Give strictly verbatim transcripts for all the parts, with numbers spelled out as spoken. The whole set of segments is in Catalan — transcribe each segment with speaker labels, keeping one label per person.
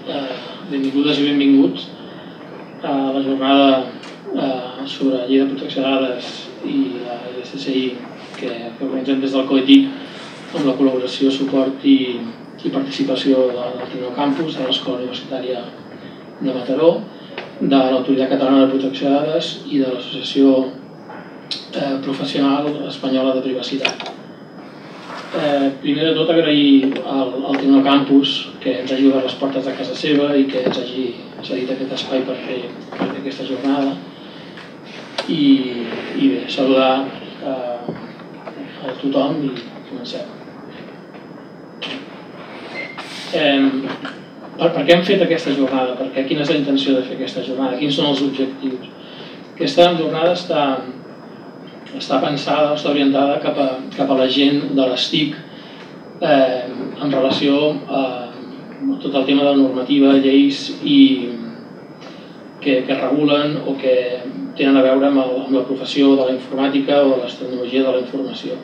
Speaker 1: benvingudes i benvinguts a la jornada sobre la llei de protecció de dades i la L S C I que organitzem des del COETIC amb la col·laboració, suport i participació del Tecnocampus, de l'Escola Universitària de Mataró, de l'Autoritat Catalana de Protecció de Dades i de l'Associació Professional Espanyola de Privacitat. Primer de tot, agrair al Tecnocampus que ens hagi obert les portes de casa seva i que ens hagi cedit aquest espai per fer aquesta jornada. I bé, saludar a tothom i comencem. Per què hem fet aquesta jornada? Quina és la intenció de fer aquesta jornada? Quins són els objectius? Aquesta jornada està està pensada, està orientada cap a la gent de les T I C en relació a tot el tema de la normativa, lleis que regulen o que tenen a veure amb la professió de la informàtica o de les tecnologies de la informació.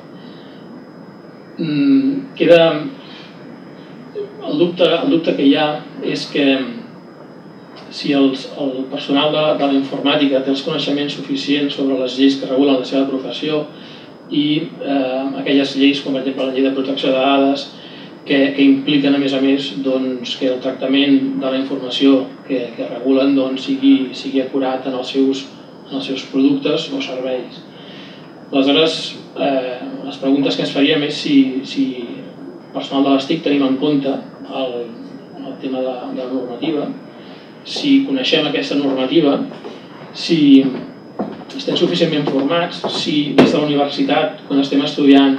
Speaker 1: El dubte que hi ha és que si el personal de la informàtica té els coneixements suficients sobre les lleis que regulen la seva professió i aquelles lleis, com per exemple la llei de protecció de dades, que impliquen a més a més que el tractament de la informació que regulen sigui acurat en els seus productes o serveis. Aleshores, les preguntes que ens faríem és si el personal de les T I C tenim en compte el tema de la normativa, si coneixem aquesta normativa, si estem suficientment formats, si des de la universitat, quan estem estudiant,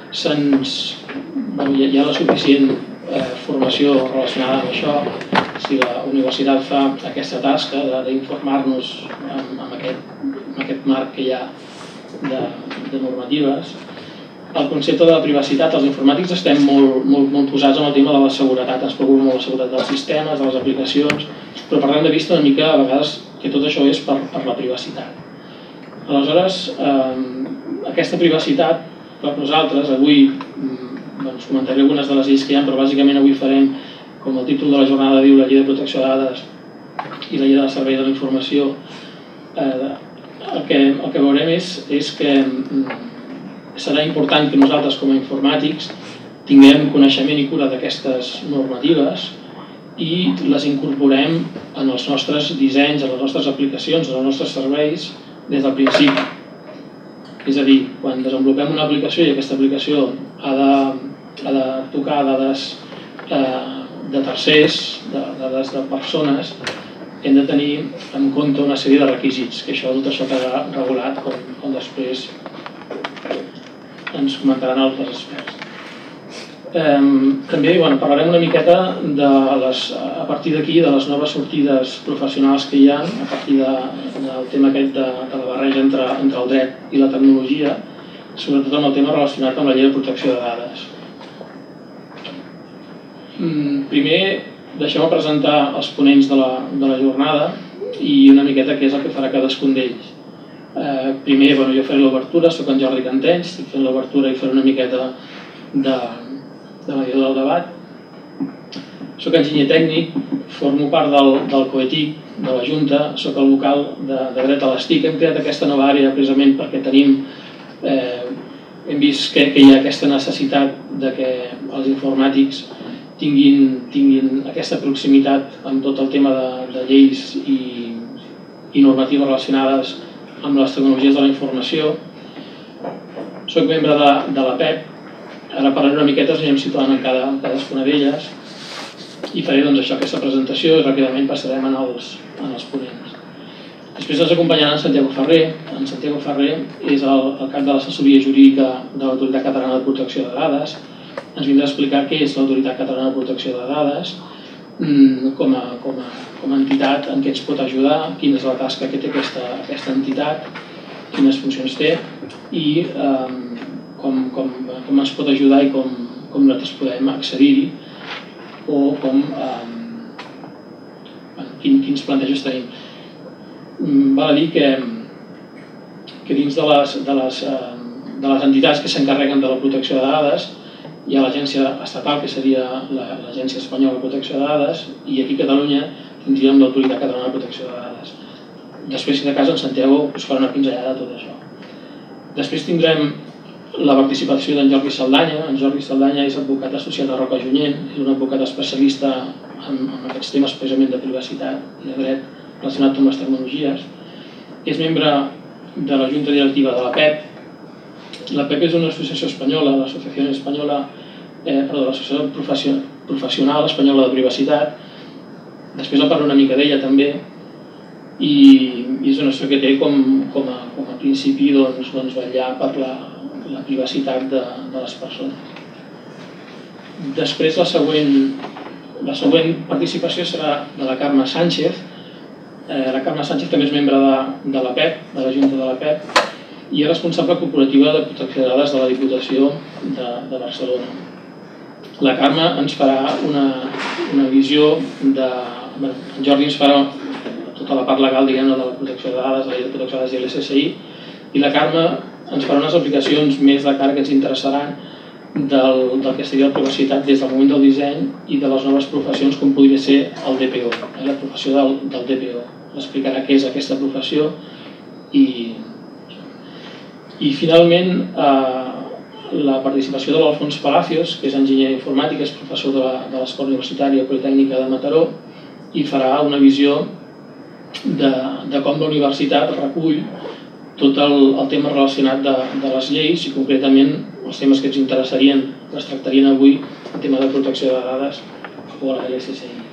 Speaker 1: hi ha la suficient formació relacionada amb això, si la universitat fa aquesta tasca d'informar-nos amb aquest marc que hi ha de normatives. El concepte de la privacitat, els informàtics estem molt posats en el tema de la seguretat, ens preocupa molt la seguretat dels sistemes, de les aplicacions, però perdem de vista una mica a vegades que tot això és per la privacitat. Aleshores, aquesta privacitat, per nosaltres, avui comentaré algunes de les lleis que hi ha, però bàsicament avui farem, com el títol de la jornada diu, la llei de protecció de dades i la llei de servei de la informació. El que veurem és que serà important que nosaltres com a informàtics tinguem coneixement i cura d'aquestes normatives i les incorporem en els nostres dissenys, en les nostres aplicacions, en els nostres serveis des del principi. És a dir, quan desenvolupem una aplicació i aquesta aplicació ha de tocar dades de tercers, dades de persones, hem de tenir en compte una sèrie de requisits, que això tot això quedarà regulat com després ens comentaran altres experts. També parlarem una miqueta a partir d'aquí de les noves sortides professionals que hi ha a partir del tema aquest de la barreja entre el dret i la tecnologia, sobretot amb el tema relacionat amb la llei de protecció de dades. Primer, deixeu-me presentar els ponents de la jornada i una miqueta què és el que farà cadascun d'ells. Primer, jo faré l'obertura, soc en Jordi Cantells, estic fent l'obertura i faré una miqueta de mediador del debat. Soc enginyer tècnic, formo part del COETIC, de la Junta, soc el vocal de dret a les T I C. Hem creat aquesta nova àrea precisament perquè tenim, hem vist que hi ha aquesta necessitat que els informàtics tinguin aquesta proximitat amb tot el tema de lleis i normatives relacionades amb les tecnologies de la informació. Soc membre de la P E P, ara parlaré una miqueta, ens anirem situant en cadascuna d'elles i faré aquesta presentació i ràpidament passarem als ponents. Després ens acompanyarà en Santiago Ferrer. En Santiago Ferrer és el cap de l'assessoria jurídica de l'Autoritat Catalana de Protecció de Dades. Ens vindrà a explicar què és l'Autoritat Catalana de Protecció de Dades, com a entitat en què ens pot ajudar, quina és la tasca que té aquesta entitat, quines funcions té i com ens pot ajudar i com nosaltres podem accedir-hi o quins plantejos tenim. Val a dir que dins de les entitats que s'encarreguen de la protecció de dades hi ha l'agència estatal, que seria l'Agència Espanyola de Protecció de Dades, i aquí a Catalunya tindríem l'Autoritat Catalana de Protecció de Dades. Després, si de cas, en Santiago us farà una pinzellada de tot això. Després tindrem la participació d'en Jordi Saldanya. En Jordi Saldanya és advocat associat a Roca Junyent, és un advocat especialista en, en aquests temes precisament de privacitat i de dret relacionat amb les tecnologies. És membre de la Junta Directiva de la P E P. La P E P és una associació espanyola, l'Associació Espanyola, eh, perdó, l'Associació Professional Espanyola de Privacitat. Després en parlo una mica d'ella també, i, i és una associació que té com, com, a, com a principi doncs, doncs, vetllar per la, la privacitat de, de les persones. Després la següent, la següent participació serà de la Carme Sánchez. Eh, la Carme Sánchez també és membre de, de la P E P, de la Junta de la P E P, i és responsable corporativa de protecció de dades de la Diputació de, de Barcelona. La Carme ens farà una, una visió de... Bé, en Jordi ens farà tota la part legal, diguem, de la protecció de dades, la llei de protecció de dades i l'S S I, i la Carme ens farà unes aplicacions més de cara que ens interessaran del, del que seria la privacitat des del moment del disseny i de les noves professions, com podria ser el D P O, eh, la professió del, del D P O. Explicarà què és aquesta professió i, i finalment eh, la participació de l'Alfons Palacios, que és enginyer informàtic, és professor de l'Escola Universitària Politècnica de Mataró, i farà una visió de, de com la universitat recull tot el, el tema relacionat de, de les lleis i concretament els temes que ens interessarien, que es tractarien avui, el tema de protecció de dades o la L S S I.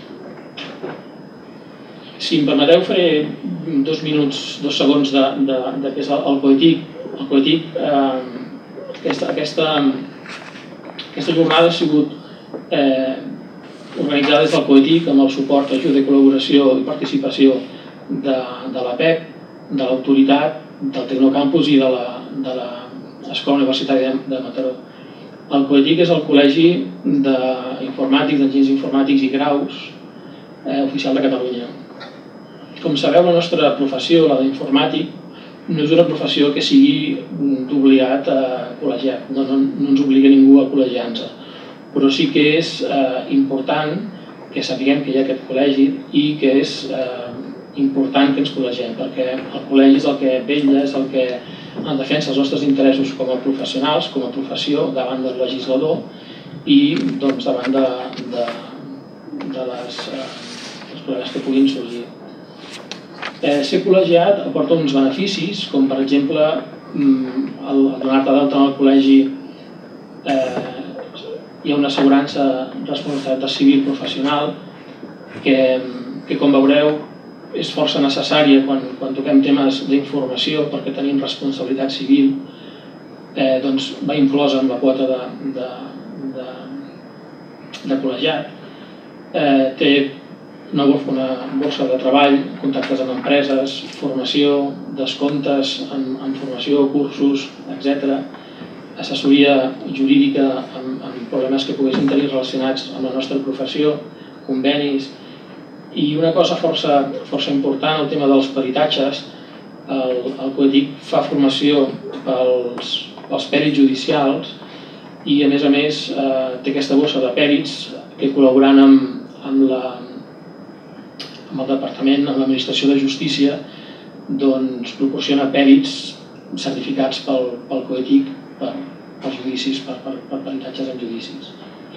Speaker 1: Si em permeteu, faré dos minuts, dos segons de, de, de què és el, el Coetic. El Coetic, eh, aquesta, aquesta, aquesta jornada ha sigut eh, organitzada des del Coetic amb el suport, ajuda i col·laboració i participació de, de la P E P, de l'autoritat, del Tecnocampus i de l'Escola Universitària de Mataró. El Coetic és el col·legi d'informàtics, d'enginyers informàtics i graus eh, oficial de Catalunya. Com sabeu, la nostra professió, la d'informàtic, no és una professió que sigui d'obligat a col·legiat, no, no, no ens obliga ningú a col·legiar-nos, però sí que és eh, important que sapiguem que hi ha aquest col·legi i que és eh, important que ens col·legiem, perquè el col·legi és el que vetlla, és el que en defensa els nostres interessos com a professionals, com a professió, davant del legislador i doncs, davant de, de, de les, eh, els problemes que puguin sorgir. Eh, ser col·legiat aporta uns beneficis, com per exemple el, el donar-te d'alta en el col·legi eh, hi ha una assegurança de responsabilitat civil professional que, que com veureu és força necessària quan, quan toquem temes d'informació perquè tenim responsabilitat civil, eh, doncs va inclosa en la quota de, de, de, de col·legiat. Eh, té una, una borsa de treball, contactes amb empreses, formació, descomptes en, en formació, cursos, etcètera. Assessoria jurídica amb, amb problemes que poguessin tenir relacionats amb la nostra professió, convenis. I una cosa força, força important, el tema dels peritatges. El, el Coetic fa formació pels, pels pèrits judicials i a més a més eh, té aquesta bossa de pèrits que col·laborant amb, amb, la, amb el Departament, amb l'Administració de Justícia, doncs proporciona pèrits certificats pel, pel Coetic per, per judicis, per, per, per peritatges en judicis.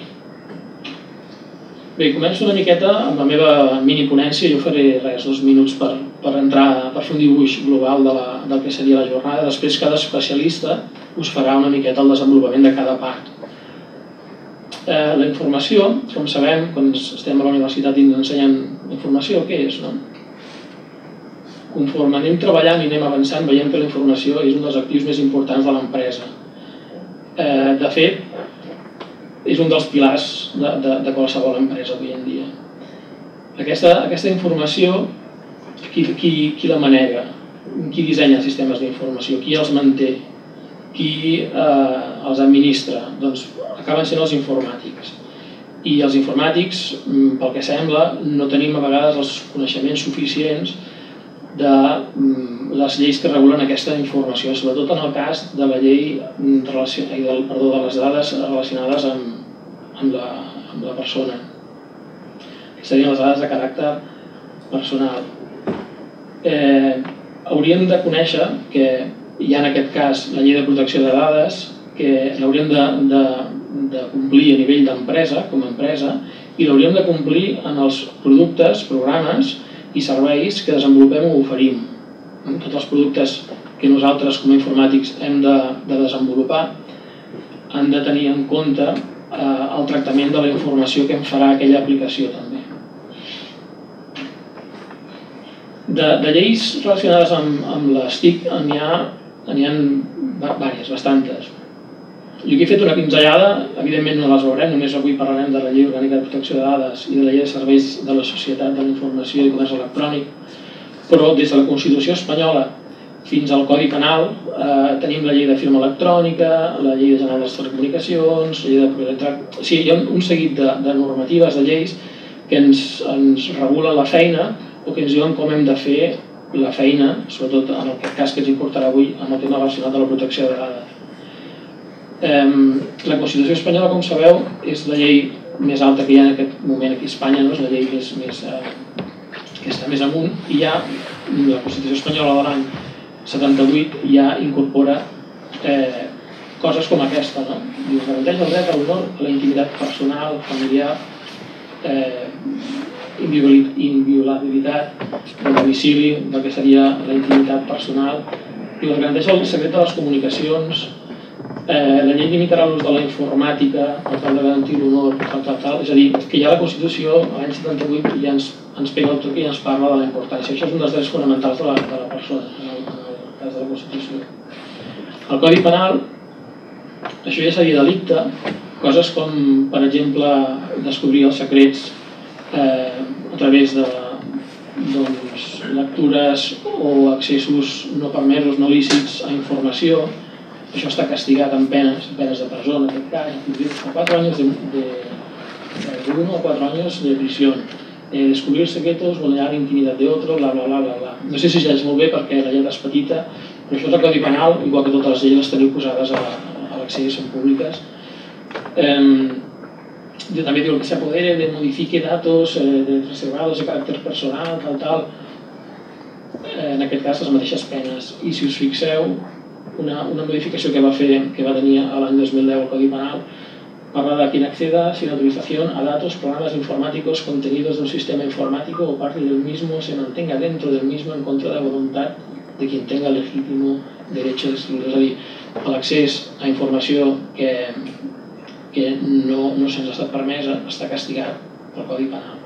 Speaker 1: Bé, començo una miqueta amb la meva mini ponència. Jo faré res, dos minuts per, per entrar, per fer un dibuix global de la, del que seria la jornada. Després cada especialista us farà una miqueta el desenvolupament de cada part. Eh, la informació, com sabem, quan estem a la universitat i ens ensenyen informació, què és? No? Conforme anem treballant i anem avançant, veiem que la informació és un dels actius més importants de l'empresa. Eh, de fet, és un dels pilars de, de, de qualsevol empresa avui en dia. Aquesta, aquesta informació, qui, qui, qui la manega? Qui dissenya els sistemes d'informació? Qui els manté? Qui eh, els administra? Doncs acaben sent els informàtics. I els informàtics, pel que sembla, no tenim a vegades els coneixements suficients les lleis que regulen aquesta informació, sobretot en el cas de la llei perdó, de les dades relacionades amb, amb, la, amb la persona. Serien les dades de caràcter personal. Eh, hauríem de conèixer que hi ha en aquest cas la llei de protecció de dades que l'hauríem de, de, de complir a nivell d'empresa, com a empresa, i l'hauríem de complir en els productes, programes i serveis que desenvolupem o oferim. Tots els productes que nosaltres com a informàtics hem de, de desenvolupar han de tenir en compte eh, el tractament de la informació que em farà aquella aplicació també. De, de lleis relacionades amb, amb les T I C n'hi ha, n'hi ha diverses, bastantes. Jo aquí he fet una pinzellada, evidentment no les veurem, només avui parlarem de la Llei Orgànica de Protecció de Dades i de la Llei de Serveis de la Societat de la Informació i Comerç Electrònic, però des de la Constitució espanyola fins al Codi Penal eh, tenim la Llei de Firma Electrònica, la Llei General de les Telecomunicacions, la Llei de Propietat... Sí, hi ha un seguit de, de normatives, de lleis, que ens, ens regulen la feina o que ens diuen com hem de fer la feina, sobretot en aquest cas que ens importarà avui amb el tema relacionat a la protecció de dades. La Constitució espanyola, com sabeu, és la llei més alta que hi ha en aquest moment aquí a Espanya, no? És la llei més, més, eh, que està més amunt, i ja la Constitució espanyola de l'any setanta-vuit ja incorpora eh, coses com aquesta, no? Diu, garanteix el dret a l'honor, a la intimitat personal, familiar, eh, inviolabilitat del domicili, del que seria la intimitat personal, i garanteix el secret de les comunicacions. Eh, la llei limitarà l'ús de la informàtica per tal de garantir l'honor, tal, tal, tal. És a dir, que ja la Constitució l'any setanta-vuit ja ens, ens pega el toc i ens parla de la importància. Això és un dels drets fonamentals de la, de la persona, en el, en el cas de la Constitució. El Codi Penal, això ja seria delicte, coses com, per exemple, descobrir els secrets eh, a través de doncs, lectures o accessos no permesos, no lícits a informació. Això està castigat amb penes, penes de presó en aquest cas, a quatre anys de, de, de uno a cuatro años de prisión. Eh, descobrir secretos, vulnerar intimidad de otro, bla, bla, bla, bla, bla. No sé si ja és molt bé perquè la lletra és petita, però això és el Codi Penal, igual que totes les lleis les teniu posades a, a l'accés, són públiques. Eh, també diu que s'apodere de modifique datos eh, de reservados de caràcter personal, tal, tal. Eh, en aquest cas, les mateixes penes. I si us fixeu, Una, una modificació que va fer, que va tenir l'any dos mil deu el Codi Penal, parla de quien acceda sin autorización a datos, programas informáticos, contenidos de un sistema informático o parte del mismo se mantenga dentro del mismo en contra de la voluntad de quien tenga legítimo derecho de excluir. És a dir, l'accés a informació que, que no, no se'ns ha estat permesa està castigat pel Codi Penal.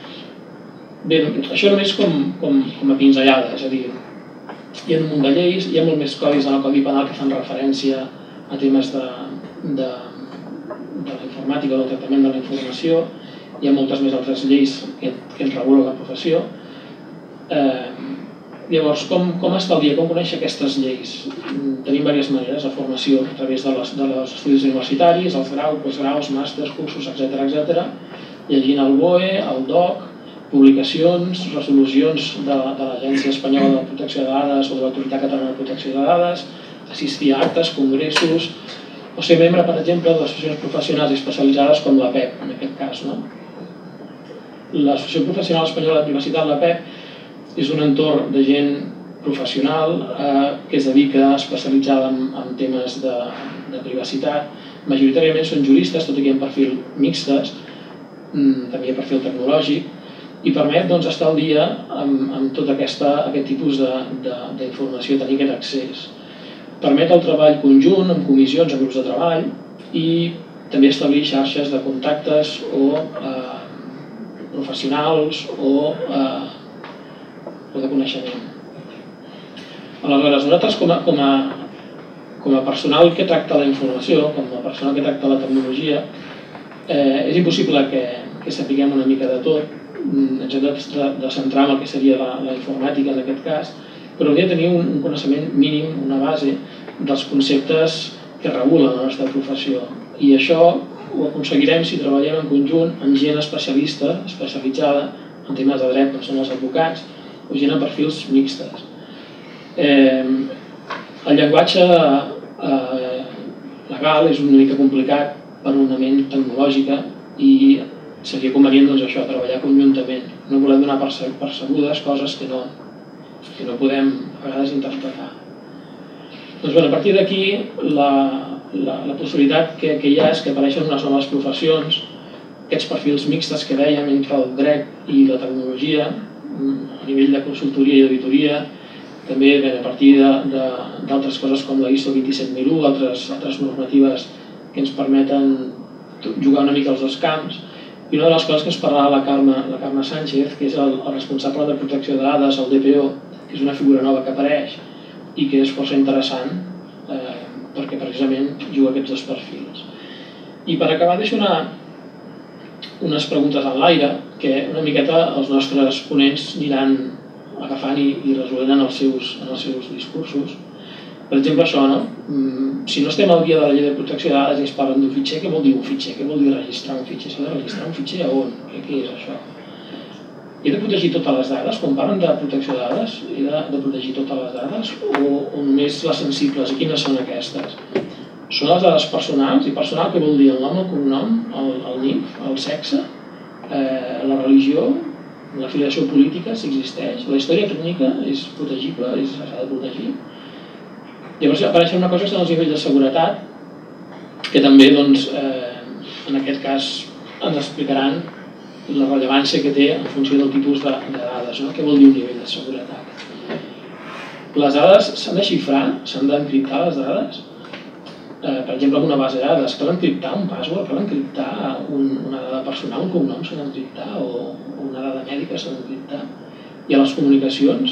Speaker 1: Bé, això només com, com, com a pinzellada, és a dir, hi ha un munt de lleis, hi ha molt més codis en el Codi Penal que fan referència a temes de, de, de la informàtica o del tractament de la informació. Hi ha moltes més altres lleis que, que ens regulen la professió. Eh, llavors, com, com està el dia? Com conèixer aquestes lleis? Tenim diverses maneres de formació a través de les, de les estudis universitaris, els graus, postgraus, màsters, cursos, etcètera, etcètera. Llegint el B O E, el D O C, publicacions, resolucions de, de l'Agència Espanyola de Protecció de Dades o de l'Autoritat Catalana de Protecció de Dades, assistir a actes, congressos, o ser membre, per exemple, d'associacions professionals especialitzades com la P E P, en aquest cas. No? L'Associació Professional Espanyola de Privacitat, la P E P, és un entorn de gent professional eh, que es dedica especialitzada en, en temes de, de privacitat. Majoritàriament són juristes, tot i que hi ha perfil mixtes, també hi ha perfil tecnològic, i permet doncs, estar al dia amb, amb tot aquesta, aquest tipus d'informació, tenir aquest accés. Permet el treball conjunt, amb comissions, amb grups de treball, i també establir xarxes de contactes o eh, professionals o, eh, o de coneixement. Aleshores, nosaltres com a, com, a, com a personal que tracta la informació, com a personal que tracta la tecnologia, eh, és impossible que, que sapiguem una mica de tot. Ens hem de, de centrar en el que seria la, la informàtica en aquest cas, però hauria de tenir un, un coneixement mínim, una base dels conceptes que regulen la nostra professió. I això ho aconseguirem si treballem en conjunt amb gent especialista, especialitzada en temes de dret, com són els advocats, o gent amb perfils mixtes. El llenguatge legal és una mica complicat per una ment tecnològica i seria convenient això, treballar conjuntament. No volem donar percebudes coses que no podem a vegades interpretar. Doncs bé, a partir d'aquí, la possibilitat que hi ha és que apareixen unes noves professions, aquests perfils mixtes que dèiem entre el dret i la tecnologia, a nivell de consultoria i auditoria, també a partir d'altres coses com la I S O vint set mil u, altres normatives que ens permeten jugar una mica als dos camps. I una de les coses que ens parlava la Carme Sánchez, que és el responsable de protecció de dades, el D P O, que és una figura nova que apareix i que és força interessant perquè precisament juga aquests dos perfils. I per acabar deixo unes preguntes en l'aire que una miqueta els nostres ponents aniran agafant i resolent en els seus discursos. Per exemple, això, si no estem al dia de la llei de protecció de dades i ens parlen d'un fitxer, què vol dir un fitxer? Què vol dir registrar un fitxer? S'ha de registrar un fitxer a on? Què és això? He de protegir totes les dades? Quan parlen de protecció de dades, he de protegir totes les dades? O només les sensibles? I quines són aquestes? Són les dades personals? I personal què vol dir? El nom, el cognom, el N I F, el sexe, la religió, l'afiliació política, si existeix? La història clínica és protegible? S'ha de protegir? Llavors apareixen una cosa que són els nivells de seguretat, que també, doncs, en aquest cas, ens explicaran la rellevància que té en funció del tipus de dades. Què vol dir un nivell de seguretat? Les dades s'han de xifrar, s'han d'encriptar les dades. Per exemple, en una base de dades, cal encriptar un password, cal encriptar una dada personal, un cognom s'ha d'encriptar, o una dada mèdica s'ha d'encriptar. I a les comunicacions,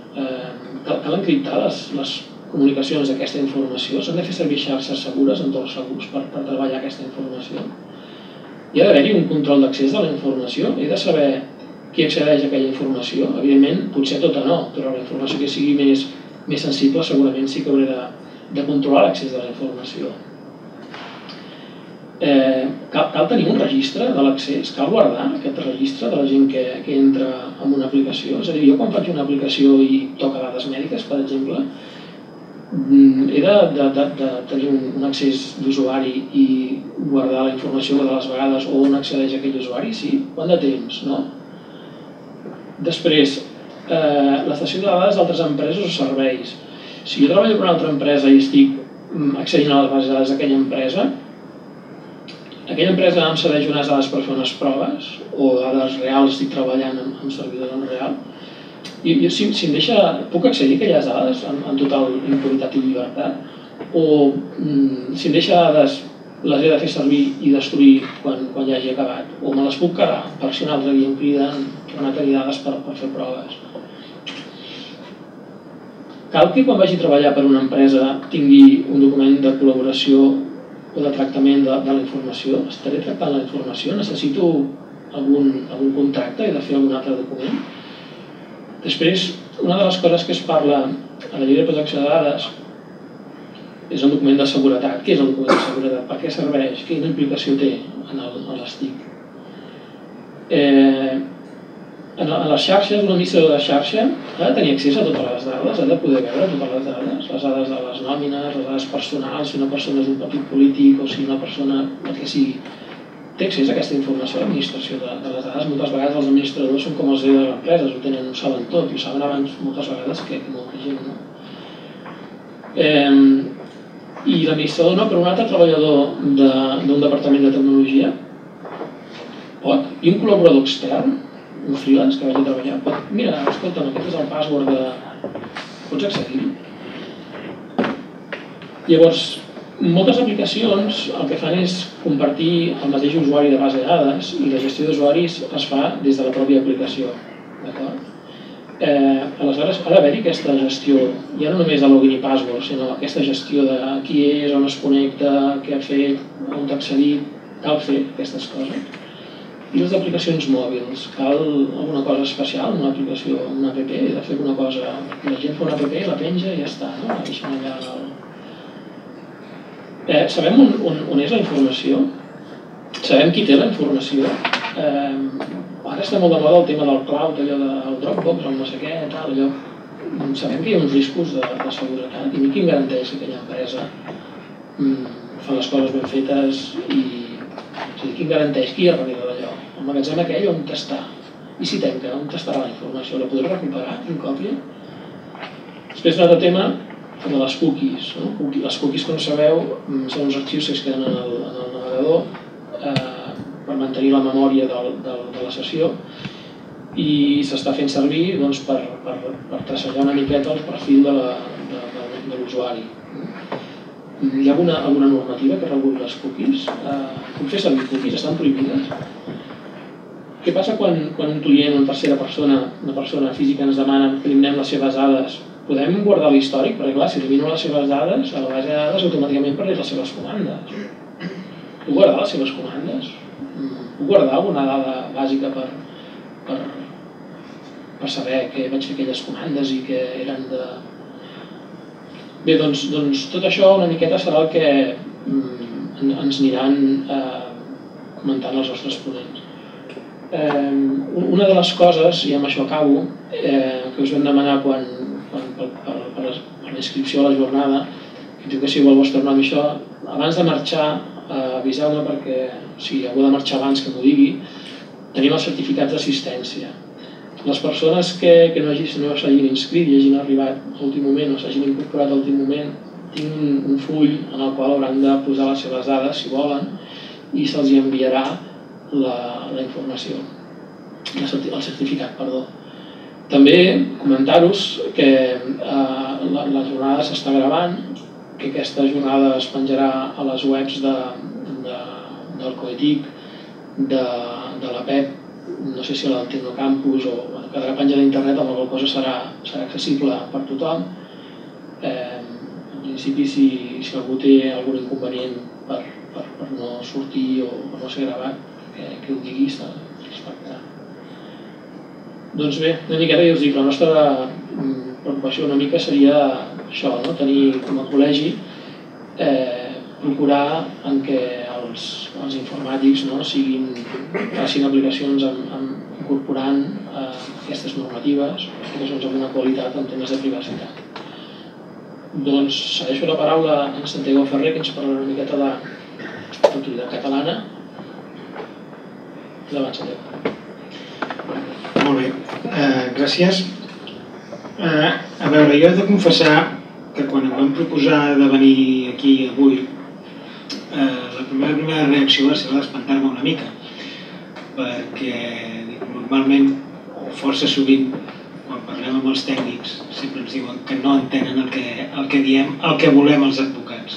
Speaker 1: cal encriptar les comunicacions d'aquesta informació, s'han de fer servir xarxes segures, entorns segurs, per treballar aquesta informació. Hi ha d'haver-hi un control d'accés a la informació, he de saber qui accedeix a aquella informació. Evidentment, potser tota no, però la informació que sigui més sensible segurament sí que hauré de controlar l'accés de la informació. Cal tenir un registre de l'accés, cal guardar aquest registre de la gent que entra en una aplicació. És a dir, jo quan faig una aplicació i toca dades mèdiques, per exemple, he de tenir un accés d'usuari i guardar la informació de les vegades o on accedeix aquell usuari? Sí. Quant de temps? No. Després, l'estació de dades d'altres empreses o serveis. Si jo treballo per una altra empresa i estic accedint a les bases de dades d'aquella empresa, aquella empresa em cedeix unes dades per fer unes proves o dades reals, estic treballant amb servidors en real, i si em deixa, puc accedir a aquelles dades en total impunitat i llibertat? O si em deixa dades, les he de fer servir i destruir quan ja hagi acabat? O me les puc quedar per si un altre dia em criden tornar a tenir dades per fer proves? Cal que quan vagi a treballar per una empresa tingui un document de col·laboració o de tractament de la informació? Estaré tractant la informació? Necessito algun contracte? He de fer algun altre document? Després, una de les coses que es parla a la llei de protecció de dades és el document de seguretat. Què és el document de seguretat? Per què serveix? Quina implicació té en les T I C? En les xarxes, un administrador de xarxa ha de tenir accés a totes les dades, ha de poder veure totes les dades, les dades de les nòmines, les dades personals, si una persona és un partit polític o si una persona, el que sigui, té accés a aquesta informació a l'administració de les dades. Moltes vegades els administradors són com els de les empreses, ho tenen, ho saben tot, i ho saben abans moltes vegades que molta gent no. I l'administrador no, però un altre treballador d'un departament de tecnologia pot, i un col·laborador extern, un freelance que vagi a treballar, pot, mira, escolta'm, aquest és el password de... Pots accedir-hi? Llavors, moltes aplicacions el que fan és compartir el mateix usuari de base de dades i la gestió d'usuaris es fa des de la pròpia aplicació. Aleshores, ha d'haver-hi aquesta gestió, ja no només de login i password, sinó aquesta gestió de qui és, on es connecta, què ha fet, on t'ha accedit, cal fer aquestes coses. I les aplicacions mòbils, cal alguna cosa especial, una aplicació, una app, he de fer alguna cosa, la gent fa una app, la penja i ja està, no? La deixen allà al... Sabem on és la informació? Sabem qui té la informació? Ara està molt de moda el tema del cloud, allò del Dropbox, el no sé què, tal, allò sabem que hi ha uns riscos de, de seguretat i qui garanteix que aquella empresa fa les coses ben fetes i o sigui, qui garanteix, qui hi ha darrere d'allò? El magatzem aquell on està? I si tanca, on estarà la informació? La podré recuperar en còpia? Després un altre tema de les cookies. No? Les cookies, com sabeu, són uns arxius que es queden en el, en el navegador eh, per mantenir la memòria del, del, de la sessió i s'està fent servir doncs, per, per, per traçallar una miqueta el perfil de l'usuari. Hi ha alguna, alguna normativa que reguli les cookies? Eh, puc fer servir cookies? Estan prohibides? Què passa quan, quan un client o una tercera persona, una persona física ens demana que eliminem les seves dades? Podem guardar l'històric? Perquè clar, si elimino les seves dades, a la base de dades automàticament perdré les seves comandes. Puc guardar les seves comandes? Puc guardar alguna dada bàsica per, per, per saber que vaig fer aquelles comandes i que eren de... Bé, doncs, doncs tot això una miqueta serà el que mm, ens aniran eh, comentant els nostres ponents. Eh, una de les coses, i amb això acabo, eh, que us vam demanar quan, quan, per, per, per, per la inscripció a la jornada, que diu que si vol vostre nom i això, abans de marxar, eh, aviseu-me perquè si algú ha de marxar abans que m'ho digui, tenim els certificats d'assistència. Les persones que, que no s'hagin inscrit i hagin arribat a l'últim moment o s'hagin incorporat a l'últim moment, tinc un, un full en el qual hauran de posar les seves dades, si volen, i se'ls enviarà la, la informació, el certificat, perdó. També comentar-vos que eh, la, la jornada s'està gravant, que aquesta jornada es penjarà a les webs de, de, del Coetic, de, de la P E P, no sé si a la Tecnocampus o bueno, quedarà penjada a internet, amb la qual cosa serà, serà accessible per tothom. Eh, en principi, si, si algú té algun inconvenient per, per, per no sortir o per no ser gravat, que, que ho digui, s'ha de respectar. Doncs bé, una miqueta ja us dic, la nostra preocupació una mica seria això, no? Tenir com a col·legi eh, procurar en què els, els informàtics no, siguin, facin aplicacions amb, amb incorporant eh, aquestes normatives, aplicacions amb una qualitat en temes de privacitat. Doncs cedeixo la paraula a Santiago Ferrer, que ens parlarà una miqueta de l'autoritat catalana. Endavant, Santiago.
Speaker 2: Molt bé, eh, gràcies. Eh, a veure, jo he de confessar que quan em van proposar de venir aquí avui, eh, la primera, primera reacció va ser d'espantar-me una mica, perquè normalment, o força sovint, quan parlem amb els tècnics, sempre ens diuen que no entenen el que, el que diem, el que volem els advocats.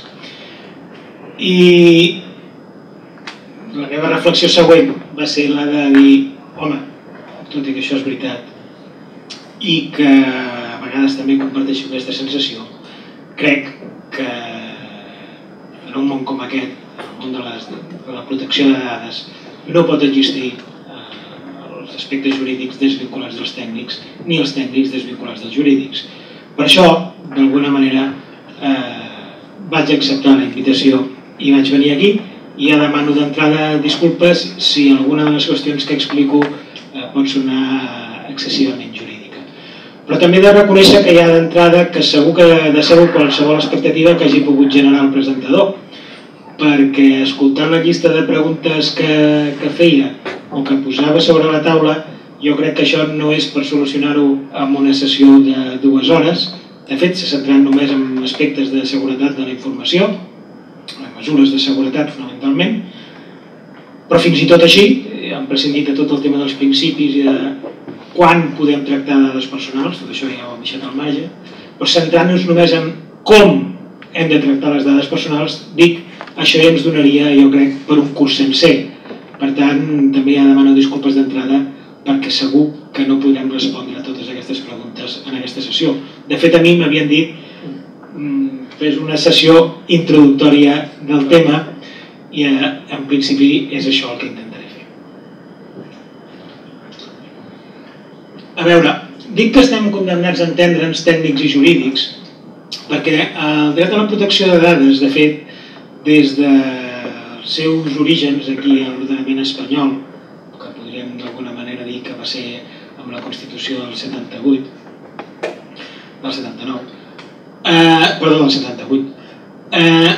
Speaker 2: I la meva reflexió següent va ser la de dir, home, tot i que això és veritat, i que a vegades també comparteixo aquesta sensació, crec que en un món com aquest, en el món de, les, de la protecció de dades, no pot existir eh, els aspectes jurídics desvinculats dels tècnics, ni els tècnics desvinculats dels jurídics. Per això, d'alguna manera, eh, vaig acceptar la invitació i vaig venir aquí, i ja demano d'entrada disculpes si alguna de les qüestions que explico eh, pot sonar excessivament jurídica. Però també he de reconèixer que hi ha d'entrada que segur que decebo qualsevol expectativa que hagi pogut generar el presentador, perquè escoltant la llista de preguntes que, que feia o que posava sobre la taula, jo crec que això no és per solucionar-ho en una sessió de dues hores. De fet, se centrat només en aspectes de seguretat de la informació, en mesures de seguretat fonamentalment, però fins i tot així, hem prescindit de tot el tema dels principis i de quan podem tractar dades personals, tot això ja ho hem deixat al marge, però centrant-nos només en com hem de tractar les dades personals, dic, això ja ens donaria, jo crec, per un curs sencer. Per tant, també ja demano disculpes d'entrada perquè segur que no podrem respondre a totes aquestes preguntes en aquesta sessió. De fet, a mi m'havien dit fes una sessió introductòria del tema i en principi és això el que intentaré fer. A veure, dic que estem condemnats a entendre'ns tècnics i jurídics perquè el dret a la protecció de dades, de fet, des dels seus orígens aquí a l'ordenament espanyol, que podríem d'alguna manera dir que va ser amb la Constitució del setanta-vuit, del setanta-nou, eh, perdó, del setanta-vuit. Eh,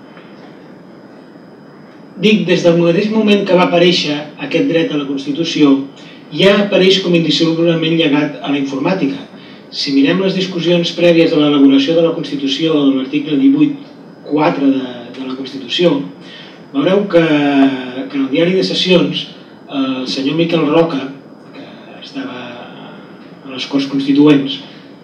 Speaker 2: dic, des del mateix moment que va aparèixer aquest dret a la Constitució, ja apareix com indissolublement lligat a la informàtica. Si mirem les discussions prèvies de l'elaboració de la Constitució, de l'article divuit punt quatre de, de la Constitució, veureu que, que en el diari de sessions el senyor Miquel Roca, que estava a les Corts Constituents,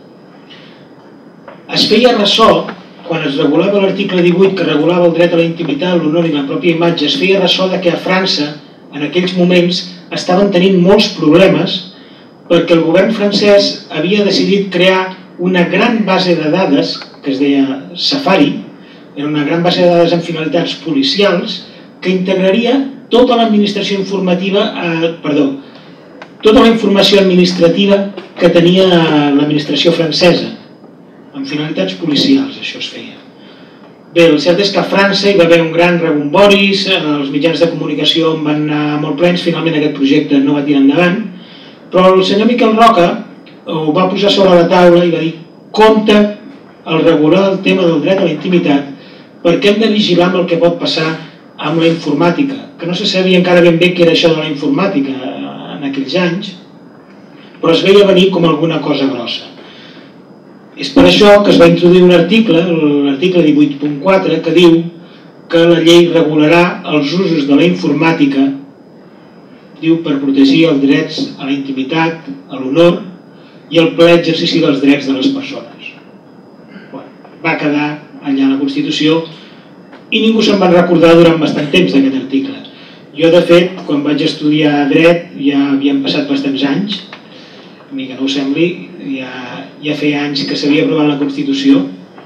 Speaker 2: es feia ressò, quan es regulava l'article divuit, que regulava el dret a la intimitat, l'honor i la pròpia imatge, es feia ressò de que a França, en aquells moments, estaven tenint molts problemes perquè el govern francès havia decidit crear una gran base de dades, que es deia Safari, era una gran base de dades amb finalitats policials, que integraria tota l'administració informativa, eh, perdó, tota la informació administrativa que tenia l'administració francesa, amb finalitats policials, això es feia. Bé, el cert és que a França hi va haver un gran rebomboris, els mitjans de comunicació en van anar molt plens, finalment aquest projecte no va tirar endavant, però el senyor Miquel Roca ho va posar sobre la taula i va dir: compte al regular el tema del dret a la intimitat, perquè hem de vigilar amb el que pot passar amb la informàtica, que no se sabia encara ben bé què era això de la informàtica en aquells anys, però es veia venir com alguna cosa grossa. És per això que es va introduir un article, l'article divuit punt quatre, que diu que la llei regularà els usos de la informàtica, diu, per protegir els drets a la intimitat, a l'honor i el ple exercici dels drets de les persones. Va quedar allà a la Constitució i ningú se'n va recordar durant bastant temps d'aquest article. Jo, de fet, quan vaig estudiar dret, ja havien passat bastants anys, ni que no ho sembli, ja, ja feia anys que s'havia aprovat la Constitució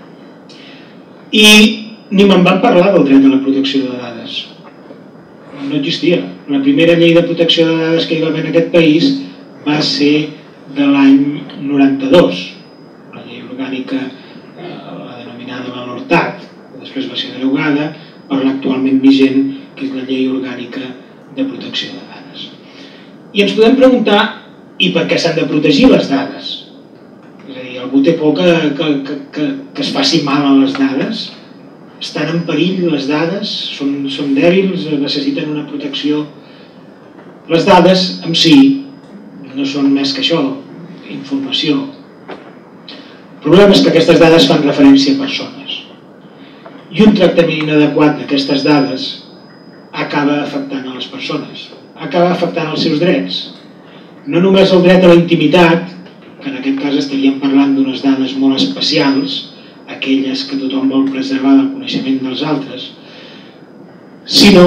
Speaker 2: i ni me'n van parlar del dret a la protecció de dades. No existia. La primera llei de protecció de dades que hi va haver en aquest país va ser de l'any noranta-dos, la llei orgànica, la denominada la LORTAT, que després va ser derogada per l'actualment vigent, que és la llei orgànica de protecció de dades. I ens podem preguntar, i per què s'han de protegir les dades? És a dir, algú té por que, que, que, que es faci mal a les dades? Estan en perill les dades? Són, són dèbils? Necessiten una protecció? Les dades en si no són més que això, informació. El problema és que aquestes dades fan referència a persones. I un tractament inadequat d'aquestes dades acaba afectant a les persones, acaba afectant els seus drets. No només el dret a la intimitat, que en aquest cas estaríem parlant d'unes dades molt especials, aquelles que tothom vol preservar del coneixement dels altres, sinó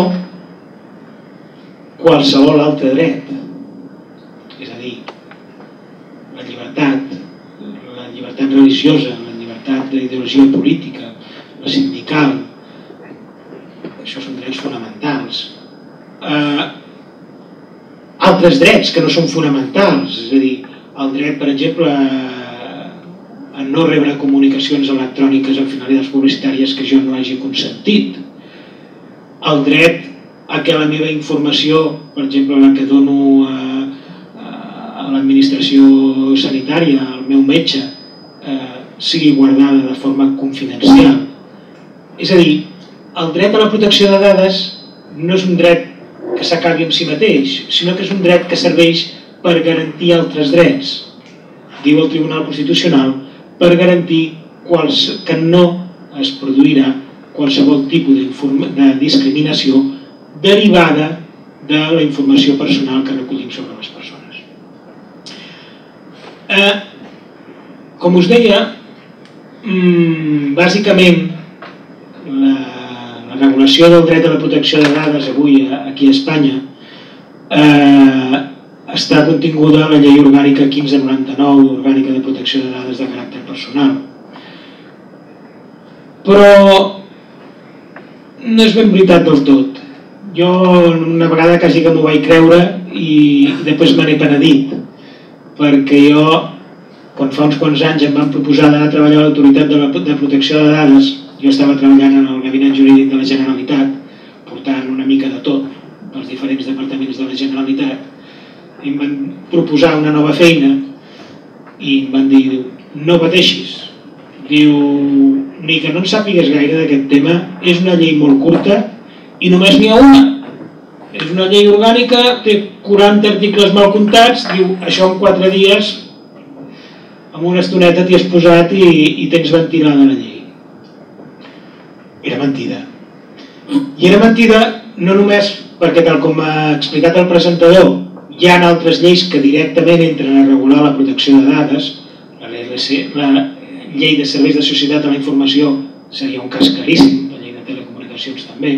Speaker 2: qualsevol altre dret. És a dir, la llibertat, la llibertat religiosa, la llibertat d'ideologia política, la sindical, això són drets fonamentals. Eh, altres drets que no són fonamentals, és a dir, el dret, per exemple, a no rebre comunicacions electròniques amb finalitats publicitàries que jo no hagi consentit, el dret a que la meva informació, per exemple, la que dono a, a l'administració sanitària, al meu metge, eh, sigui guardada de forma confidencial. És a dir, el dret a la protecció de dades no és un dret que s'acabi en si mateix, sinó que és un dret que serveix per garantir altres drets. Diu el Tribunal Constitucional, per garantir que no es produirà qualsevol tipus de discriminació derivada de la informació personal que recollim sobre les persones. Eh, com us deia, bàsicament la, la regulació del dret a la protecció de dades avui aquí a Espanya eh, està continguda a la llei orgànica quinze noranta-nou, orgànica de protecció de dades de caràcter personal. Però no és ben veritat del tot. Jo una vegada quasi que m'ho vaig creure i després me n'he penedit, perquè jo, quan fa uns quants anys em van proposar d'anar a treballar a l'Autoritat de Protecció de Dades, jo estava treballant en el Gabinet Jurídic de la Generalitat, portant una mica de tot dels diferents departaments de la Generalitat, i em van proposar una nova feina i em van dir, no pateixis. Diu, ni que no en sàpigues gaire d'aquest tema, és una llei molt curta i només n'hi ha una. És una llei orgànica, té quaranta articles mal comptats, diu, això en quatre dies, amb una estoneta t'hi has posat i, i tens ventilada la llei. Era mentida. I era mentida no només perquè, tal com ha explicat el presentador, hi ha altres lleis que directament entren a regular la protecció de dades. La, L C, la llei de serveis de societat a la informació seria un cas claríssim, la llei de telecomunicacions també,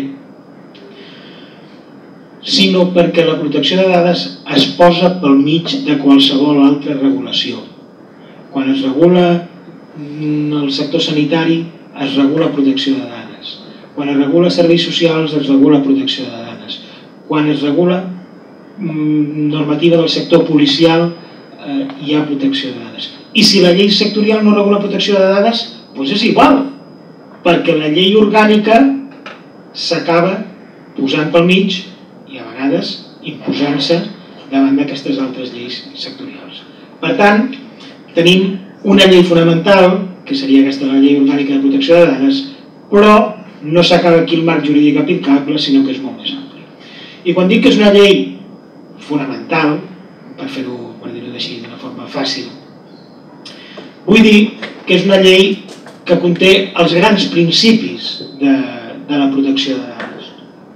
Speaker 2: sinó perquè la protecció de dades es posa pel mig de qualsevol altra regulació. Quan es regula el sector sanitari, es regula protecció de dades. Quan es regula serveis socials, es regula protecció de dades. Quan es regula normativa del sector policial, eh, hi ha protecció de dades. I si la llei sectorial no regula protecció de dades, doncs és igual, perquè la llei orgànica s'acaba posant pel mig i a vegades imposant-se davant d'aquestes altres lleis sectorials. Per tant, tenim una llei fonamental, que seria aquesta la llei orgànica de protecció de dades, però no s'acaba aquí el marc jurídic aplicable, sinó que és molt més ampli. I quan dic que és una llei fonamental, per fer-ho, per dir-ho així d'una forma fàcil, vull dir que és una llei que conté els grans principis de, de la protecció de dades.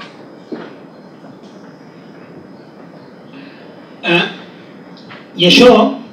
Speaker 2: Eh, I això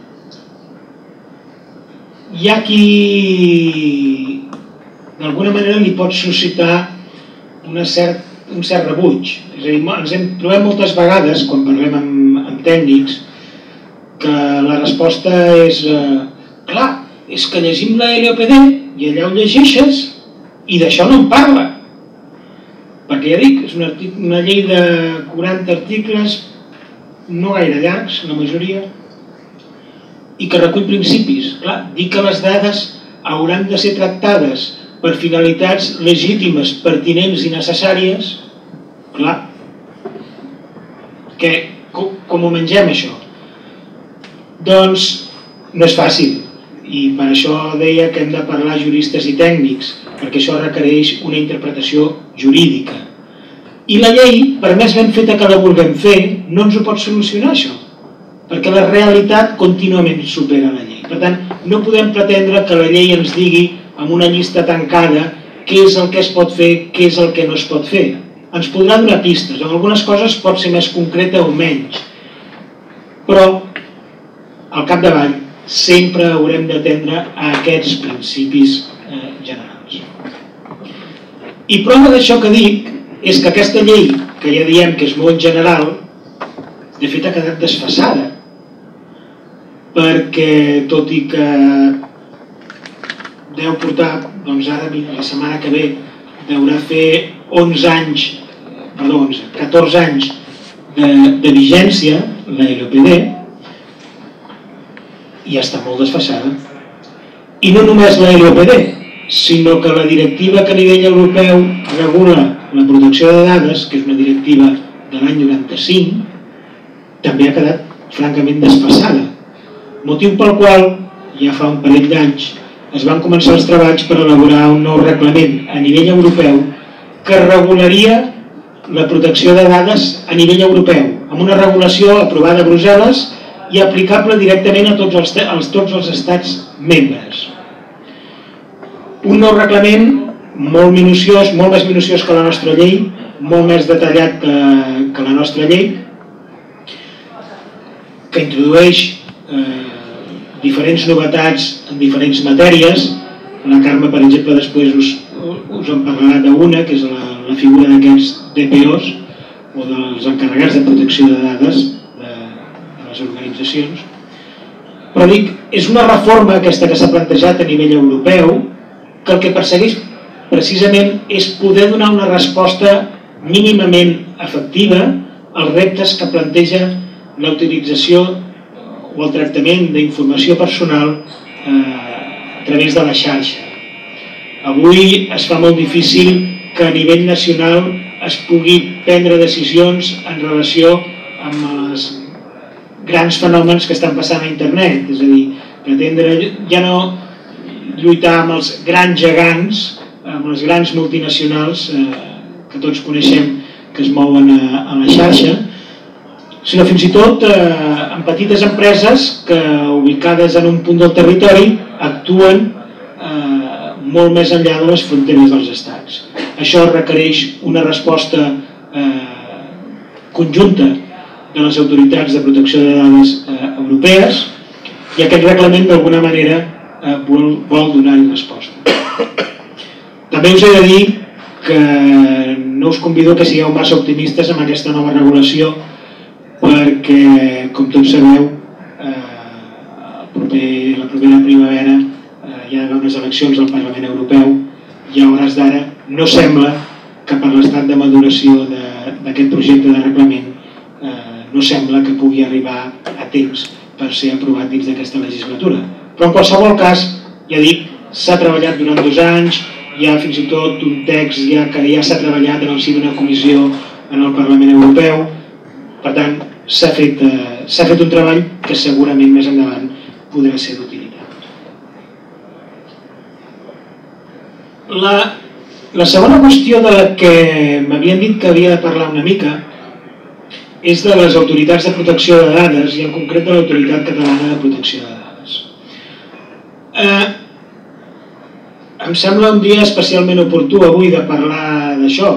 Speaker 2: hi ha qui d'alguna manera li pot suscitar una cert, un cert rebuig. És a dir, ens hem trobat moltes vegades, quan parlem amb, amb tècnics, que la resposta és eh, clar, és que llegim la L O P D i allà ho llegeixes i d'això no en parla. Perquè ja dic, és una, una llei de quaranta articles, no gaire llargs, la majoria, i que recull principis. Clar, dir que les dades hauran de ser tractades per finalitats legítimes, pertinents i necessàries, clar, que, com, com ho mengem això? Doncs no és fàcil, i per això deia que hem de parlar juristes i tècnics, perquè això requereix una interpretació jurídica. I la llei, per més ben feta que la vulguem fer, no ens ho pot solucionar això, perquè la realitat contínuament supera la llei. Per tant, no podem pretendre que la llei ens digui amb una llista tancada què és el que es pot fer, què és el que no es pot fer. Ens podrà donar pistes, en algunes coses pot ser més concreta o menys, però al capdavall sempre haurem d'atendre a aquests principis eh, generals. I prova d'això que dic és que aquesta llei, que ja diem que és molt general, de fet ha quedat desfasada, perquè tot i que deu portar, doncs ara la setmana que ve deurà fer onze anys, perdó, onze, catorze anys de, de vigència, la L O P D, i està molt desfasada. I no només la L O P D, sinó que la directiva que a nivell europeu regula la protecció de dades, que és una directiva de l'any noranta-cinc, també ha quedat francament desfasada. Motiu pel qual, ja fa un parell d'anys, es van començar els treballs per elaborar un nou reglament a nivell europeu que regularia la protecció de dades a nivell europeu, amb una regulació aprovada a Brussel·les i aplicable directament a tots els, als, tots els estats membres. Un nou reglament molt minuciós, molt més minuciós que la nostra llei, molt més detallat que, que la nostra llei, que introdueix eh, diferents novetats en diferents matèries. La Carme, per exemple, després us, us en parlarà d'una, que és la, la figura d'aquests D P Os, o dels encarregats de protecció de dades de, de les organitzacions. Però dic, és una reforma aquesta que s'ha plantejat a nivell europeu, que el que persegueix precisament és poder donar una resposta mínimament efectiva als reptes que planteja la utilització o el tractament d'informació personal eh, a través de la xarxa. Avui es fa molt difícil que a nivell nacional es pugui prendre decisions en relació amb els grans fenòmens que estan passant a internet. És a dir, pretendre, ja no, lluitar amb els grans gegants, amb les grans multinacionals que tots coneixem que es mouen a la xarxa, sinó fins i tot en petites empreses que, ubicades en un punt del territori, actuen molt més enllà de les fronteres dels estats. Això requereix una resposta conjunta de les autoritats de protecció de dades europees i aquest reglament d'alguna manera vol donar-hi resposta. També us he de dir que no us convido que sigueu massa optimistes amb aquesta nova regulació perquè, com tots sabeu, la propera primavera hi ha d'haver unes eleccions al Parlament Europeu i a hores d'ara no sembla que per l'estat de maduració d'aquest projecte de reglament no sembla que pugui arribar a temps per ser aprovat dins d'aquesta legislatura. Però en qualsevol cas, ja dic, s'ha treballat durant dos anys, hi ha fins i tot un text que ja s'ha treballat en el si d'una comissió en el Parlament Europeu. Per tant, s'ha fet un treball que segurament més endavant podrà ser d'utilitat. La segona qüestió de la que m'havien dit que havia de parlar una mica és de les autoritats de protecció de dades i en concret de l'Autoritat Catalana de Protecció de Dades. Em sembla un dia especialment oportú avui de parlar d'això,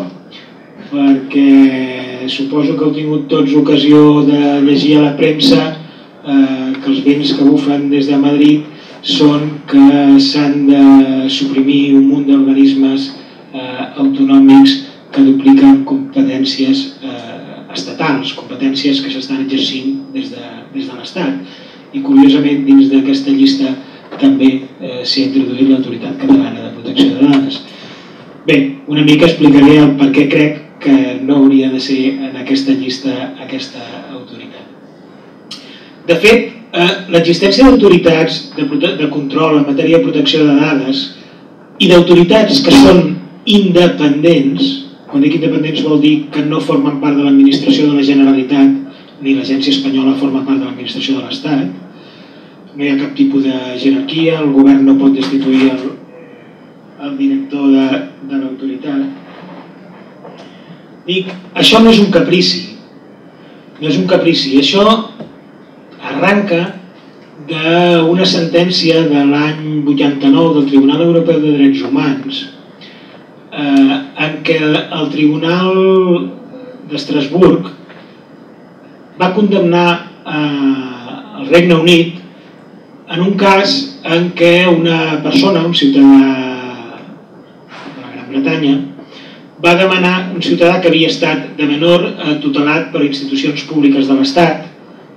Speaker 2: perquè suposo que heu tingut tots ocasió de llegir a la premsa que els vents que bufen des de Madrid són que s'han de suprimir un munt d'organismes autonòmics que dupliquen competències estatals, competències que s'estan exercint des de l'Estat. I curiosament dins d'aquesta llista també s'hi ha introduït l'Autoritat Catalana de Protecció de Dades. Bé, una mica explicaré el per què crec que no hauria de ser en aquesta llista aquesta autoritat. De fet, l'existència d'autoritats de control en matèria de protecció de dades i d'autoritats que són independents, quan dic independents vol dir que no formen part de l'administració de la Generalitat ni l'Agència Espanyola forma part de l'administració de l'Estat, no hi ha cap tipus de jerarquia, el govern no pot destituir el director de l'autoritat. Dic, això no és un caprici, no és un caprici, això arranca d'una sentència de l'any vuitanta-nou del Tribunal Europeu de Drets Humans en què el Tribunal d'Estrasburg va condemnar el Regne Unit en un cas en què una persona, un ciutadà de la Gran Bretanya, va demanar, un ciutadà que havia estat de menor tutelat per institucions públiques de l'Estat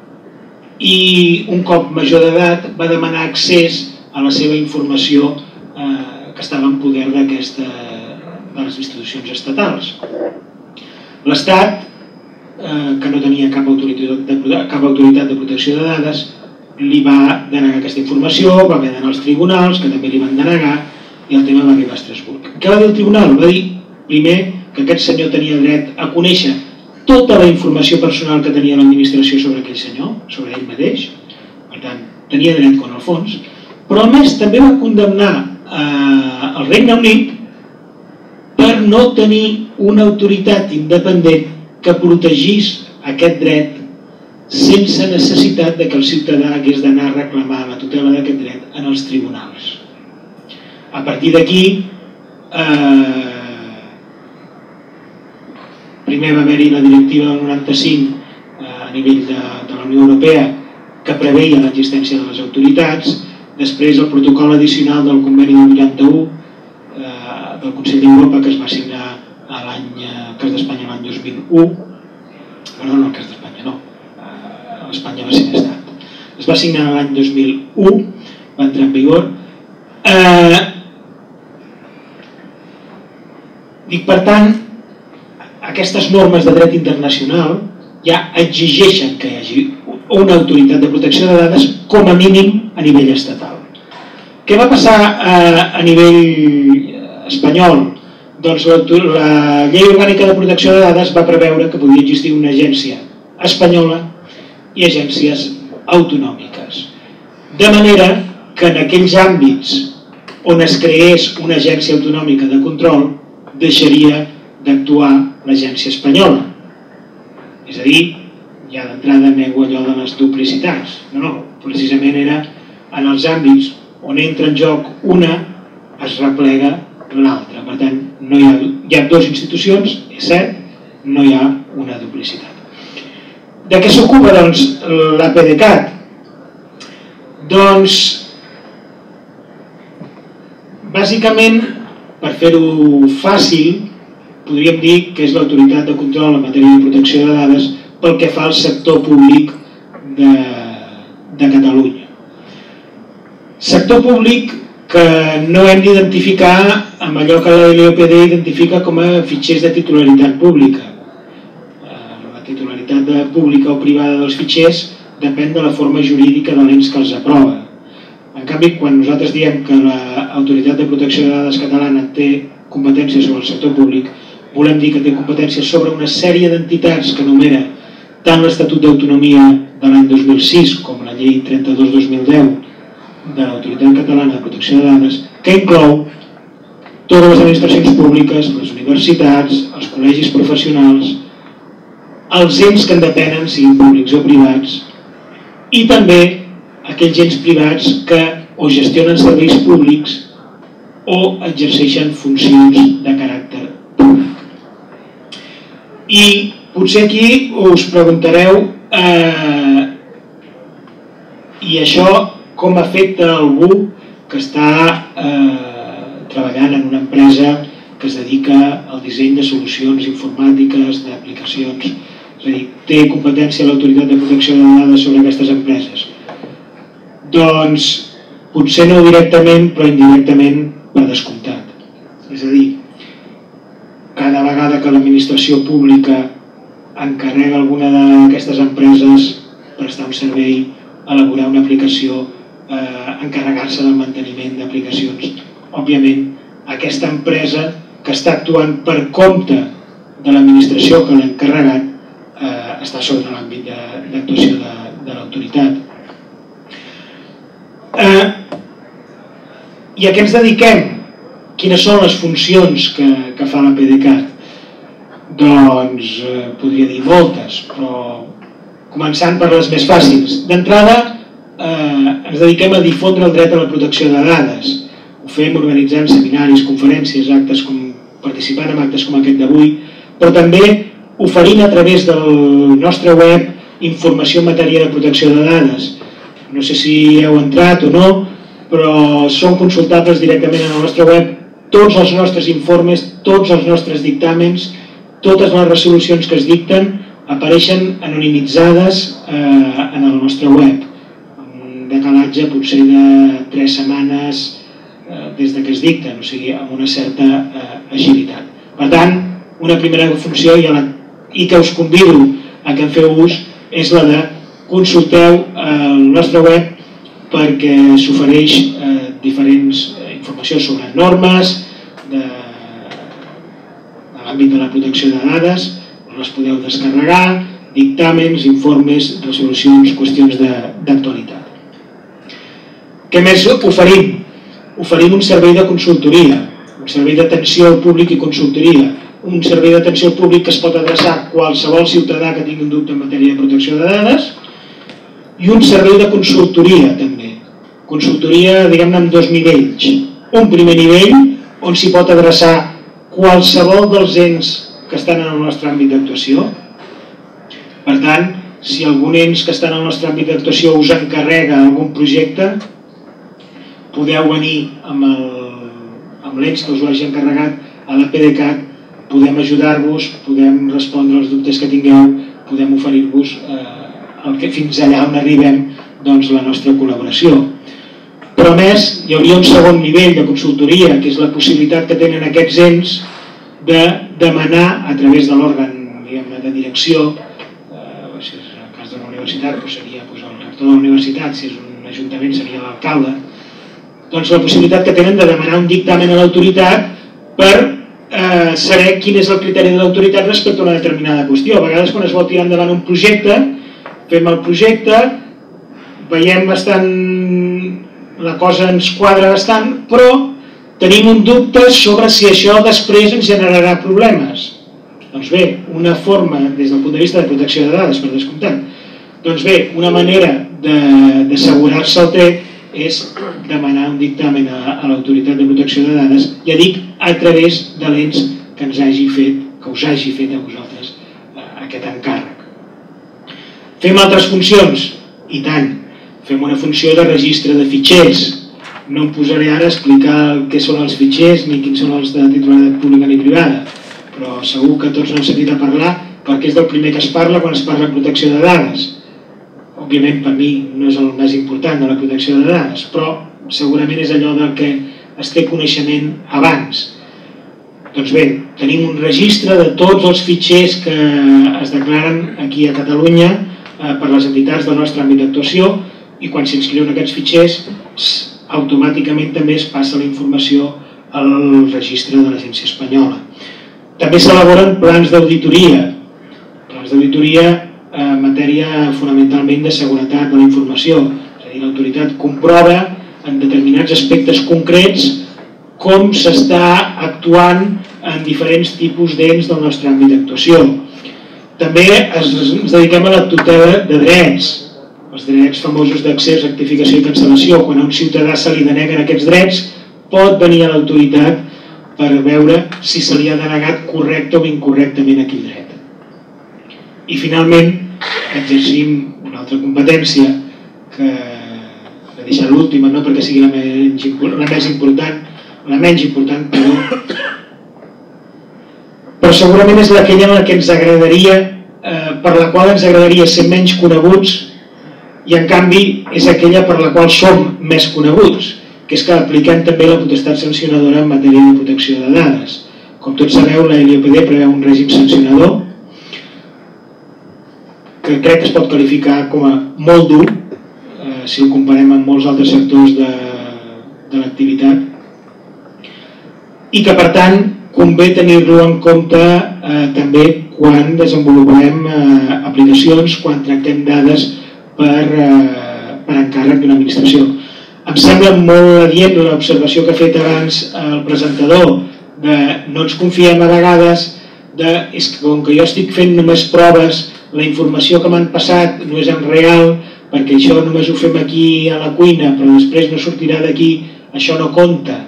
Speaker 2: i un cop major d'edat va demanar accés a la seva informació que estava en poder de les institucions estatals. L'Estat, que no tenia cap autoritat de protecció de dades, li va denegar aquesta informació, va haver d'anar als tribunals, que també li van denegar, i el tema va arribar a Estrasburg. Què va dir el tribunal? Va dir, primer, que aquest senyor tenia dret a conèixer tota la informació personal que tenia l'administració sobre aquell senyor, sobre ell mateix, per tant, tenia dret con el fons, però a més també va condemnar el Regne Unit per no tenir una autoritat independent que protegís aquest dret sense necessitat que el ciutadà hagués d'anar a reclamar la tutela d'aquest dret en els tribunals. A partir d'aquí, primer va haver-hi la directiva del noranta-cinc a nivell de la Unió Europea que preveia l'existència de les autoritats, després el protocol addicional del conveni del vuitanta-u del Consell d'Europa que es va signar a l'any cas d'Espanya l'any dos mil u, perdó, no el cas d'Espanya, no, l'Espanya va ser més tard. Es va signar l'any dos mil u, va entrar en vigor. Dic, per tant, aquestes normes de dret internacional ja exigeixen que hi hagi una autoritat de protecció de dades com a mínim a nivell estatal. Què va passar a nivell espanyol? Doncs la Llei Orgànica de Protecció de Dades va preveure que podia existir una agència espanyola i agències autonòmiques. De manera que en aquells àmbits on es creés una agència autonòmica de control, deixaria d'actuar l'agència espanyola. És a dir, ja d'entrada nego allò de les duplicitats. No, no, precisament era en els àmbits on entra en joc una, es replega l'altra. Per tant, no hi ha, hi ha dues institucions, és cert, no hi ha una duplicitat. De què s'ocupa, doncs, l'A P D CAT? Doncs, bàsicament, per fer-ho fàcil, podríem dir que és l'autoritat de control en matèria de protecció de dades pel que fa al sector públic de, de Catalunya. Sector públic que no hem d'identificar amb allò que la L O P D identifica com a fitxers de titularitat pública. La titularitat de pública o privada dels fitxers depèn de la forma jurídica de l'ens que els aprova. En canvi, quan nosaltres diem que l'Autoritat de Protecció de Dades catalana té competències sobre el sector públic, volem dir que té competències sobre una sèrie d'entitats que enumera tant l'Estatut d'Autonomia de l'any dos mil sis com la Llei trenta-dos dos mil deu de l'Autoritat Catalana de Protecció de Dades, que inclou totes les administracions públiques, les universitats, els col·legis professionals, els ens que en depenen, siguin públics o privats, i també aquells ens privats que o gestionen serveis públics o exerceixen funcions de caràcter públic. I potser aquí us preguntareu eh, i això com afecta algú que està eh, treballant en una empresa que es dedica al disseny de solucions informàtiques, d'aplicacions, és a dir, té competència l'Autoritat de Protecció de Dades sobre aquestes empreses. Doncs potser no directament, però indirectament per descomptat. És a dir, cada vegada que l'administració pública encarrega alguna d'aquestes empreses prestar un servei, elaborar una aplicació, eh, encarregar-se del manteniment d'aplicacions, òbviament aquesta empresa que està actuant per compte de l'administració que l'ha encarregat eh, està sota l'àmbit d'actuació de, de l'autoritat. Eh, I a què ens dediquem? Quines són les funcions que, que fa la P D CAT? Doncs eh, podria dir moltes, però començant per les més fàcils. D'entrada, eh, ens dediquem a difondre el dret a la protecció de dades. Ho fem organitzant seminaris, conferències, actes com, participant en actes com aquest d'avui, però també oferint a través del nostre web informació en matèria de protecció de dades. No sé si heu entrat o no, però són consultables directament en el nostre web tots els nostres informes, tots els nostres dictàmens, totes les resolucions que es dicten apareixen anonimitzades eh, en el nostre web. Un decalatge potser de tres setmanes eh, des de que es dicten, o sigui, amb una certa eh, agilitat. Per tant, una primera funció i, la, i que us convido a que en feu ús és la de consulteu el nostre web perquè s'ofereix eh, diferents eh, informació sobre normes de, de l'àmbit de la protecció de dades, les podeu descarregar, dictàmens, informes, resolucions, qüestions d'actualitat. Què més oferim? Oferim un servei de consultoria, un servei d'atenció al públic i consultoria, un servei d'atenció al públic que es pot adreçar a qualsevol ciutadà que tingui un dubte en matèria de protecció de dades, i un servei de consultoria també. Consultoria, diguem-ne, amb dos nivells. Un primer nivell on s'hi pot adreçar qualsevol dels ens que estan en el nostre àmbit d'actuació. Per tant, si algun ens que està en el nostre àmbit d'actuació us encarrega algun projecte, podeu venir amb l'ens que us ho hagi encarregat a la P D CAT, podem ajudar-vos, podem respondre als dubtes que tingueu, podem oferir-vos eh, el que fins allà on arribem, doncs, la nostra col·laboració. Però a més, hi hauria un segon nivell de consultoria, que és la possibilitat que tenen aquests ens de demanar a través de l'òrgan de direcció, eh, si és el cas d'una universitat, doncs seria doncs, el rector de la universitat, si és un ajuntament seria l'alcalde, doncs la possibilitat que tenen de demanar un dictamen a l'autoritat per eh, saber quin és el criteri de l'autoritat respecte a una determinada qüestió. A vegades quan es vol tirar endavant un projecte, fem el projecte, veiem bastant, la cosa ens quadra bastant, però tenim un dubte sobre si això després ens generarà problemes. Doncs bé, una forma, des del punt de vista de protecció de dades, per descomptat, doncs bé, una manera d'assegurar-se el dret és demanar un dictamen a, a l'autoritat de protecció de dades, ja dic, a través de l'ens que ens hagi fet, que us hagi fet a vosaltres aquest encàrrec. Fem altres funcions? I tant. Fem una funció de registre de fitxers. No em posaré ara a explicar què són els fitxers ni quins són els de titularitat pública ni privada, però segur que tots n'han sentit a parlar perquè és del primer que es parla quan es parla de protecció de dades. Òbviament, per mi, no és el més important de la protecció de dades, però segurament és allò del que es té coneixement abans. Doncs bé, tenim un registre de tots els fitxers que es declaren aquí a Catalunya per les entitats del nostre àmbit d'actuació i quan s'inscriuen aquests fitxers automàticament també es passa la informació al registre de l'Agència Espanyola. També s'elaboren plans d'auditoria, plans d'auditoria en matèria fonamentalment de seguretat de la informació, és a dir, l'autoritat comprova en determinats aspectes concrets com s'està actuant en diferents tipus d'ens del nostre àmbit d'actuació. També ens dediquem a la tutela de drets, els drets famosos d'accés, rectificació i cancel·lació. Quan a un ciutadà se li deneguen aquests drets, pot venir a l'autoritat per veure si se li ha denegat correcte o incorrectament aquell dret. I finalment, exercim una altra competència, que he deixat l'última, no perquè sigui la menys important, la menys important, però, però segurament és aquella en la que ens agradaria, eh, per la qual ens agradaria ser menys coneguts i en canvi és aquella per la qual som més coneguts, que és que apliquem també la potestat sancionadora en matèria de protecció de dades. Com tots sabeu, la L I O P D preveu un règim sancionador que crec que es pot qualificar com a molt dur, eh, si ho comparem amb molts altres sectors de, de l'activitat, i que per tant convé tenir-lo en compte eh, també quan desenvolupem eh, aplicacions, quan tractem dades per, eh, per encàrrec d'una administració. Em sembla molt adient l'observació que ha fet abans el presentador de no ens confiem a vegades de, és que com que jo estic fent només proves, la informació que m'han passat no és en real, perquè això només ho fem aquí a la cuina, però després no sortirà d'aquí, això no compta.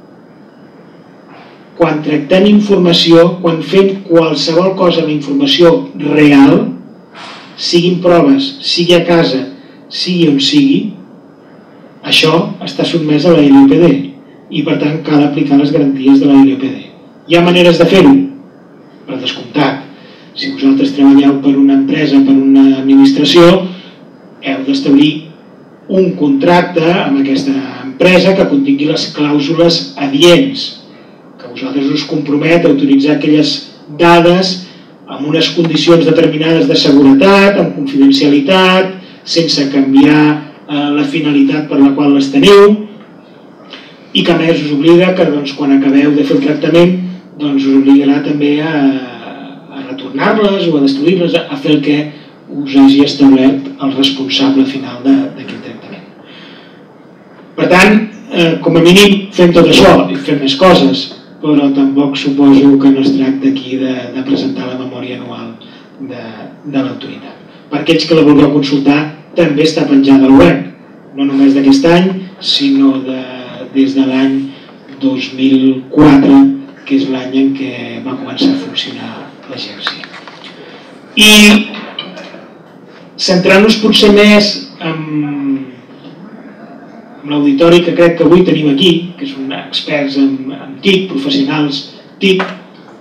Speaker 2: Quan tractem informació, quan fem qualsevol cosa amb informació real, siguin proves, sigui a casa, sigui on sigui, això està sotmès a la L I O P D i per tant cal aplicar les garanties de la L I O P D. Hi ha maneres de fer-ho? Per descomptat. Si vosaltres treballeu per una empresa, per una administració, heu d'establir un contracte amb aquesta empresa que contingui les clàusules adients, que vosaltres us compromet a utilitzar aquelles dades amb unes condicions determinades de seguretat, amb confidencialitat, sense canviar la finalitat per la qual les teniu i que a més us obliga que doncs, quan acabeu de fer el tractament doncs, us obligarà també a, a retornar-les o a destruir-les, a fer el que us hagi establert el responsable final d'aquest tractament. Per tant, eh, com a mínim fem tot això i fem més coses, però tampoc suposo que no es tracta aquí de, de presentar la memòria anual de, de l'autoritat. Per aquells que la vulgueu consultar, també està penjada al web, no només d'aquest any, sinó de, des de l'any dos mil quatre, que és l'any en què va començar a funcionar l'agència. I centrant-nos potser més en, en l'auditori que crec que avui tenim aquí, que són experts en, en T I C, professionals T I C,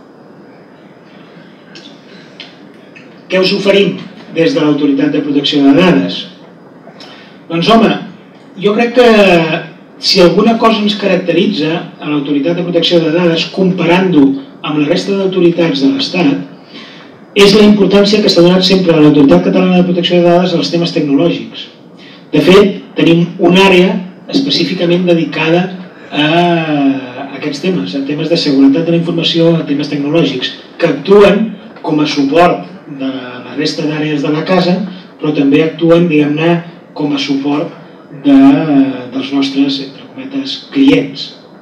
Speaker 2: què us oferim des de l'Autoritat de Protecció de Dades? Doncs home, jo crec que si alguna cosa ens caracteritza a l'Autoritat de Protecció de Dades comparant-ho amb la resta d'autoritats de l'Estat és la importància que s'ha donat sempre a l'Autoritat Catalana de Protecció de Dades als temes tecnològics. De fet, tenim una àrea específicament dedicada a aquests temes, a temes de seguretat de la informació, a temes tecnològics, que actuen com a suport de la resta d'àrees de la casa, però també actuen, diguem-ne, com a suport de, dels nostres, entre cometes, clients de,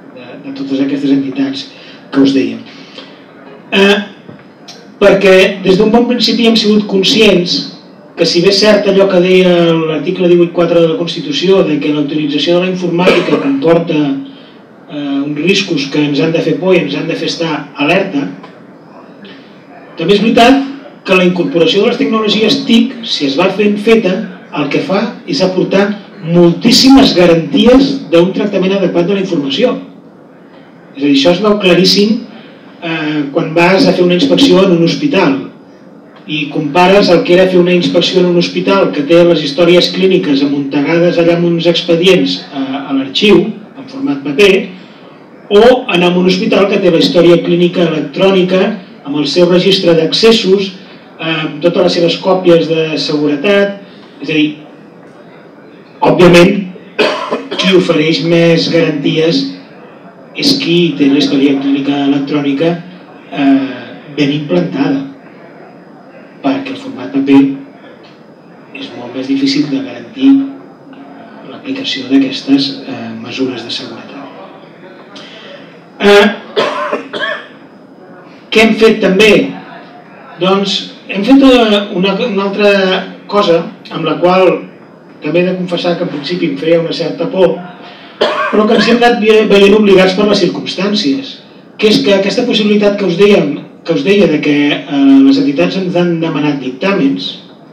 Speaker 2: a totes aquestes entitats que us dèiem. Eh, perquè des d'un bon principi hem sigut conscients que si bé és cert allò que deia l'article divuit punt quatre de la Constitució, de que la utilització de la informàtica comporta eh, uns riscos que ens han de fer por i ens han de fer estar alerta, també és veritat que la incorporació de les tecnologies T I C, si es va fent feta, el que fa és aportar moltíssimes garanties d'un tractament adequat de la informació. És a dir, això es veu claríssim eh, quan vas a fer una inspecció en un hospital i compares el que era fer una inspecció en un hospital que té les històries clíniques amuntegades allà amb uns expedients a, a l'arxiu, en format paper, o anar a un hospital que té la història clínica electrònica amb el seu registre d'accessos, amb totes les seves còpies de seguretat. És a dir, òbviament, qui ofereix més garanties és qui té la història clínica electrònica eh, ben implantada, perquè el format paper és molt més difícil de garantir l'aplicació d'aquestes eh, mesures de seguretat. Eh, què hem fet també? Doncs hem fet una, una altra cosa amb la qual també he de confessar que en principi em feia una certa por, però que ens hem anat veient obligats per les circumstàncies, que és que aquesta possibilitat que us dèiem, que us deia de que eh, les entitats ens han demanat dictàmens,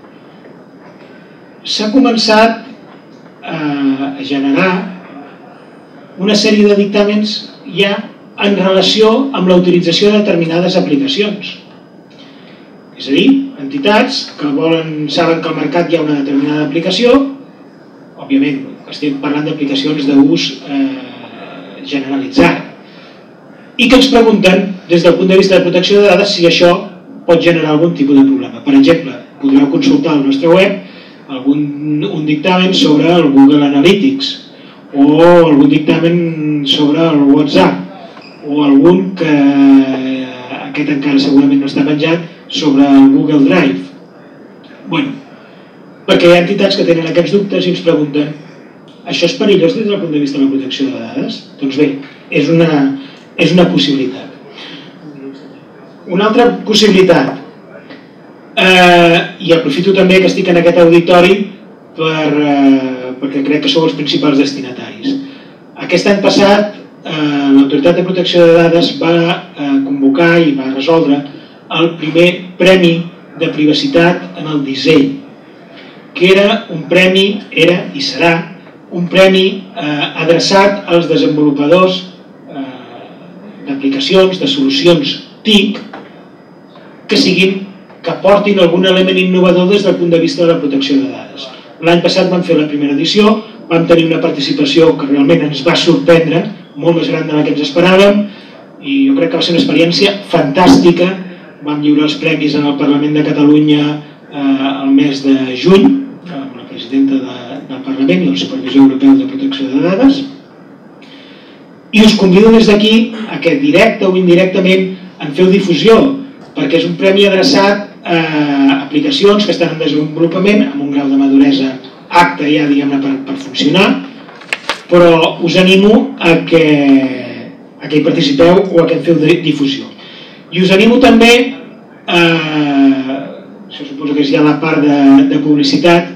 Speaker 2: s'ha començat eh, a generar una sèrie de dictàmens ja en relació amb la utilització de determinades aplicacions. És a dir, entitats que volen, saben que al mercat hi ha una determinada aplicació, òbviament estem parlant d'aplicacions d'ús eh, generalitzat, i que ens pregunten, des del punt de vista de protecció de dades, si això pot generar algun tipus de problema. Per exemple, podreu consultar al nostre web algun, un dictamen sobre el Google Analytics, o algun dictamen sobre el WhatsApp, o algun que aquest encara segurament no està penjat, sobre el Google Drive. Bueno, perquè hi ha entitats que tenen aquests dubtes i ens pregunten: això és perillós des del punt de vista de la protecció de dades? Doncs bé, és una, és una possibilitat. Una altra possibilitat, eh, i aprofito també que estic en aquest auditori per, eh, perquè crec que sou els principals destinataris. Aquest any passat eh, l'Autoritat de Protecció de Dades va eh, convocar i va resoldre el primer Premi de Privacitat en el Disseny, que era un premi, era i serà un premi eh, adreçat als desenvolupadors eh, d'aplicacions, de solucions T I C, que siguin, que portin algun element innovador des del punt de vista de la protecció de dades. L'any passat vam fer la primera edició, vam tenir una participació que realment ens va sorprendre, molt més gran de la que ens esperàvem, i jo crec que va ser una experiència fantàstica. Vam lliurar els premis en el Parlament de Catalunya eh, el mes de juny, amb la presidenta de, del Parlament i el Supervisor Europeu de Protecció de Dades. I us convido des d'aquí a que directe o indirectament en feu difusió, perquè és un premi adreçat a aplicacions que estan en desenvolupament, amb un grau de maduresa acte ja, diguem-ne, per, per funcionar, però us animo a que, a que hi participeu o a que en feu difusió. I us animo també, eh, això suposo que és ja la part de, de publicitat,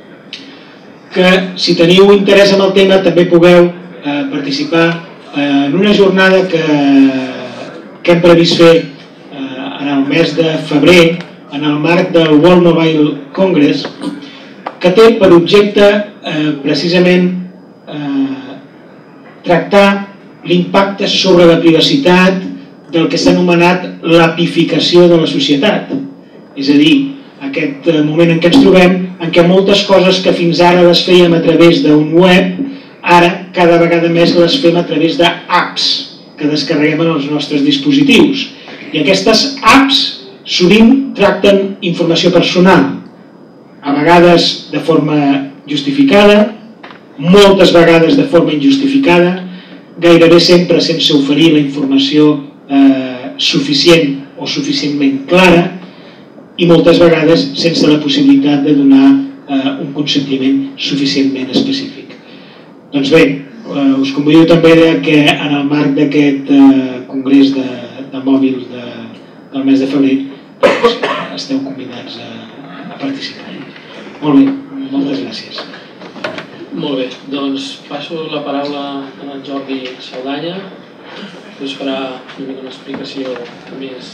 Speaker 2: que si teniu interès en el tema també pugueu eh, participar eh, en una jornada que, que hem previst fer eh, en el mes de febrer, en el marc del World Mobile Congress, que té per objecte eh, precisament eh, tractar l'impacte sobre la privacitat del que s'ha anomenat l'apificació de la societat. És a dir, aquest moment en què ens trobem, en què moltes coses que fins ara les fèiem a través d'un web, ara cada vegada més les fem a través d'apps que descarreguem en els nostres dispositius. I aquestes apps sovint tracten informació personal, a vegades de forma justificada, moltes vegades de forma injustificada, gairebé sempre sense oferir la informació eh, suficient o suficientment clara i moltes vegades sense la possibilitat de donar eh, un consentiment suficientment específic. Doncs bé, Us convido també que en el marc d'aquest congrés de mòbils del mes de febrer esteu convidats a participar. Molt bé, moltes gràcies.
Speaker 1: Molt bé, doncs passo la paraula a en Jordi Saldanya, que us farà una mica una explicació més.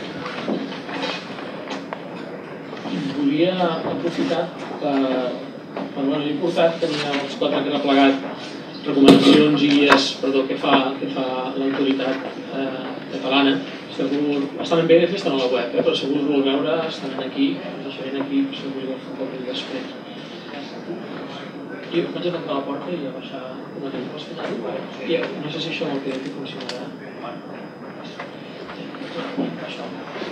Speaker 1: Volia aprofitar per... Bueno, he portat, tenia els quatre que he replegat recomanacions i guies que fa l'autoritat catalana. Estan ben bé, estan a la web, però si us vol veure estan aquí, us deixarem aquí, si us vol fer un cop després. Jo vaig a tancar la porta i a baixar una mica l'espanyol. No sé si això vol que funcionarà. Això.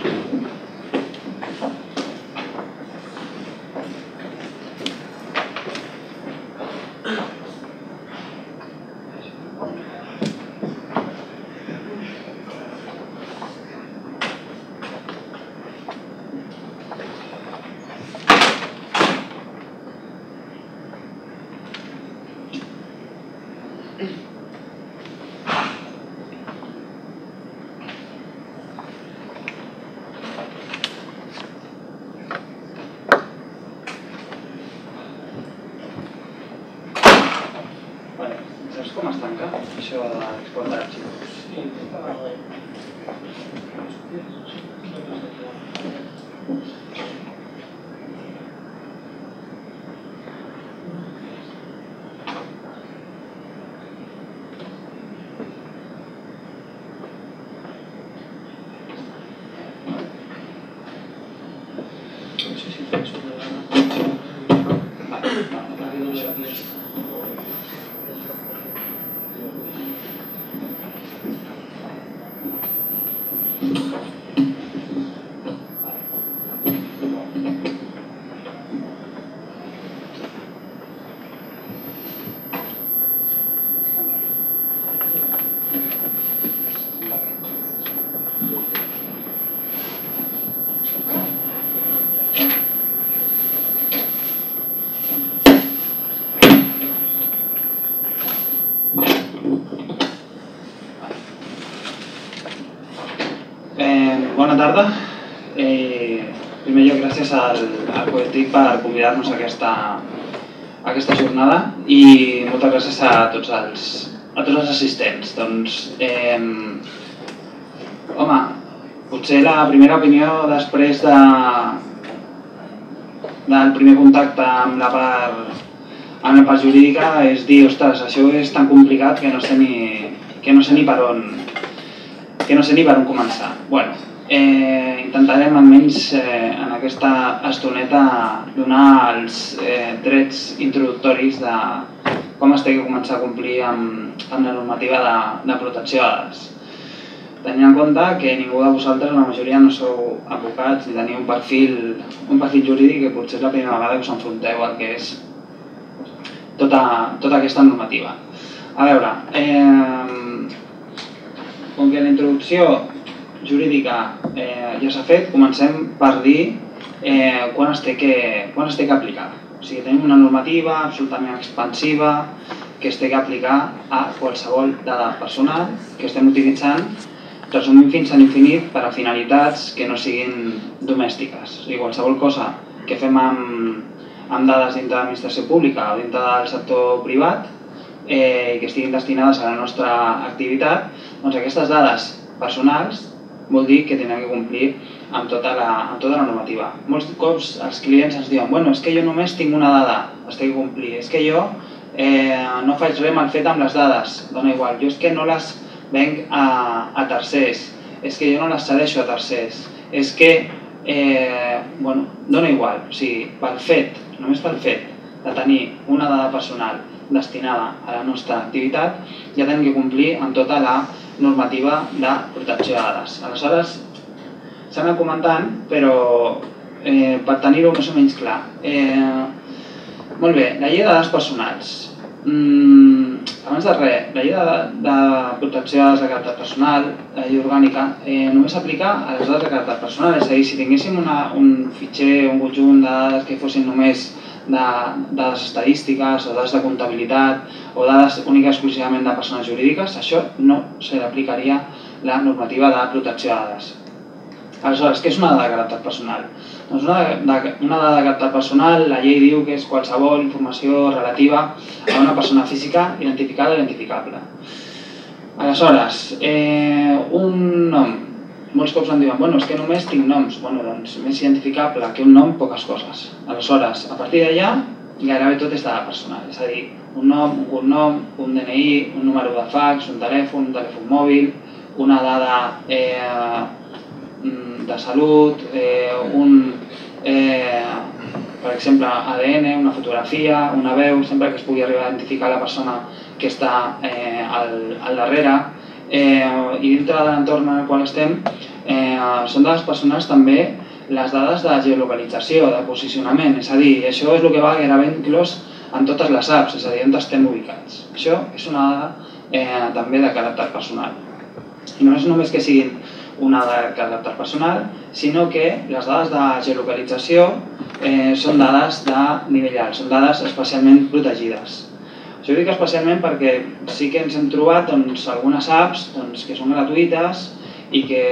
Speaker 3: Saps com es tanca això de l'export d'arxius?
Speaker 1: No sé si tens una...
Speaker 3: Bona tarda. Primer lloc, gràcies al Poetic per convidar-nos a aquesta jornada i moltes gràcies a tots els assistents. Doncs, home, potser la primera opinió després del primer contacte amb la part jurídica és dir, ostres, això és tan complicat que no sé ni per on que no sé ni per on començar. Bueno, intentarem almenys en aquesta estoneta donar els drets introductoris de com es té que començar a complir amb la normativa de protecció de dades. Tenint en compte que ningú de vosaltres, la majoria, no sou advocats ni teniu un perfil jurídic que potser és la primera vegada que us enfronteu al que és tota aquesta normativa. A veure, com que la introducció jurídica ja s'ha fet, comencem per dir quan es té que aplicar. O sigui, tenim una normativa absolutament expansiva que es té que aplicar a qualsevol dada personal que estem utilitzant, resumint fins a l'infinit per a finalitats que no siguin domèstiques. O sigui, qualsevol cosa que fem amb dades dintre de l'administració pública o dintre del sector privat i que estiguin destinades a la nostra activitat, doncs aquestes dades personals vol dir que tenen que complir amb tota la normativa. Molts cops els clients ens diuen bueno, és que jo només tinc una dada, es té que complir, és que jo no faig res mal fet amb les dades, dona igual, jo és que no les venc a tercers, és que jo no les cedeixo a tercers, és que, bueno, dona igual, o sigui, pel fet, només pel fet de tenir una dada personal destinada a la nostra activitat, ja tenim que complir amb tota la normativa de protecció de dades. Aleshores, s'ha anat comentant, però per tenir-ho més o menys clar. Molt bé, la llei de dades personals. Abans de res, la llei de protecció de dades de caràcter personal, la llei orgànica, només s'aplica a les dades de caràcter personal. És a dir, si tinguéssim un fitxer, un conjunt de dades que fossin només de dades estadístiques o dades de comptabilitat o dades úniques exclusivament de persones jurídiques, això no se li aplicaria la normativa de protecció de dades. Aleshores, què és una dada de caràcter personal? Doncs una, de, una dada de caràcter personal, la llei diu que és qualsevol informació relativa a una persona física identificada o identificable. Aleshores, eh, un nom. Molts cops em diuen, bueno, és que només tinc noms. Bueno, doncs, més identificable que un nom, poques coses. Aleshores, a partir d'allà, gairebé tot és dada personal. És a dir, un nom, un cognom, un D N I, un número de fax, un telèfon, un telèfon mòbil, una dada eh, de salut, eh, un, eh, per exemple, A D N, una fotografia, una veu, sempre que es pugui arribar a identificar la persona que està eh, al, al darrere. Eh, I dintre de l'entorn en el qual estem, eh, són dades personals també les dades de geolocalització, de posicionament, és a dir, això és el que va gairebé inclòs en totes les apps, és a dir, on estem ubicats. Això és una dada eh, també de caràcter personal. I no és només que siguin una dada de caràcter personal, sinó que les dades de geolocalització eh, són dades de nivell alt, són dades especialment protegides. Això ho dic especialment perquè sí que ens hem trobat doncs, algunes apps doncs, que són gratuïtes i que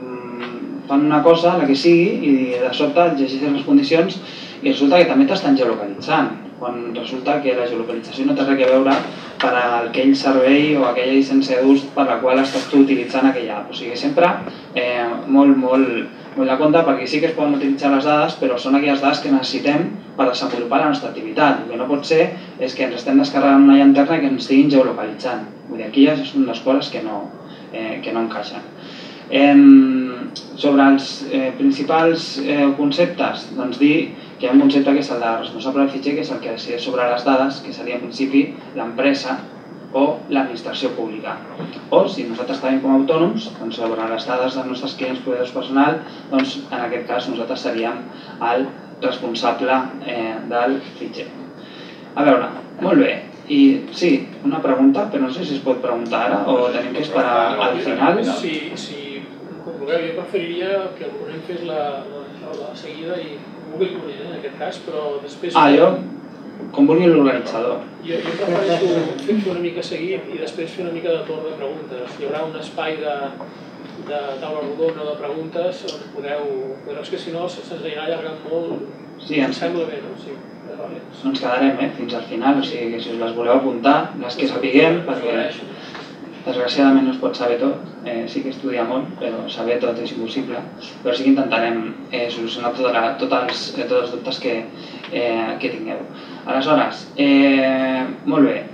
Speaker 3: mm, fan una cosa, la que sigui, i de sobte llegeixen les condicions i resulta que també t'estan geolocalitzant, quan resulta que la geolocalització no té res a veure per a aquell servei o aquella llicència d'ús per la qual estàs tu utilitzant aquella app. O sigui, sempre eh, molt, molt, molt de compte perquè sí que es poden utilitzar les dades, però són aquelles dades que necessitem per desenvolupar la nostra activitat. El que no pot ser és que ens estem descarregant una llanterna i que ens estiguin geolocalitzant. Vull dir, aquí ja són les coses que no, eh, que no encaixen. Eh, sobre els eh, principals eh, conceptes, doncs dir que hi ha un concepte que és el de responsable del fitxer, que és el que decideix sobre les dades, que seria en principi l'empresa o l'administració pública. O, si nosaltres tenim com a autònoms, doncs sobre les dades dels nostres clients proveïdors personal, doncs en aquest cas nosaltres seríem el responsable eh, del fitxer. A veure, molt bé. I sí, una pregunta, però no sé si es pot preguntar ara o tenim que esperar al final.
Speaker 1: Sí, sí. Jo preferiria que el ponent fes la, la, la seguida i vulgui el ponent en aquest cas, però després...
Speaker 3: Ah, jo? Com vulgui l'organitzador.
Speaker 1: Jo, jo prefereixo fer una mica seguit i després fer una mica de torn de preguntes. Hi haurà un espai de, de taula rodona de preguntes on podeu... Però és que si no se'ns anirà allargant molt.
Speaker 3: Sí,
Speaker 1: em sembla bé, no? Sí.
Speaker 3: No ens quedarem eh, fins al final, o sigui que si us les voleu apuntar, les que sapiguem, perquè desgraciadament no es pot saber tot, eh, sí que estudia molt, però saber tot és impossible, però sí que intentarem eh, solucionar tot la, tot els, eh, tots els dubtes que, eh, que tingueu. Aleshores, eh, molt bé,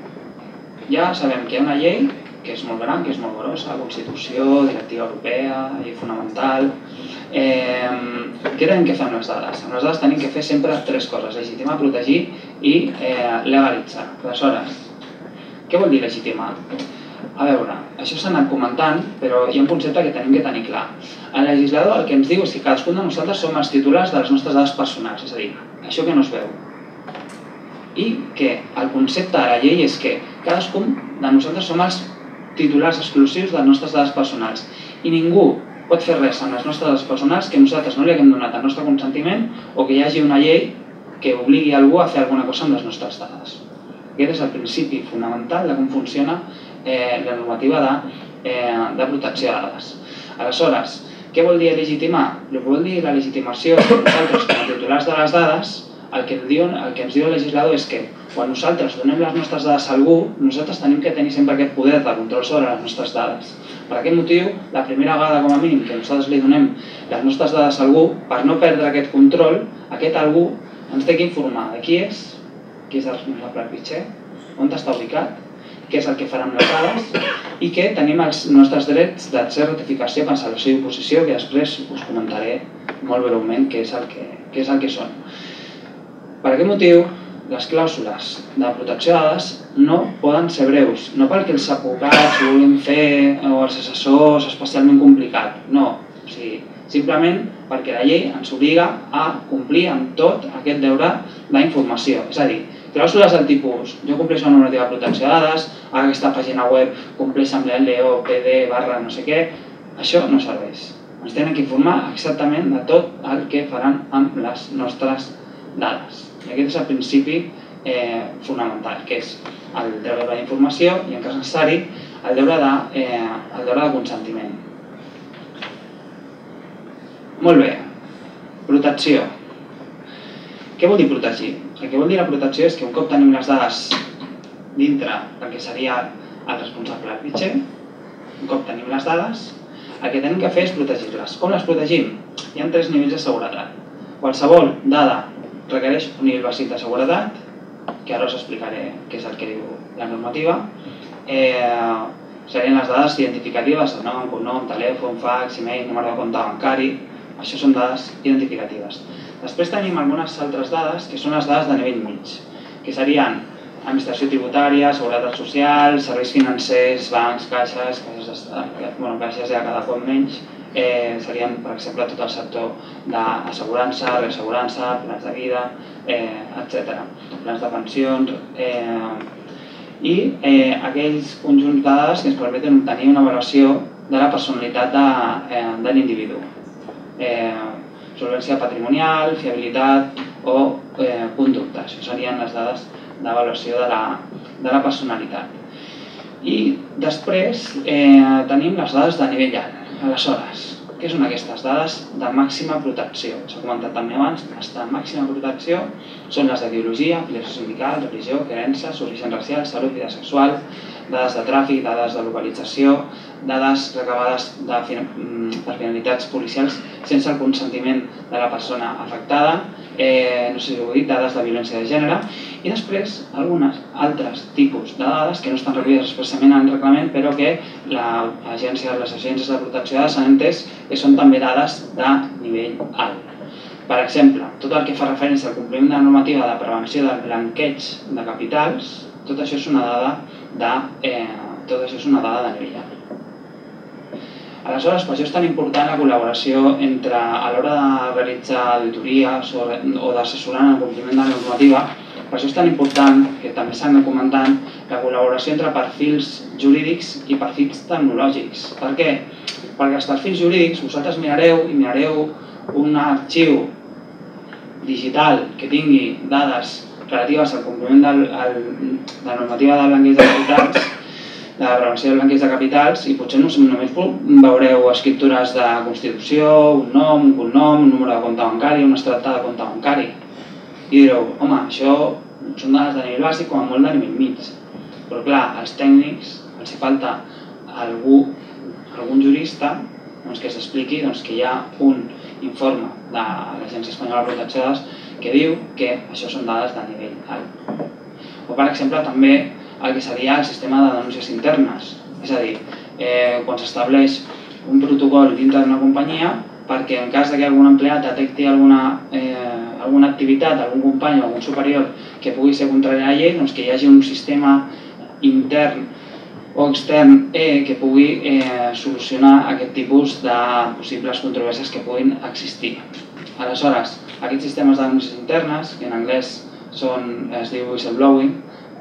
Speaker 3: ja sabem que hi ha una llei que és molt gran, que és molt grossa, Constitució, Directiva Europea, Llei Fonamental. Eh, què tenim que fer amb les dades? Amb les dades tenim que fer sempre tres coses, legitimar, protegir i eh, legalitzar. Aleshores, què vol dir legitimar? A veure, això s'ha anat comentant, però hi ha un concepte que tenim que tenir clar. El legislador el que ens diu és que cadascun de nosaltres som els titulars de les nostres dades personals, és a dir, això que no es veu. I que el concepte de la llei és que cadascun de nosaltres som els titulars exclusius de les nostres dades personals i ningú pot fer res amb les nostres dades personals que nosaltres no li haguem donat el nostre consentiment o que hi hagi una llei que obligui algú a fer alguna cosa amb les nostres dades. Aquest és el principi fonamental de com funciona eh, la normativa de, eh, de protecció de dades. Aleshores, què vol dir legitimar? El que vol dir la legitimació de nosaltres com a titulars de les dades, el que, diuen, el que ens diu el legislador és que quan nosaltres donem les nostres dades a algú, nosaltres tenim que tenir sempre aquest poder de control sobre les nostres dades. Per aquest motiu, la primera vegada com a mínim que nosaltres li donem les nostres dades a algú, per no perdre aquest control, aquest algú ens té que informar de qui és, qui és el responsable del fitxer, on està ubicat, què és el que farà amb les dades i que tenim els nostres drets d'accés, ratificació, cancel·lació i oposició, que després us comentaré molt breument què és el que, què és el que són. Per aquest motiu, les clàusules de protecció de dades no poden ser breus, no perquè els advocats ho vulguin fer o els assessors especialment complicat, no. O sigui, simplement perquè la llei ens obliga a complir amb tot aquest deure d'informació. És a dir, clàusules del tipus, jo compleixo una normativa de protecció de dades, aquesta pàgina web compleix amb la L O P D barra no sé què, això no serveix. Ens tenen que informar exactament de tot el que faran amb les nostres dades. I aquest és el principi fonamental, que és el deure de la informació i, en cas necessari, el deure de consentiment. Molt bé. Protecció. Què vol dir protegir? El que vol dir la protecció és que un cop tenim les dades dintre del que seria el responsable del fitxer, un cop tenim les dades, el que tenim que fer és protegir-les. Com les protegim? Hi ha tres nivells de seguretat. Qualsevol dada requereix un nivell bàsic de seguretat, que ara us explicaré què és el que diu la normativa. Serien les dades identificatives, el nom, cognom, telèfon, fax, e-mail, número de compte bancari. Això són dades identificatives. Després tenim algunes altres dades que són les dades de nivell mig, que serien administració tributària, seguretat social, serveis financers, bancs, caixes, caixes ja cada cop menys, serien, per exemple, tot el sector d'assegurança, reassegurança, plans de vida, etcètera. Plans de pensions i aquells conjunts de dades que ens permeten obtenir una avaluació de la personalitat de l'individu. Solvència patrimonial, fiabilitat o conducta. Això serien les dades d'avaluació de la personalitat. I després tenim les dades de nivell alt. Aleshores, què són aquestes dades de màxima protecció? S'ha comentat també abans, les de màxima protecció són les d'ideologia, afiliació sindical, religió, creences, origen racial, salut, vida sexual, dades de tràfic, dades de localització, dades recabades per finalitats policials sense el consentiment de la persona afectada, no sé si ho he dit, dades de violència de gènere, i després alguns altres tipus de dades que no estan recollides expressament en el reglament, però que l'agència de les agències de protecció de dades han entès que són també dades de nivell alt. Per exemple, tot el que fa referència al compliment de la normativa de prevenció del blanqueig de capitals, tot això és una dada de, tot això és una dada de nivell alt. Aleshores, per això és tan important la col·laboració entre, a l'hora de realitzar auditories o d'assessorar en el compliment de la normativa, per això és tan important, que també s'han de comentar, la col·laboració entre perfils jurídics i perfils tecnològics. Per què? Perquè els perfils jurídics, vosaltres mirareu i mirareu un arxiu digital que tingui dades relatives al compliment de la normativa de blanqueig de capitals, de la prevenció del blanqueig de capitals, i potser només veureu escriptures de Constitució, un nom, un cognom, un número de compte bancari, un extracte de compte bancari. I direu, home, això són dades de nivell bàsic com a molt de nivell mig. Però clar, als tècnics els hi falta algú, algun jurista que s'expliqui que hi ha un informe de l'Agència Espanyola de Protecció de Dades que diu que això són dades de nivell alt. O, per exemple, també el que seria el sistema de denúncies internes. És a dir, quan s'estableix un protocol dintre d'una companyia perquè en cas que algun empleat detecti alguna activitat, algun company o algun superior que pugui ser contrària a la llei, que hi hagi un sistema intern o extern que pugui solucionar aquest tipus de possibles controvèrsies que puguin existir. Aleshores, aquests sistemes de denúncies internes, que en anglès es diu whistleblowing,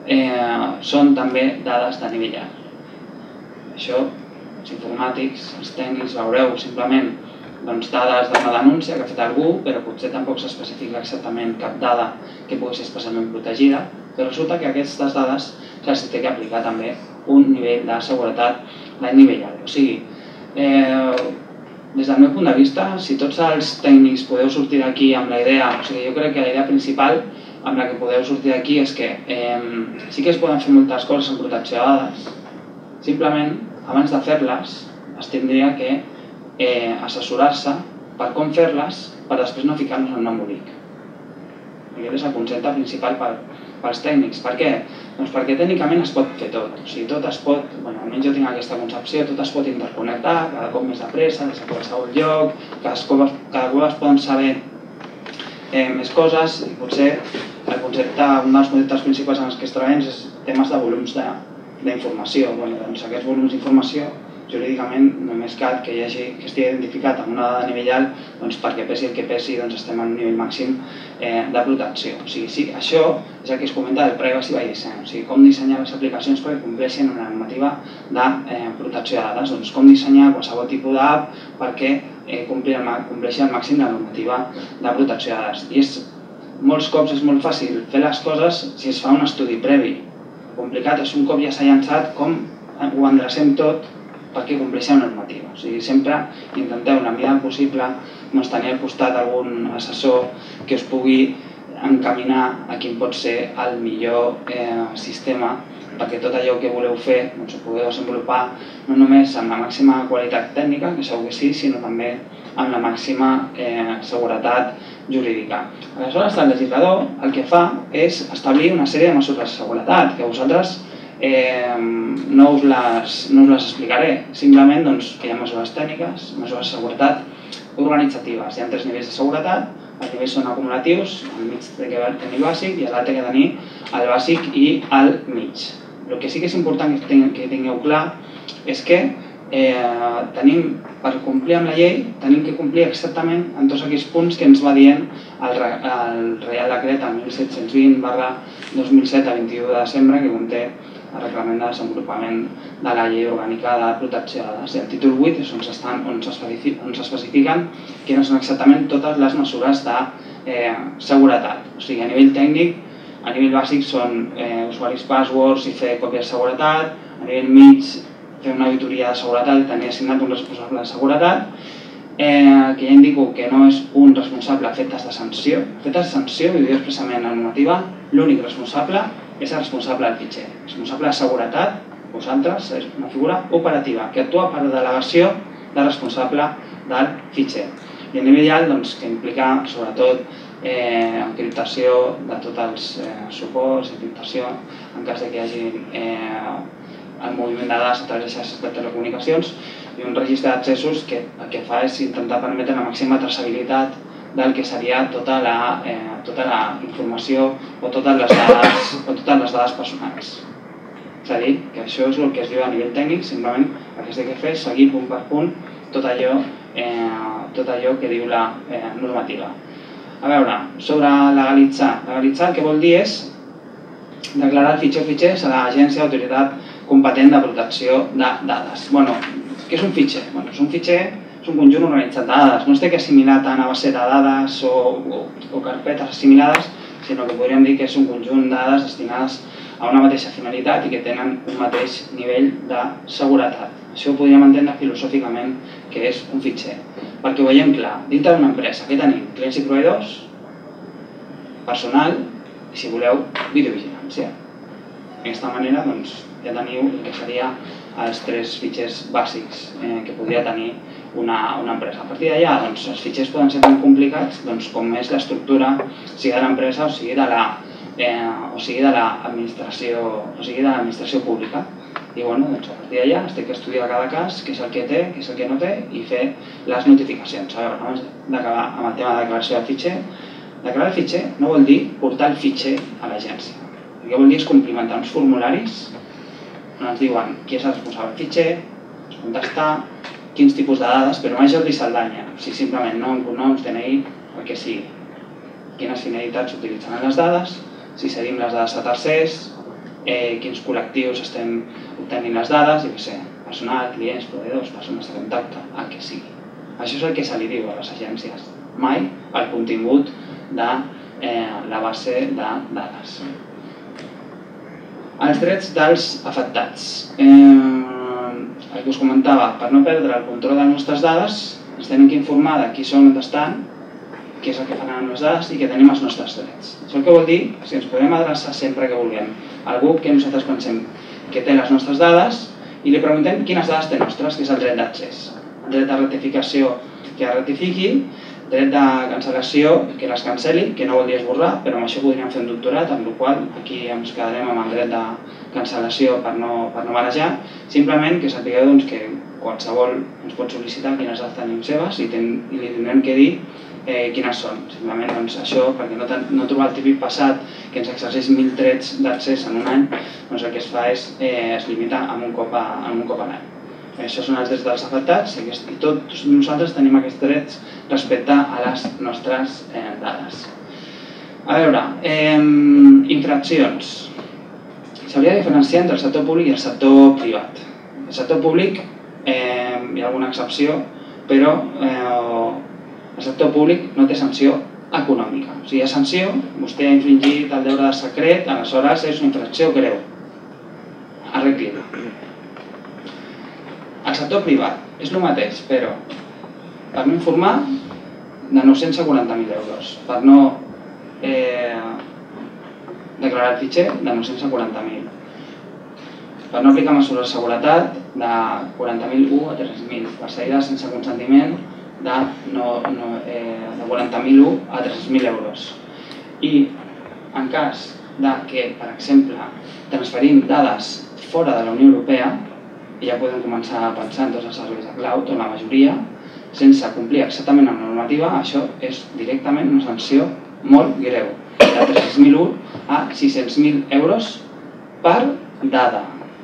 Speaker 3: són també dades de nivell alt. Això, els informàtics, els tècnics, veureu simplement dades d'una denúncia que ha fet algú, però potser tampoc s'especifica exactament cap dada que pugui ser especialment protegida, però resulta que aquestes dades se'ls té que aplicar també un nivell de seguretat de nivell alt. O sigui, des del meu punt de vista, si tots els tècnics podeu sortir d'aquí amb la idea, o sigui, jo crec que la idea principal amb la que podeu sortir d'aquí és que sí que es poden fer moltes coses en protecció de dades, simplement, abans de fer-les, es tindria que assessorar-se per com fer-les per després no ficar-nos en un embolic. Aquest és el concepte principal pels tècnics. Per què? Doncs perquè tècnicament es pot fer tot. O sigui, tot es pot, almenys jo tinc aquesta concepció, tot es pot interconnectar, cada cop més de pressa, des de qualsevol lloc, cada cop es poden saber més coses i potser el concepte, un dels conceptes principals en els que es treballem és temes de volums d'informació. Doncs aquests volums d'informació jurídicament només cal que hi hagi, que estigui identificat amb una dada de nivell alt perquè pesi el que pesi estem en un nivell màxim de protecció. O sigui, això és el que es comenta del privacy by design, o sigui, com dissenyar les aplicacions perquè compleixin una normativa de protecció de dades, doncs com dissenyar qualsevol tipus d'app perquè compleixi al màxim la normativa de protecció de dades. I és molts cops és molt fàcil fer les coses si es fa un estudi previ. Complicat és un cop ja s'ha llançat com ho endrecem tot perquè compleixi la normativa. O sigui, sempre intenteu, en la mida possible, tenir al costat algun assessor que us pugui encaminar a quin pot ser el millor sistema perquè tot allò que voleu fer ho pugueu desenvolupar no només amb la màxima qualitat tècnica, que segur que sí, sinó també amb la màxima seguretat jurídica. Aleshores, el legislador el que fa és establir una sèrie de mesures de seguretat que vosaltres no us les explicaré. Simplement que hi ha mesures tècniques, mesures de seguretat organitzatives. Hi ha tres nivells de seguretat, els nivells són acumulatius, al mig té que tenir bàsic i a l'altre té que tenir el bàsic i el mig. El que sí que és important que tingueu clar és que per complir amb la llei tenim que complir exactament en tots aquells punts que ens va dient el Reial Decret mil set-cents vint barra dos mil set a vint-i-u de desembre que conté el reglament de desenvolupament de la llei orgànica de protecció de dades. I el títol vuit és on s'especifiquen quines són exactament totes les mesures de seguretat. O sigui, a nivell tècnic, a nivell bàsic són usuaris passwords i fer còpies de seguretat, a nivell mig fer una auditoria de seguretat i tenir assignat un responsable de seguretat, que ja indico que no és un responsable a efectes de sanció. A efectes de sanció, i ho diu expressament la normativa, l'únic responsable és el responsable del fitxer. El responsable de seguretat, vosaltres, és una figura operativa que actua per delegació del responsable del fitxer. I a nivell alt, que implica sobretot encriptació de tots els suports, encriptació en cas que hi hagi el moviment de dades a través de xarxes de telecomunicacions i un registre d'accessos que el que fa és intentar permetre la màxima traçabilitat del que seria tota la informació o totes les dades personals. És a dir, que això és el que es diu a nivell tècnic, simplement el que es té que fer és seguir punt per punt tot allò que diu la normativa. A veure, sobre legalitzar. Legalitzar el que vol dir és declarar el fitxer fitxer a l'agència d'autoritat competent de protecció de dades. Bueno, què és un fitxer? Bueno, és un fitxer, és un conjunt organitzat de dades. No es té que assimilar tant a base de dades o carpetes assimilades, sinó que podríem dir que és un conjunt de dades destinades a una mateixa finalitat i que tenen un mateix nivell de seguretat. Això ho podríem entendre filosòficament que és un fitxer. Perquè ho veiem clar, dintre d'una empresa, què tenim? Clients i proveïdors, personal i, si voleu, videovigilància. D'aquesta manera, doncs, ja teniu el que seria els tres fitxers bàsics que podria tenir una empresa. A partir d'allà, doncs, els fitxers poden ser tan complicats com és l'estructura, sigui de l'empresa o sigui de l'administració pública. I, bueno, doncs, a partir d'allà es té que estudiar cada cas, què és el que té, què és el que no té, i fer les notificacions. A veure, abans d'acabar amb el tema de declaració del fitxer, declarar el fitxer no vol dir portar el fitxer a l'agència. El que vol dir és complimentar uns formularis on ens diuen qui és el responsable del fitxer, contestar, quins tipus de dades, però mai Jordi Saldanya, o sigui, simplement nom, cognoms, D N I, el que sigui. Quines finalitats s'utilitzaran les dades, si cedim les dades a tercers, quins col·lectius estem obtenint les dades, jo què sé, personal, clients, proveïdors, persones de contacte, el que sigui. Això és el que se li diu a les agències, mai el contingut de la base de dades. Els drets dels afectats. El que us comentava, per no perdre el control de les nostres dades, ens tenim que informar de qui són, on estan, què és el que faran amb les dades i que tenim els nostres drets. Això el que vol dir que ens podem adreçar sempre que vulguem a algú que nosaltres pensem que té les nostres dades i li preguntem quines dades té nostres, que és el dret d'accés. El dret de rectificació que es rectifiqui, dret de cancel·lació que les cancel·li, que no vol dir esborrar, però amb això podríem fer un doctorat, amb la qual cosa aquí ens quedarem amb el dret de cancel·lació per no marejar, simplement que sapigueu que qualsevol ens pot sol·licitar quines dades tenim seves i li tindrem que dir quines són. Simplement això, perquè no trobar el típic passat que ens exerceix mil trets d'accés en un any, doncs el que es fa és es limita amb un cop a l'any. Això són els drets dels afectats i tots nosaltres tenim aquests drets respecte a les nostres dades. A veure, infraccions. S'hauria de diferenciar entre el sector públic i el sector privat. El sector públic hi ha alguna excepció, però el sector públic no té sanció econòmica. O sigui, hi ha sanció, vostè ha infringit el deure de secret, aleshores és una infracció greu. Arregli-ho. El sector privat és el mateix, però per no informar, de nou-cents a quaranta mil euros. Per no declarar el fitxer, de nou-cents a quaranta mil. Per no aplicar mesures de seguretat, de quaranta mil u a tres mil. Per saïda sense consentiment, de quaranta mil u a tres mil euros. I en cas que, per exemple, transferim dades fora de la Unió Europea, i ja podem començar a pensar en tots els serveis de cloud, o la majoria, sense complir exactament amb la normativa, això és directament una sanció molt greu, de tres-cents mil u a sis-cents mil euros per dada.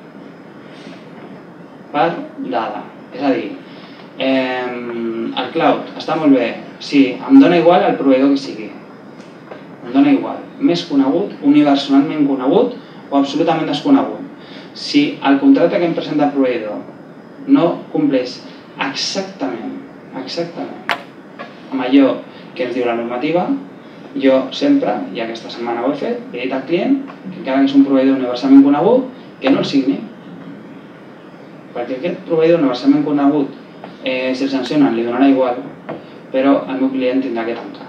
Speaker 3: Per dada. És a dir, el cloud està molt bé, sí, em dóna igual el proveïdor que sigui. Em dóna igual. Més conegut, universalment conegut o absolutament desconegut. Si el contracte que em presenta el proveïdor no compleix exactament, exactament, amb allò que ens diu la normativa, jo sempre, i aquesta setmana ho he fet, he dit al client que encara que és un proveïdor universalment conegut, que no el signi. Perquè aquest proveïdor universalment conegut, si el sancionen, li donarà igual, però el meu client tindrà que tancar.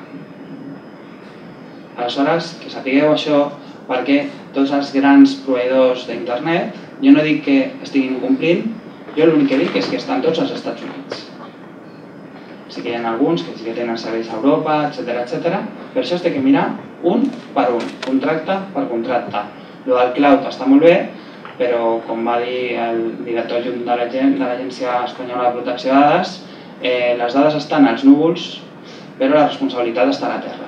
Speaker 3: Aleshores, que sapigueu això, perquè tots els grans proveïdors d'internet, jo no dic que estiguin incomplint, jo l'únic que dic és que estan tots als Estats Units. Sí que hi ha alguns que sí que tenen serveis a Europa, etcètera, etcètera, però això es té que mirar un per un, contracte per contracte. Lo del cloud està molt bé, però com va dir el director adjunt de l'Agència Espanyola de Protecció de Dades, les dades estan als núvols, però la responsabilitat està a la terra.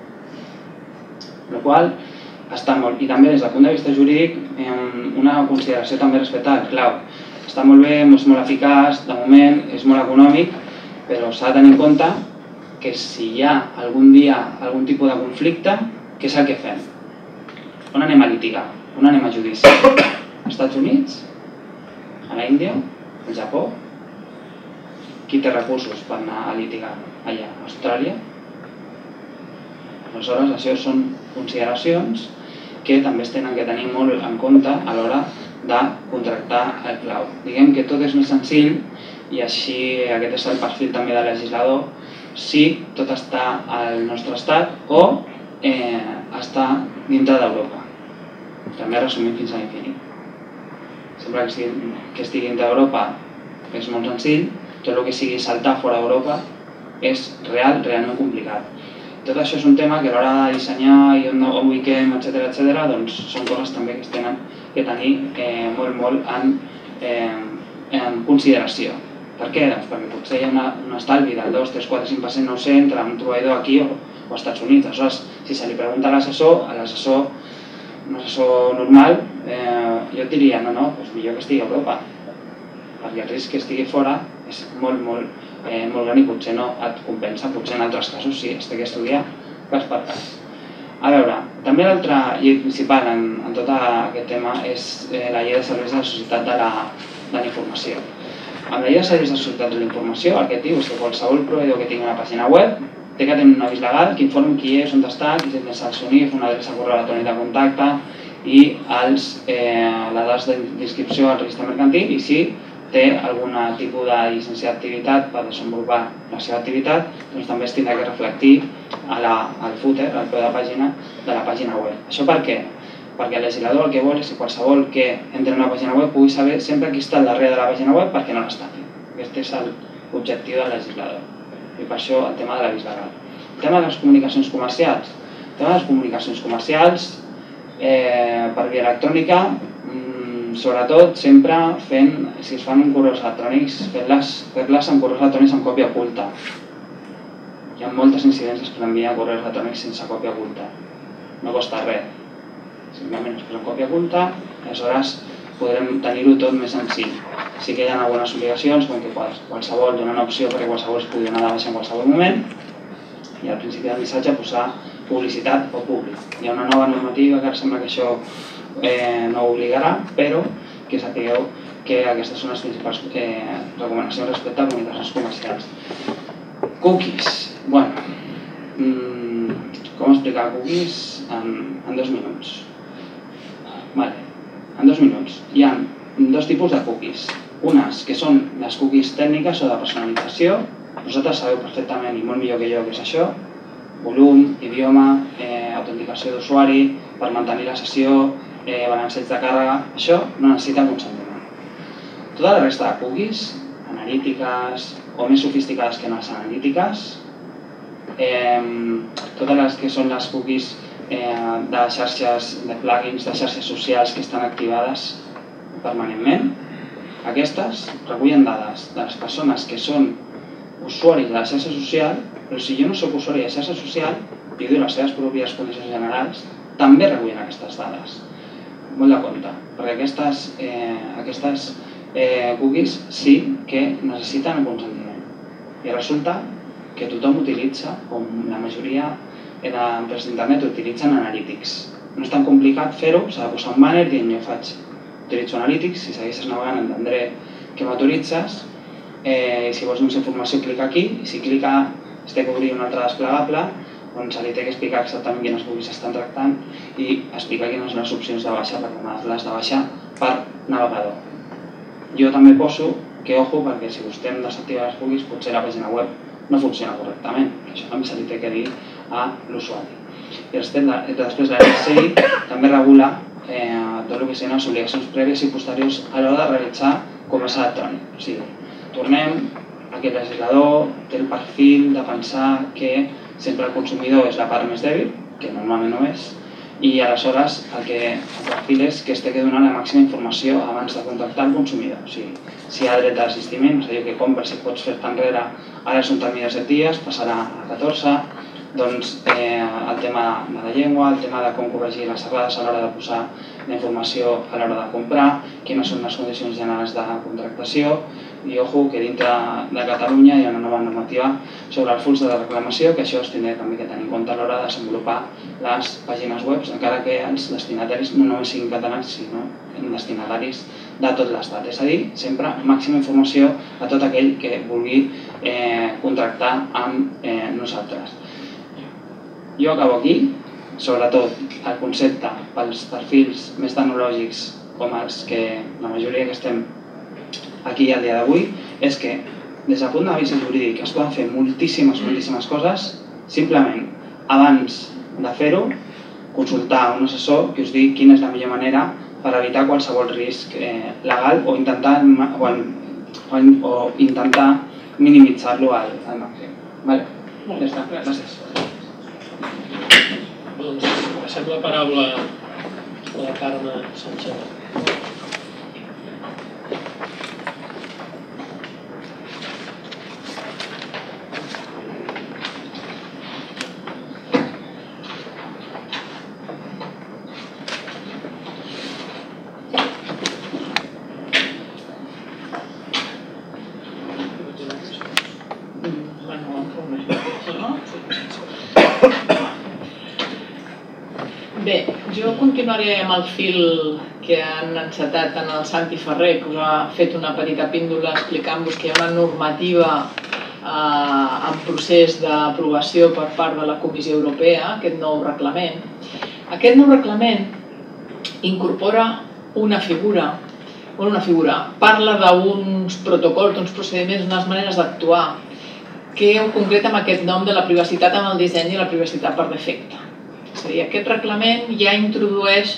Speaker 3: La qual està molt... I també des del punt de vista jurídic, una consideració també respecte al cloud. Està molt bé, és molt eficaç, de moment és molt econòmic, però s'ha de tenir en compte que si hi ha algun dia algun tipus de conflicte, què és el que fem? On anem a litigar? On anem a judici? Als Estats Units? A l'Índia? Al Japó? Qui té recursos per anar a litigar allà? A Austràlia? Aleshores, això són consideracions que també es tenen que tenir molt en compte a l'hora de contractar el cloud. Diguem que tot és més senzill i així aquest és el perfil també del legislador si tot està al nostre estat o està dintre d'Europa. També resumim fins a l'infinit. Sempre que estigui dintre d'Europa és molt senzill, tot el que sigui saltar fora d'Europa és real, realment complicat. Tot això és un tema que a l'hora de dissenyar i on ubiquem, etcètera, etcètera, doncs són coses també que es tenen que tenir molt, molt en consideració. Per què? Doncs perquè potser hi ha un estalvi del dos, tres, quatre, cinc per cent, no ho sé, entre un proveïdor aquí o als Estats Units. Aleshores, si se li pregunta a l'assessor, a l'assessor, un assessor normal, jo et diria, no, no, millor que estigui a Europa, perquè el risc que estigui fora és molt, molt molt gran i potser no et compensa, potser en altres casos sí, es té que estudiar cas per cas. A veure, també l'altra llei principal en tot aquest tema és la llei de serveis de la societat de la informació. Amb la llei de serveis de la societat de la informació el que et diu és que qualsevol proveïdor que tingui una pàgina web té que tenir un avís legal que informi qui és, on està, qui és el seu N I F, una adreça correu electrònic de contacte i les dades d'inscripció al registre mercantil i si té algun tipus de llicència d'activitat per desenvolupar la seva activitat, doncs també es tindrà que reflectir al footer, al peu de pàgina de la pàgina web. Això per què? Perquè el legislador el que vol és que qualsevol que entri en una pàgina web pugui saber sempre qui està al darrere de la pàgina web perquè no l'estafi. Aquest és l'objectiu del legislador. I per això el tema de l'avís legal. El tema de les comunicacions comercials. El tema de les comunicacions comercials per via electrònica, sobretot sempre fent, si es fan correus electrònics, fer-les amb correus electrònics amb còpia oculta. Hi ha moltes incidències que s'envien correus electrònics sense còpia oculta. No costa res. Simplement es posa en còpia oculta, aleshores podrem tenir-ho tot més senzill. Sí que hi ha algunes obligacions, com que qualsevol dona una opció perquè qualsevol es pugui donar de baixa en qualsevol moment, i al principi del missatge posar publicitat o públic. Hi ha una nova normativa que ara sembla que això no ho obligarà, però que sapigueu que aquestes són les principals recomanacions respecte a comunicacions comercials. Cookies. Bueno, explicar cookies en dos minuts. Vale, en dos minuts. Hi ha dos tipus de cookies. Unes que són les cookies tècniques o de personalització. Vosaltres sabeu perfectament i molt millor que jo què és això. Volum, idioma, autenticació d'usuari, per mantenir la sessió, balanceig de càrrega. Això no necessita consentiment. Tota la resta de cookies, analítiques o més sofisticades que les analítiques, totes les que són les cookies de xarxes, de plugins, de xarxes socials que estan activades permanentment, aquestes recullen dades de les persones que són usuaris de la xarxa social, però si jo no soc usuari de xarxa social i dono les seves pròpies condicions generals, també recullen aquestes dades. Molt de compte, perquè aquestes cookies sí que necessiten un consentiment. I resulta que tothom utilitza, com la majoria d'empreses d'internet, utilitzen Analytics. No és tan complicat fer-ho, s'ha de posar un banner dient jo faig, utilitzo Analytics, si segueixes navegant entendré que m'autoritzes, si vols més informació clica aquí, i si clica es té que obrir un altre desplegable on se li té que explicar exactament quines cookies s'estan tractant i explicar quines són les opcions de baixa per demanar-les de baixa per navegador. Jo també poso que, ojo, perquè si vostè em desactiva les cookies potser la pàgina web no funciona correctament, això també se li té que dir a l'usuari. I després la R S I també regula tot el que són les obligacions prèvies i posteriors a l'hora de realitzar comerç electrònic. O sigui, tornem a que el legislador té el perfil de pensar que sempre el consumidor és la part més dèbil, que normalment no és, i aleshores el perfil és que es té que donar la màxima informació abans de contactar el consumidor. O sigui, si hi ha dret de desistiment, és a dir, que compres i pots fer-te enrere, ara és un termini de set dies, passarà a catorze, doncs el tema de la llengua, el tema de com corregir les errades a l'hora de posar la informació a l'hora de comprar, quines són les condicions generals de contractació, i ojo que dintre de Catalunya hi ha una nova normativa sobre el flux de reclamació, que això es tindrà també que tenir en compte a l'hora de desenvolupar les pàgines web, encara que els destinataris no només siguin catalans, sinó destinataris de tot l'estat. És a dir, sempre màxima informació a tot aquell que vulgui contractar amb nosaltres. Jo acabo aquí, sobretot el concepte pels perfils més tecnològics com els que la majoria que estem aquí al dia d'avui, és que des del punt de vista jurídic es poden fer moltíssimes, moltíssimes coses, simplement abans de fer-ho, consultar un assessor que us digui quina és la millor manera per evitar qualsevol risc legal o intentar minimitzar-lo al màxim. Ja està, gràcies.
Speaker 1: Doncs passem la paraula a la Carme Sánchez.
Speaker 4: Bé, jo continuaré amb el fil que han encetat en el Santi Ferrer, que us ha fet una petita píndola explicant-vos que hi ha una normativa en procés d'aprovació per part de la Comissió Europea, aquest nou reglament. Aquest nou reglament incorpora una figura, una figura, parla d'uns protocols, d'uns procediments, d'unes maneres d'actuar, que ho concreta amb aquest nom de la privacitat en el disseny i la privacitat per defecte. És a dir, aquest reglament ja introdueix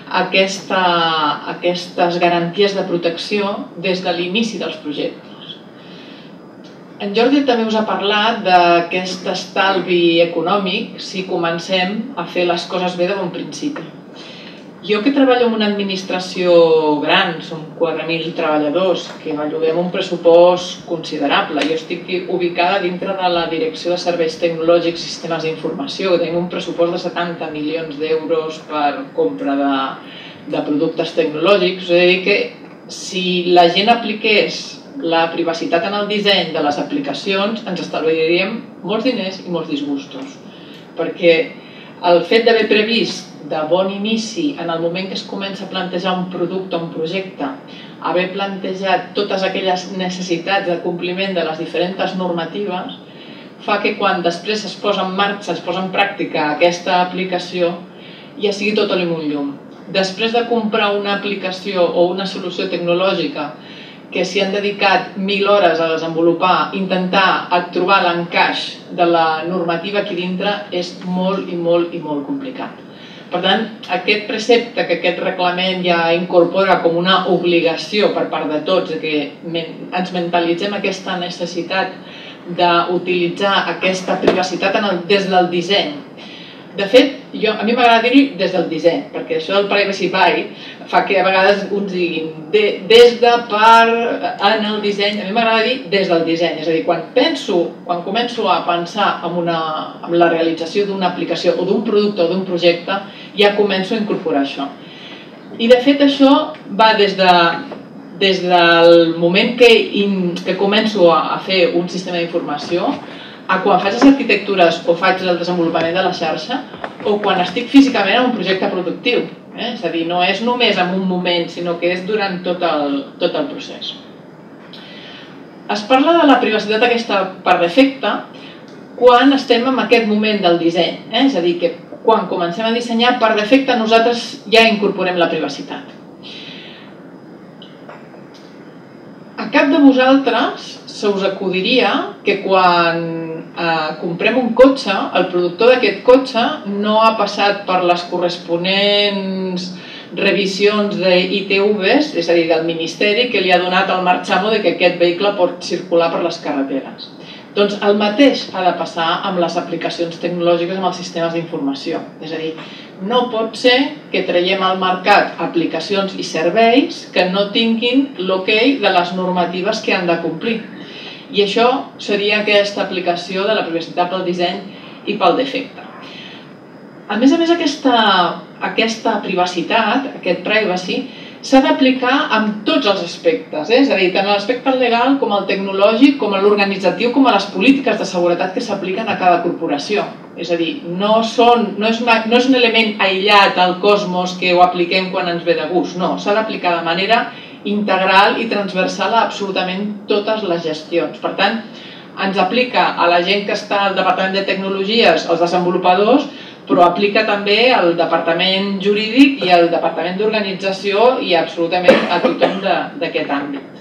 Speaker 4: aquestes garanties de protecció des de l'inici dels projectes. En Jordi també us ha parlat d'aquest estalvi econòmic si comencem a fer les coses bé de bon principi. Jo que treballo en una administració gran, som quatre mil treballadors, que valorem un pressupost considerable. Jo estic ubicada dintre de la Direcció de Serveis Tecnològics i Sistemes d'Informació, que tenim un pressupost de setanta milions d'euros per compra de productes tecnològics. És a dir, que si la gent apliqués la privacitat en el disseny de les aplicacions, ens estalviaríem molts diners i molts disgustos. Perquè el fet d'haver previst de bon inici, en el moment que es comença a plantejar un producte o un projecte, haver plantejat totes aquelles necessitats de compliment de les diferents normatives, fa que quan després es posa en marxa, es posa en pràctica aquesta aplicació, ja sigui tot a l'um un llum. Després de comprar una aplicació o una solució tecnològica que s'hi han dedicat mil hores a desenvolupar, intentar trobar l'encaix de la normativa aquí dintre és molt i molt i molt complicat. Per tant, aquest precepte que aquest reglament ja incorpora com una obligació per part de tots, que ens mentalitzem aquesta necessitat d'utilitzar aquesta privacitat des del disseny. De fet, a mi m'agrada dir-hi des del disseny, perquè això del privacy by fa que a vegades uns diguin des de, per, en el disseny, a mi m'agrada dir des del disseny, és a dir, quan penso, quan començo a pensar en la realització d'una aplicació o d'un producte o d'un projecte, ja començo a incorporar això. I de fet això va des de des del moment que començo a fer un sistema d'informació, a quan faig les arquitectures o faig el desenvolupament de la xarxa, o quan estic físicament en un projecte productiu. És a dir, no és només en un moment, sinó que és durant tot el procés. Es parla de la privacitat aquesta per defecte quan estem en aquest moment del disseny. És a dir, que quan comencem a dissenyar, per defecte nosaltres ja incorporem la privacitat. A cap de vosaltres se us acudiria que quan comprem un cotxe, el productor d'aquest cotxe no ha passat per les corresponents revisions d'I T Vs, és a dir, del Ministeri, que li ha donat el marxamo que aquest vehicle pot circular per les carreteres. Doncs el mateix ha de passar amb les aplicacions tecnològiques, amb els sistemes d'informació. És a dir, no pot ser que traiem al mercat aplicacions i serveis que no tinguin l'ok de les normatives que han de complir. I això seria aquesta aplicació de la privacitat pel disseny i pel defecte. A més a més, aquesta privacitat, aquest privacy, s'ha d'aplicar en tots els aspectes, és a dir, tant l'aspecte legal com el tecnològic, com l'organitzatiu, com a les polítiques de seguretat que s'apliquen a cada corporació. És a dir, no és un element aïllat al cosmos que ho apliquem quan ens ve de gust, no, s'ha d'aplicar de manera integral i transversal a absolutament totes les gestions. Per tant, ens aplica a la gent que està al Departament de Tecnologies, als desenvolupadors, però aplica també al Departament Jurídic i al Departament d'Organització i absolutament a tothom d'aquest àmbit.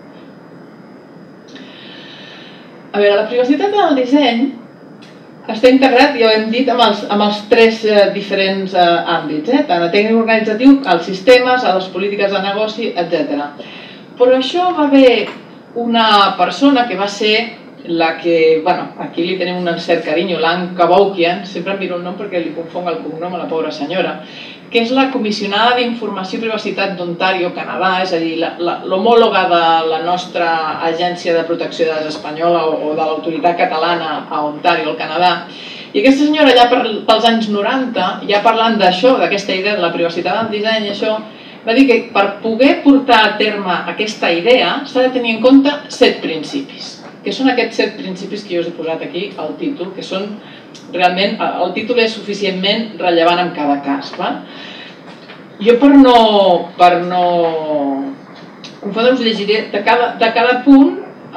Speaker 4: A veure, la privacitat en el disseny està integrat, ja ho hem dit, amb els tres diferents àmbits, tant el tècnic organitzatiu, els sistemes, les polítiques de negoci, etcètera. Però això va haver una persona que va ser la que, bueno, aquí li tenim un cert carinyo, l'Anne Cavoukian, sempre em miro el nom perquè li confong el cognom a la pobra senyora, que és la comissionada d'Informació i Privacitat d'Ontario, Canadà, és a dir, l'homòloga de la nostra agència de protecció de dades espanyola o de l'autoritat catalana a Ontario, al Canadà. I aquesta senyora, ja pels anys noranta, ja parlant d'això, d'aquesta idea de la privacitat del disseny, això, va dir que per poder portar a terme aquesta idea s'ha de tenir en compte set principis, que són aquests set principis que jo us he posat aquí al títol, que són realment, el títol és suficientment rellevant en cada cas. Jo per no confondre us llegiré de cada punt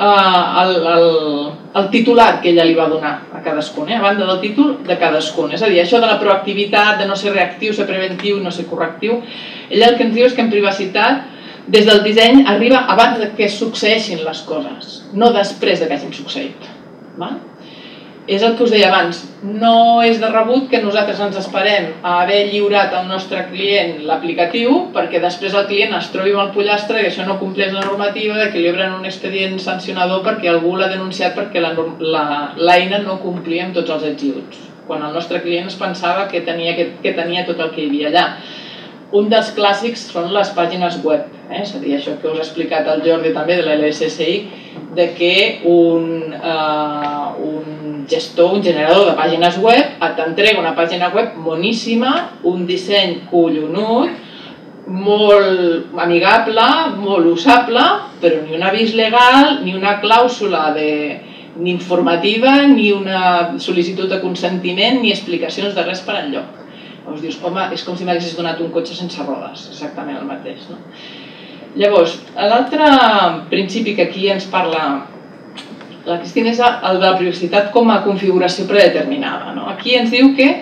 Speaker 4: el titular que ella li va donar a cadascun, a banda del títol de cadascun. És a dir, això de la proactivitat, de no ser reactiu, ser preventiu i no ser correctiu, ella el que ens diu és que en privacitat des del disseny arriba abans que succeeixin les coses, no després que hagin succeït. És el que us deia abans, no és de rebut que nosaltres ens esperem a haver lliurat al nostre client l'aplicatiu perquè després el client es trobi amb el pollastre que això no compleix la normativa, que li obren un expedient sancionador perquè algú l'ha denunciat perquè l'eina no complia amb tots els ets i uts, quan el nostre client es pensava que tenia tot el que hi havia allà. Un dels clàssics són les pàgines web, és a dir, això que us ha explicat el Jordi també de l'L S S I, de que un gestor, un generador de pàgines web t'entrega una pàgina web moníssima, un disseny collonut, molt amigable, molt usable, però ni un avís legal, ni una clàusula ni informativa, ni una sol·licitud de consentiment, ni explicacions de res per enlloc. Llavors dius, home, és com si m'haguessis donat un cotxe sense rodes, exactament el mateix. Llavors, l'altre principi que aquí ens parla la Cristina, és el de la privacitat com a configuració predeterminada. Aquí ens diu que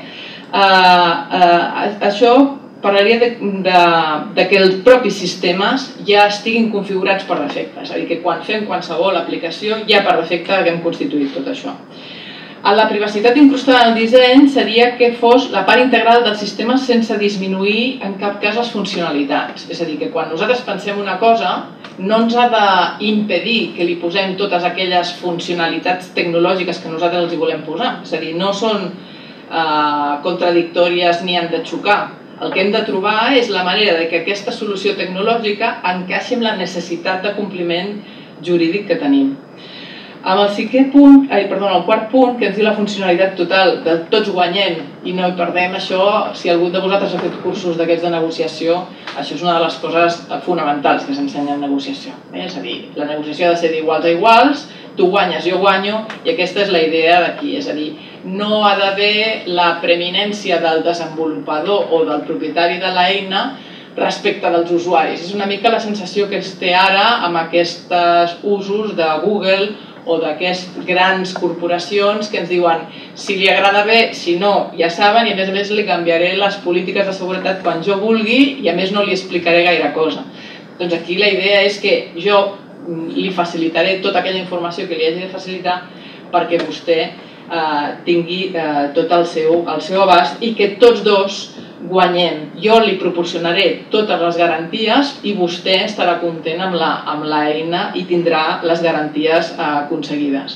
Speaker 4: això parlaria de que els propis sistemes ja estiguin configurats per defecte, és a dir, que quan fem qualsevol aplicació ja per defecte haguem constituït tot això. La privacitat incrustada en el disseny seria que fos la part integral del sistema sense disminuir en cap cas les funcionalitats. És a dir, que quan nosaltres pensem una cosa no ens ha d'impedir que li posem totes aquelles funcionalitats tecnològiques que nosaltres els hi volem posar. És a dir, no són contradictòries ni han de xocar. El que hem de trobar és la manera que aquesta solució tecnològica encaixi amb la necessitat de compliment jurídic que tenim. Amb el cinquè punt, ai, perdó, el quart punt, que ens diu la funcionalitat total, de tots guanyem i no hi perdem, això, si algú de vosaltres ha fet cursos d'aquests de negociació, això és una de les coses fonamentals que s'ensenya en negociació. És a dir, la negociació ha de ser d'iguals a iguals, tu guanyes, jo guanyo, i aquesta és la idea d'aquí, és a dir, no ha d'haver la preeminència del desenvolupador o del propietari de l'eina respecte dels usuaris. És una mica la sensació que es té ara amb aquests usos de Google o d'aquestes grans corporacions que ens diuen si li agrada bé, si no, ja saben, i a més a més li canviaré les polítiques de seguretat quan jo vulgui i a més no li explicaré gaire cosa. Doncs aquí la idea és que jo li facilitaré tota aquella informació que li hagi de facilitar perquè vostè tingui tot el seu abast i que tots dos guanyem. Jo li proporcionaré totes les garanties i vostè estarà content amb l'eina i tindrà les garanties aconseguides.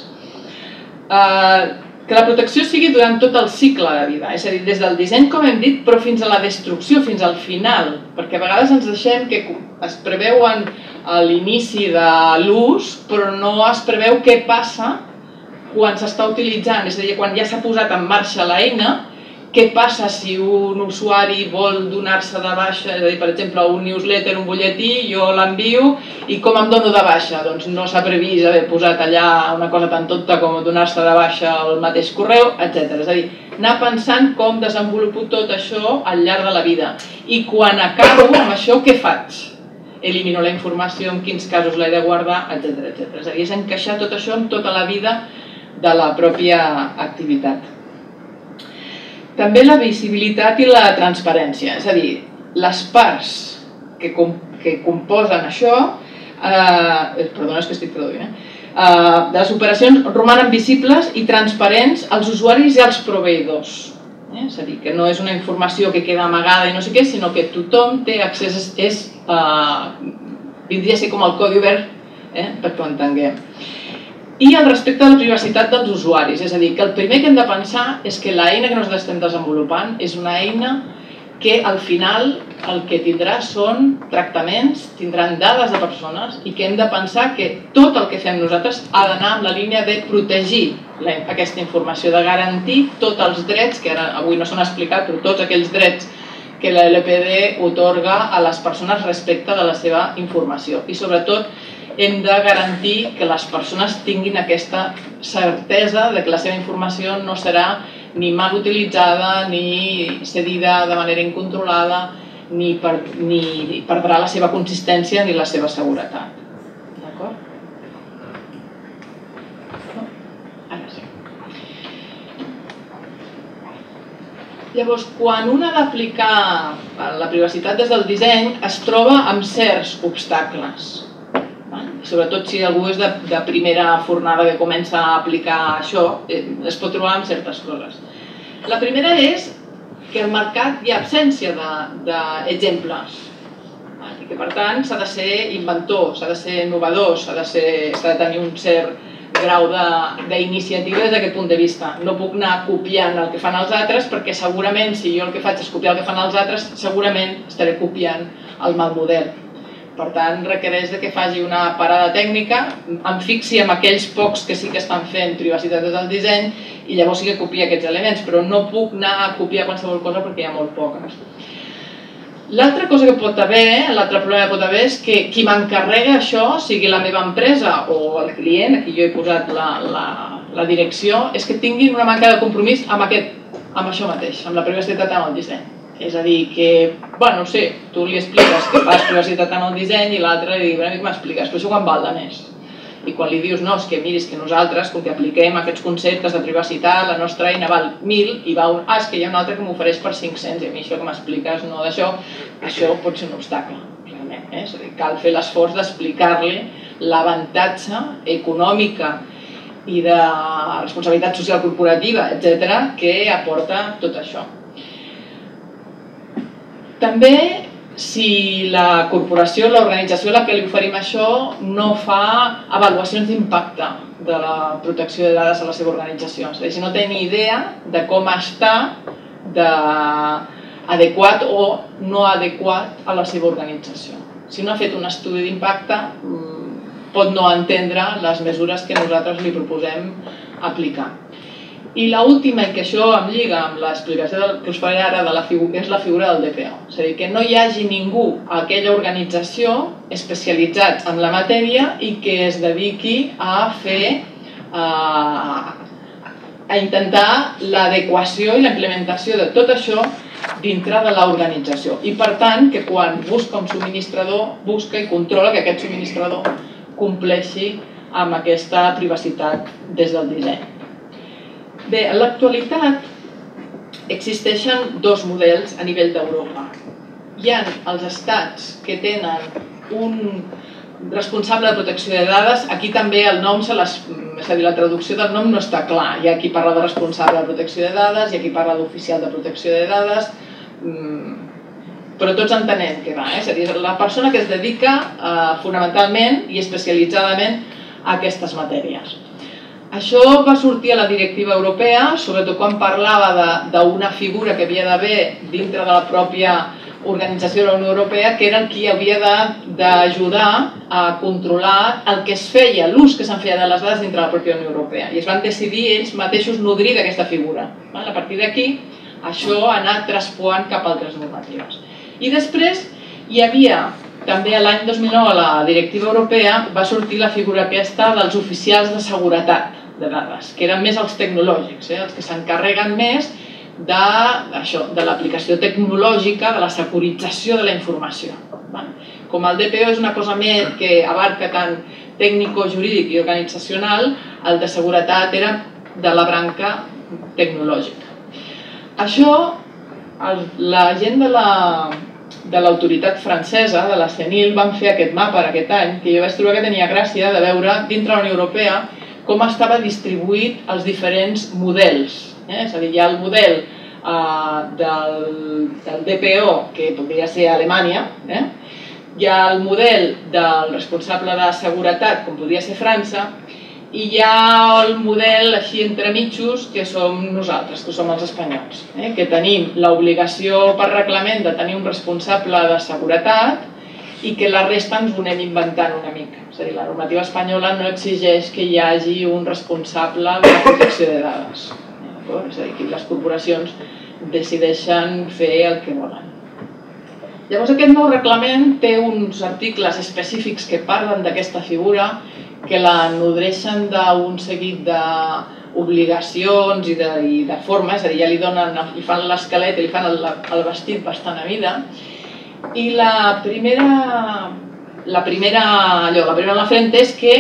Speaker 4: Que la protecció sigui durant tot el cicle de vida, és a dir, des del disseny, com hem dit, però fins a la destrucció, fins al final, perquè a vegades ens deixem que es preveuen a l'inici de l'ús, però no es preveu què passa quan s'està utilitzant, és a dir, quan ja s'ha posat en marxa l'eina, què passa si un usuari vol donar-se de baixa, és a dir, per exemple, un newsletter, un butlletí, jo l'envio i com em dono de baixa? Doncs no s'ha previst haver posat allà una cosa tan tonta com donar-se de baixa al mateix correu, etcètera. És a dir, anar pensant com desenvolupo tot això al llarg de la vida. I quan acabo amb això, què faig? Elimino la informació, en quins casos l'he de guardar, etcètera. És a dir, és encaixar tot això en tota la vida de la pròpia activitat. També la visibilitat i la transparència, és a dir, les parts que composen això, perdona, és que estic traduint, de les operacions romanen visibles i transparents als usuaris i als proveïdors. És a dir, que no és una informació que queda amagada i no sé què, sinó que tothom té accés, vindria a ser com el codi obert, perquè ho entenguem. I el respecte a la privacitat dels usuaris, és a dir, que el primer que hem de pensar és que l'eina que nosaltres estem desenvolupant és una eina que al final el que tindrà són tractaments, tindran dades de persones i que hem de pensar que tot el que fem nosaltres ha d'anar en la línia de protegir aquesta informació, de garantir tots els drets, que ara avui no s'han explicat, però tots aquells drets que la L P D atorga a les persones respecte de la seva informació. I sobretot hem de garantir que les persones tinguin aquesta certesa de que la seva informació no serà ni mal utilitzada, ni cedida de manera incontrolada, ni perdrà la seva consistència ni la seva seguretat. D'acord? Ara sí. Llavors, quan un ha d'aplicar la privacitat des del disseny, es troba amb certs obstacles. Sobretot si algú és de primera fornada que comença a aplicar això, es pot trobar amb certes coses. La primera és que al mercat hi ha absència d'exemples i que per tant s'ha de ser inventor, s'ha de ser innovador, s'ha de tenir un cert grau d'iniciativa des d'aquest punt de vista. No puc anar copiant el que fan els altres perquè segurament si jo el que faig és copiar el que fan els altres, segurament estaré copiant el mal model. Per tant, requereix que faci una parada tècnica, em fixi en aquells pocs que sí que estan fent privacitat des del disseny i llavors sí que copia aquests elements, però no puc anar a copiar qualsevol cosa perquè hi ha molt poques. L'altra cosa que pot haver, l'altre problema que pot haver és que qui m'encarrega això, sigui la meva empresa o el client, aquí jo he posat la direcció, és que tinguin una manca de compromís amb això mateix, amb la privacitat en el disseny. És a dir, que, bueno, sí, tu li expliques que fas privacitat en el disseny i l'altre li diu, una mica m'expliques, però això quan val de més. I quan li dius, no, és que miris que nosaltres, com que apliquem aquests conceptes de privacitat, la nostra eina val mil i va un, ah, és que hi ha un altre que m'ofereix per cinc-cents i a mi això que m'expliques no d'això, això pot ser un obstacle, realment. Eh? És a dir, cal fer l'esforç d'explicar-li l'avantatge econòmica i de responsabilitat social corporativa, etcètera, que aporta tot això. També, si la corporació, l'organització a la que li oferim això no fa avaluacions d'impacte de la protecció de dades a la seva organització, és a dir, si no té ni idea de com està adequat o no adequat a la seva organització. Si no ha fet un estudi d'impacte, pot no entendre les mesures que nosaltres li proposem aplicar. I l'última, i que això em lliga amb l'explicació que us faré ara de la figura, que és la figura del D P O. És a dir, que no hi hagi ningú a aquella organització especialitzat en la matèria i que es dediqui a fer, a intentar l'adequació i la implementació de tot això dintre de l'organització. I per tant, que quan busca un subministrador, busca i controla que aquest subministrador compleixi amb aquesta privacitat des del disseny. Bé, en l'actualitat existeixen dos models a nivell d'Europa. Hi ha els estats que tenen un responsable de protecció de dades, aquí també el nom, se les, és a dir, la traducció del nom no està clar. Hi ha qui parla de responsable de protecció de dades, hi ha qui parla d'oficial de protecció de dades, però tots entenem què va, eh? És a dir, la persona que es dedica eh, fonamentalment i especialitzadament a aquestes matèries. Això va sortir a la directiva europea, sobretot quan parlava d'una figura que havia d'haver dintre de la pròpia organització de la Unió Europea, que era el qui havia d'ajudar a controlar el que es feia, l'ús que se'n feia de les dades dintre de la pròpia Unió Europea. I es van decidir ells mateixos nodrir d'aquesta figura. A partir d'aquí, això ha anat traspoant cap a altres normatives. I després hi havia, també l'any dos mil nou a la directiva europea, va sortir la figura aquesta dels oficials de seguretat de dades, que eren més els tecnològics, els que s'encarreguen més de l'aplicació tecnològica, de la securització de la informació. Com el D P O és una cosa més que abarca tant tècnico-jurídic i organitzacional, el de seguretat era de la branca tecnològica. Això, la gent de l'autoritat francesa, de la CENIL, van fer aquest mapa aquest any, que jo vaig trobar que tenia gràcia de veure dintre de la Unió Europea com estava distribuït els diferents models. És a dir, hi ha el model del D P O, que podria ser a Alemanya, hi ha el model del responsable de seguretat, com podria ser França, i hi ha el model així entremitjos que som nosaltres, que som els espanyols, que tenim l'obligació per reglament de tenir un responsable de seguretat i que la resta ens ho anem inventant una mica. És a dir, la normativa espanyola no exigeix que hi hagi un responsable de protecció de dades. És a dir, que les corporacions decideixen fer el que volen. Llavors aquest nou reglament té uns articles específics que parlen d'aquesta figura, que la nodreixen d'un seguit d'obligacions i de formes, és a dir, ja li fan l'esquelet i li fan el vestit bastant a mida. I la primera la primera a la front és que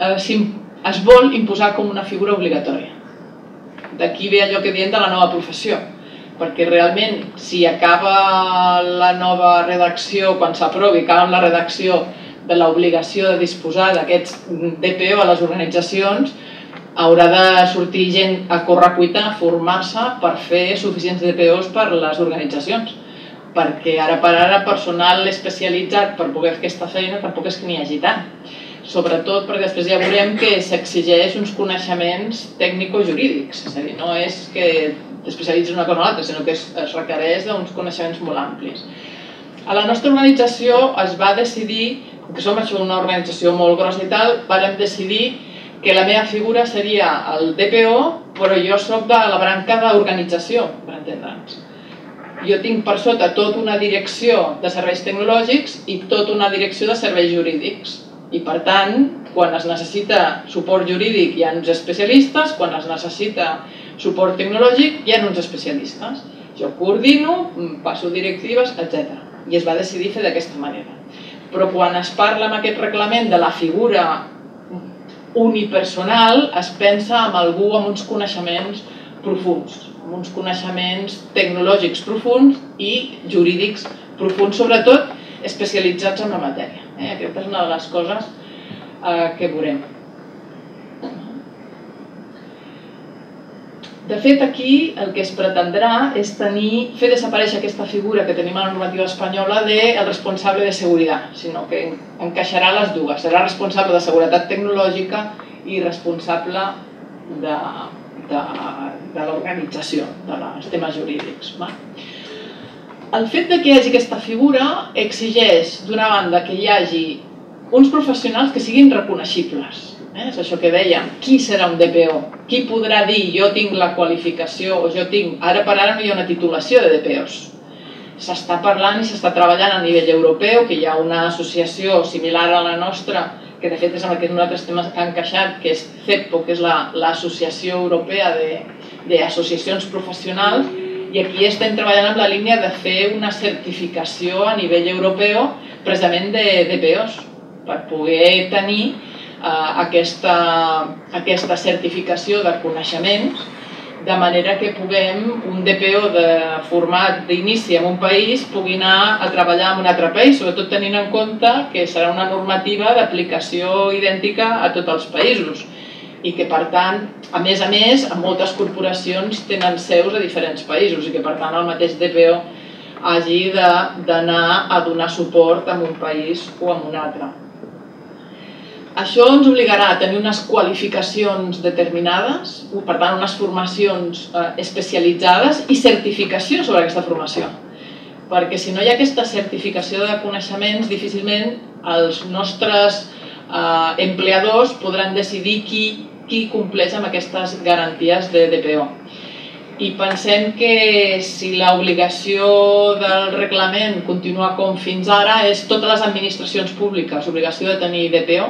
Speaker 4: es vol imposar com una figura obligatòria. D'aquí ve allò que diem de la nova professió, perquè realment si acaba la nova redacció, quan s'aprovi, acaba amb la redacció de l'obligació de disposar d'aquests D P O a les organitzacions, haurà de sortir gent a correcuita a formar-se per fer suficients D P Os per les organitzacions, perquè ara per ara personal especialitzat per poder fer aquesta feina tampoc és que n'hi hagi tant. Sobretot perquè després ja veurem que s'exigeix uns coneixements tècnico-jurídics, és a dir, no és que t'especialitzis una cosa o l'altra, sinó que es requereix d'uns coneixements molt amplis. A la nostra organització es va decidir, que som una organització molt grossa i tal, vàrem decidir que la meva figura seria el D P O, però jo soc de la branca d'organització, per entendre'ns. Jo tinc per sota tota una direcció de serveis tecnològics i tota una direcció de serveis jurídics. I per tant, quan es necessita suport jurídic hi ha uns especialistes, quan es necessita suport tecnològic hi ha uns especialistes. Jo coordino, passo directives, etcètera. I es va decidir fer d'aquesta manera. Però quan es parla en aquest reglament de la figura unipersonal es pensa en algú amb uns coneixements profuns, amb uns coneixements tecnològics profuns i jurídics profuns, sobretot especialitzats en la matèria. Aquesta és una de les coses que veurem. De fet, aquí el que es pretendrà és tenir, fer desaparèixer aquesta figura que tenim a la normativa espanyola del responsable de seguretat, sinó que encaixarà les dues. Serà responsable de seguretat tecnològica i responsable de, de, de l'organització, dels temes jurídics. El fet de que hi hagi aquesta figura exigeix, d'una banda, que hi hagi uns professionals que siguin reconeixibles. És això que dèiem, qui serà un D P O? Qui podrà dir jo tinc la qualificació o jo tinc... Ara per ara no hi ha una titulació de D P Os. S'està parlant i s'està treballant a nivell europeu, que hi ha una associació similar a la nostra, que de fet és amb la que nosaltres estem encaixat, que és CEPPO, que és l'Associació Europea d'Associacions Professionals, i aquí estem treballant amb la línia de fer una certificació a nivell europeu precisament de D P Os, per poder tenir Aquesta, aquesta certificació de coneixements, de manera que puguem, un D P O de format d'inici en un país pugui anar a treballar en un altre país, sobretot tenint en compte que serà una normativa d'aplicació idèntica a tots els països i que, per tant, a més a més, moltes corporacions tenen seus a diferents països i que, per tant, el mateix D P O hagi d'anar a donar suport en un país o en un altre. Això ens obligarà a tenir unes qualificacions determinades, per tant, unes formacions especialitzades i certificació sobre aquesta formació. Perquè si no hi ha aquesta certificació de coneixements, difícilment els nostres empleadors podran decidir qui compleix amb aquestes garanties de D P O. I pensem que si l'obligació del reglament continua com fins ara, és totes les administracions públiques obligació de tenir D P O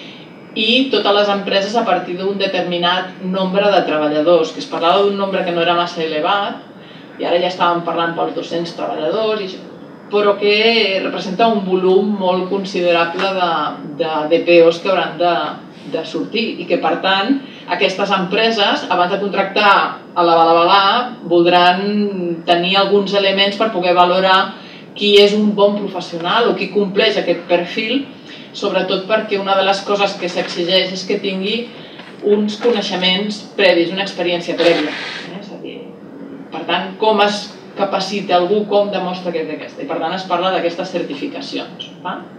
Speaker 4: i totes les empreses a partir d'un determinat nombre de treballadors, que es parlava d'un nombre que no era massa elevat, i ara ja estàvem parlant pels dos-cents treballadors, però que representa un volum molt considerable de D P Os que hauran de sortir i que, per tant, aquestes empreses, abans de contractar a la Balabalà, voldran tenir alguns elements per poder valorar qui és un bon professional o qui compleix aquest perfil, sobretot perquè una de les coses que s'exigeix és que tingui uns coneixements previs, una experiència prèvia. Per tant, com es capacita algú, com demostra que té aquesta. I per tant es parla d'aquestes certificacions.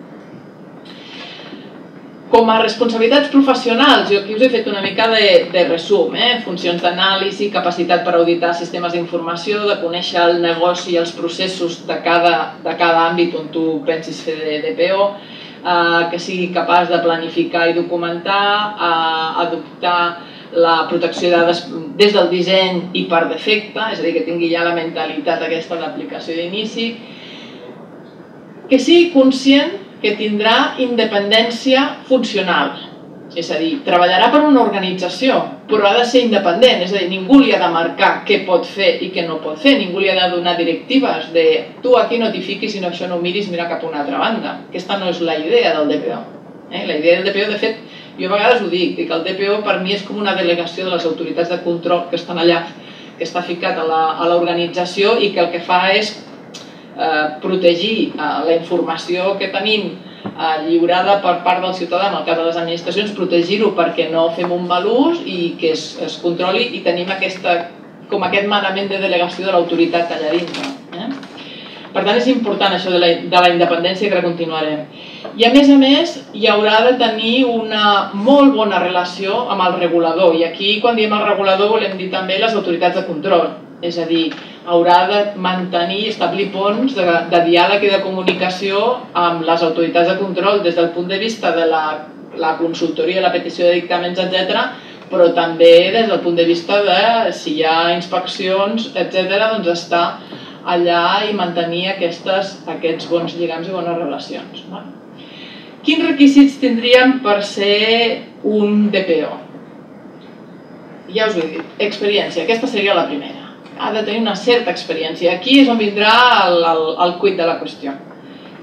Speaker 4: Com a responsabilitats professionals, jo aquí us he fet una mica de resum, funcions d'anàlisi, capacitat per auditar sistemes d'informació, de conèixer el negoci i els processos de cada àmbit on tu pensis fer D P O, que sigui capaç de planificar i documentar, adoptar la protecció de dades des del disseny i per defecte, és a dir, que tingui ja la mentalitat aquesta d'aplicació d'inici, que sigui conscient que tindrà independència funcional, és a dir, treballarà per una organització, però ha de ser independent, és a dir, ningú li ha de marcar què pot fer i què no pot fer, ningú li ha de donar directives de tu aquí no t'hi fiquis, si no això no ho miris, mira cap a una altra banda. Aquesta no és la idea del D P O. La idea del D P O, de fet, jo a vegades ho dic, que el D P O per mi és com una delegació de les autoritats de control que estan allà, que està ficat a l'organització i que el que fa és protegir la informació que tenim lliurada per part del ciutadà, en el cas de les administracions, protegir-ho perquè no fem un mal ús i que es controli i tenim com aquest manament de delegació de l'autoritat allà dintre. Per tant, és important això de la independència que la continuarem. I a més a més, hi haurà de tenir una molt bona relació amb el regulador. I aquí, quan diem el regulador, volem dir també les autoritats de control. És a dir, haurà de mantenir i establir ponts de diàleg i de comunicació amb les autoritats de control des del punt de vista de la consultoria, la petició de dictàmens, etcètera, però també des del punt de vista de si hi ha inspeccions, etcètera, doncs estar allà i mantenir aquests bons lligams i bones relacions. Quins requisits tindríem per ser un D P O? Ja us ho he dit, experiència, aquesta seria la primera. Ha de tenir una certa experiència. Aquí és on vindrà el quid de la qüestió.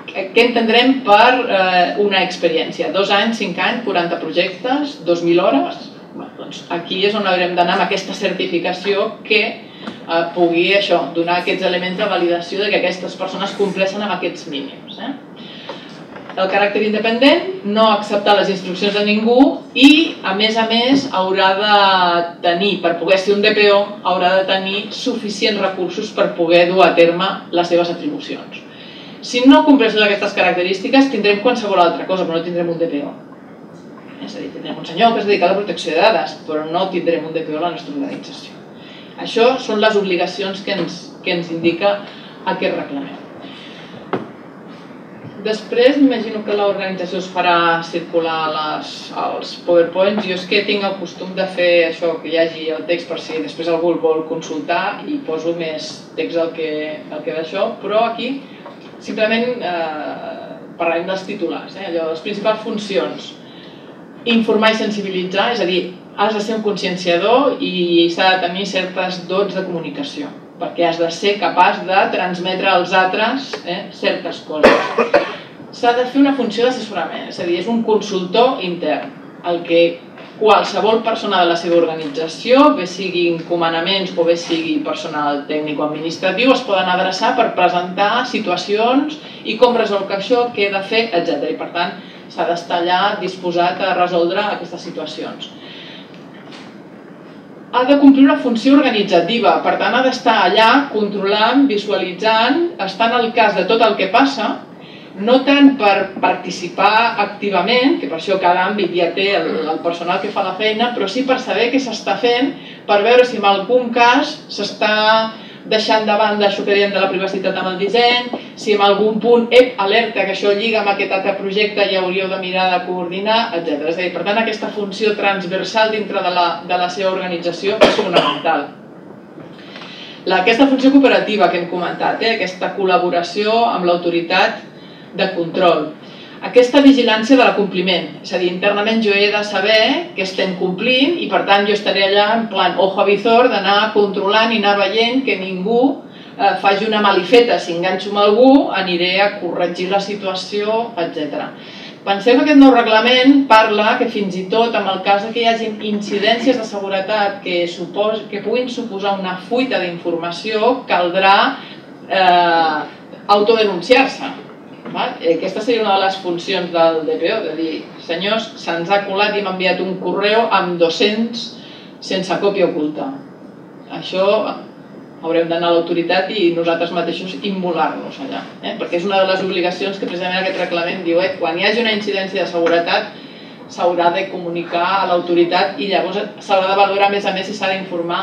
Speaker 4: què entendrem per una experiència? Dos anys, cinc anys, quaranta projectes, dos mil hores? Aquí és on haurem d'anar amb aquesta certificació que pugui donar aquests elements de validació que aquestes persones compleixen amb aquests mínims. El caràcter independent, no acceptar les instruccions de ningú i, a més a més, haurà de tenir, per poder ser un D P O, haurà de tenir suficients recursos per poder dur a terme les seves atribucions. Si no compleixen aquestes característiques, tindrem qualsevol altra cosa, però no tindrem un D P O. És a dir, tindrem un senyor que es dedica a la protecció de dades, però no tindrem un D P O a la nostra organització. Això són les obligacions que ens indica aquest reglament. Després, m'imagino que l'organització es farà circular els PowerPoints. Jo és que tinc el costum de fer això, que hi hagi el text per si després algú el vol consultar i poso més text del que d'això, però aquí simplement parlarem dels titulars, les principals funcions. Informar i sensibilitzar, és a dir, has de ser un conscienciador i s'ha de tenir certes dots de comunicació, perquè has de ser capaç de transmetre als altres certes coses. S'ha de fer una funció d'assessorament, és a dir, és un consultor intern, el que qualsevol persona de la seva organització, bé siguin comandaments o bé sigui personal tècnic o administratiu, es poden adreçar per presentar situacions i com resoldre això, què he de fer, etcètera. I per tant, s'ha d'estar allà disposat a resoldre aquestes situacions. Ha de complir una funció organitzativa, per tant ha d'estar allà controlant, visualitzant, estant al cas de tot el que passa, no tant per participar activament, que per això cada àmbit ja té el personal que fa la feina, però sí per saber què s'està fent, per veure si en algun cas s'està deixant de banda això que dèiem de la privacitat amb el disseny, si en algun punt, ep, alerta, que això lliga amb aquest altre projecte i hauríeu de mirar de coordinar, etcètera. És a dir, per tant, aquesta funció transversal dintre de la seva organització és fonamental. Aquesta funció cooperativa que hem comentat, aquesta col·laboració amb l'autoritat de control. Aquesta vigilància de l'acompliment, és a dir, internament jo he de saber que estem complint i per tant jo estaré allà en plan ojo avizor d'anar controlant i anar veient que ningú faci una malifeta. Si enganxo amb algú aniré a corregir la situació, etcètera. Penseu que aquest nou reglament parla que fins i tot en el cas que hi hagi incidències de seguretat que puguin suposar una fuita d'informació, caldrà autodenunciar-se. Aquesta seria una de les funcions del D P O, de dir, senyors, se'ns ha colat i m'ha enviat un correu amb dos-cents sense còpia oculta. Això haurem d'anar a l'autoritat i nosaltres mateixos immolar-nos allà, perquè és una de les obligacions que precisament aquest reglament diu, quan hi hagi una incidència de seguretat s'haurà de comunicar a l'autoritat i llavors s'haurà de valorar a més a més si s'ha d'informar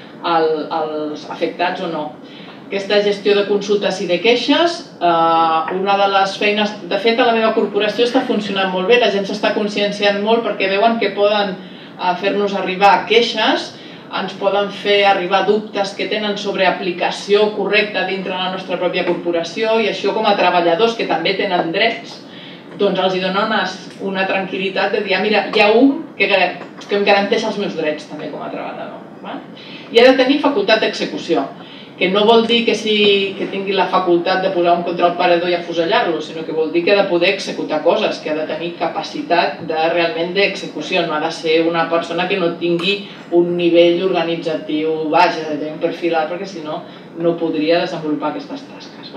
Speaker 4: als afectats o no. Aquesta gestió de consultes i de queixes, una de les feines, de fet a la meva corporació està funcionant molt bé, la gent s'està conscienciant molt perquè veuen que poden fer-nos arribar queixes, ens poden fer arribar dubtes que tenen sobre aplicació correcta dintre la nostra pròpia corporació i això com a treballadors que també tenen drets, doncs els dona una tranquil·litat de dir, mira, hi ha un que em garanteix els meus drets també com a treballador. I ha de tenir facultat d'execució, que no vol dir que tingui la facultat de posar un contra el paredor i afusellar-lo, sinó que vol dir que ha de poder executar coses, que ha de tenir capacitat realment d'execució, no ha de ser una persona que no tingui un nivell organitzatiu baix, ha de tenir un perfil alt, perquè si no, no podria desenvolupar aquestes tasques.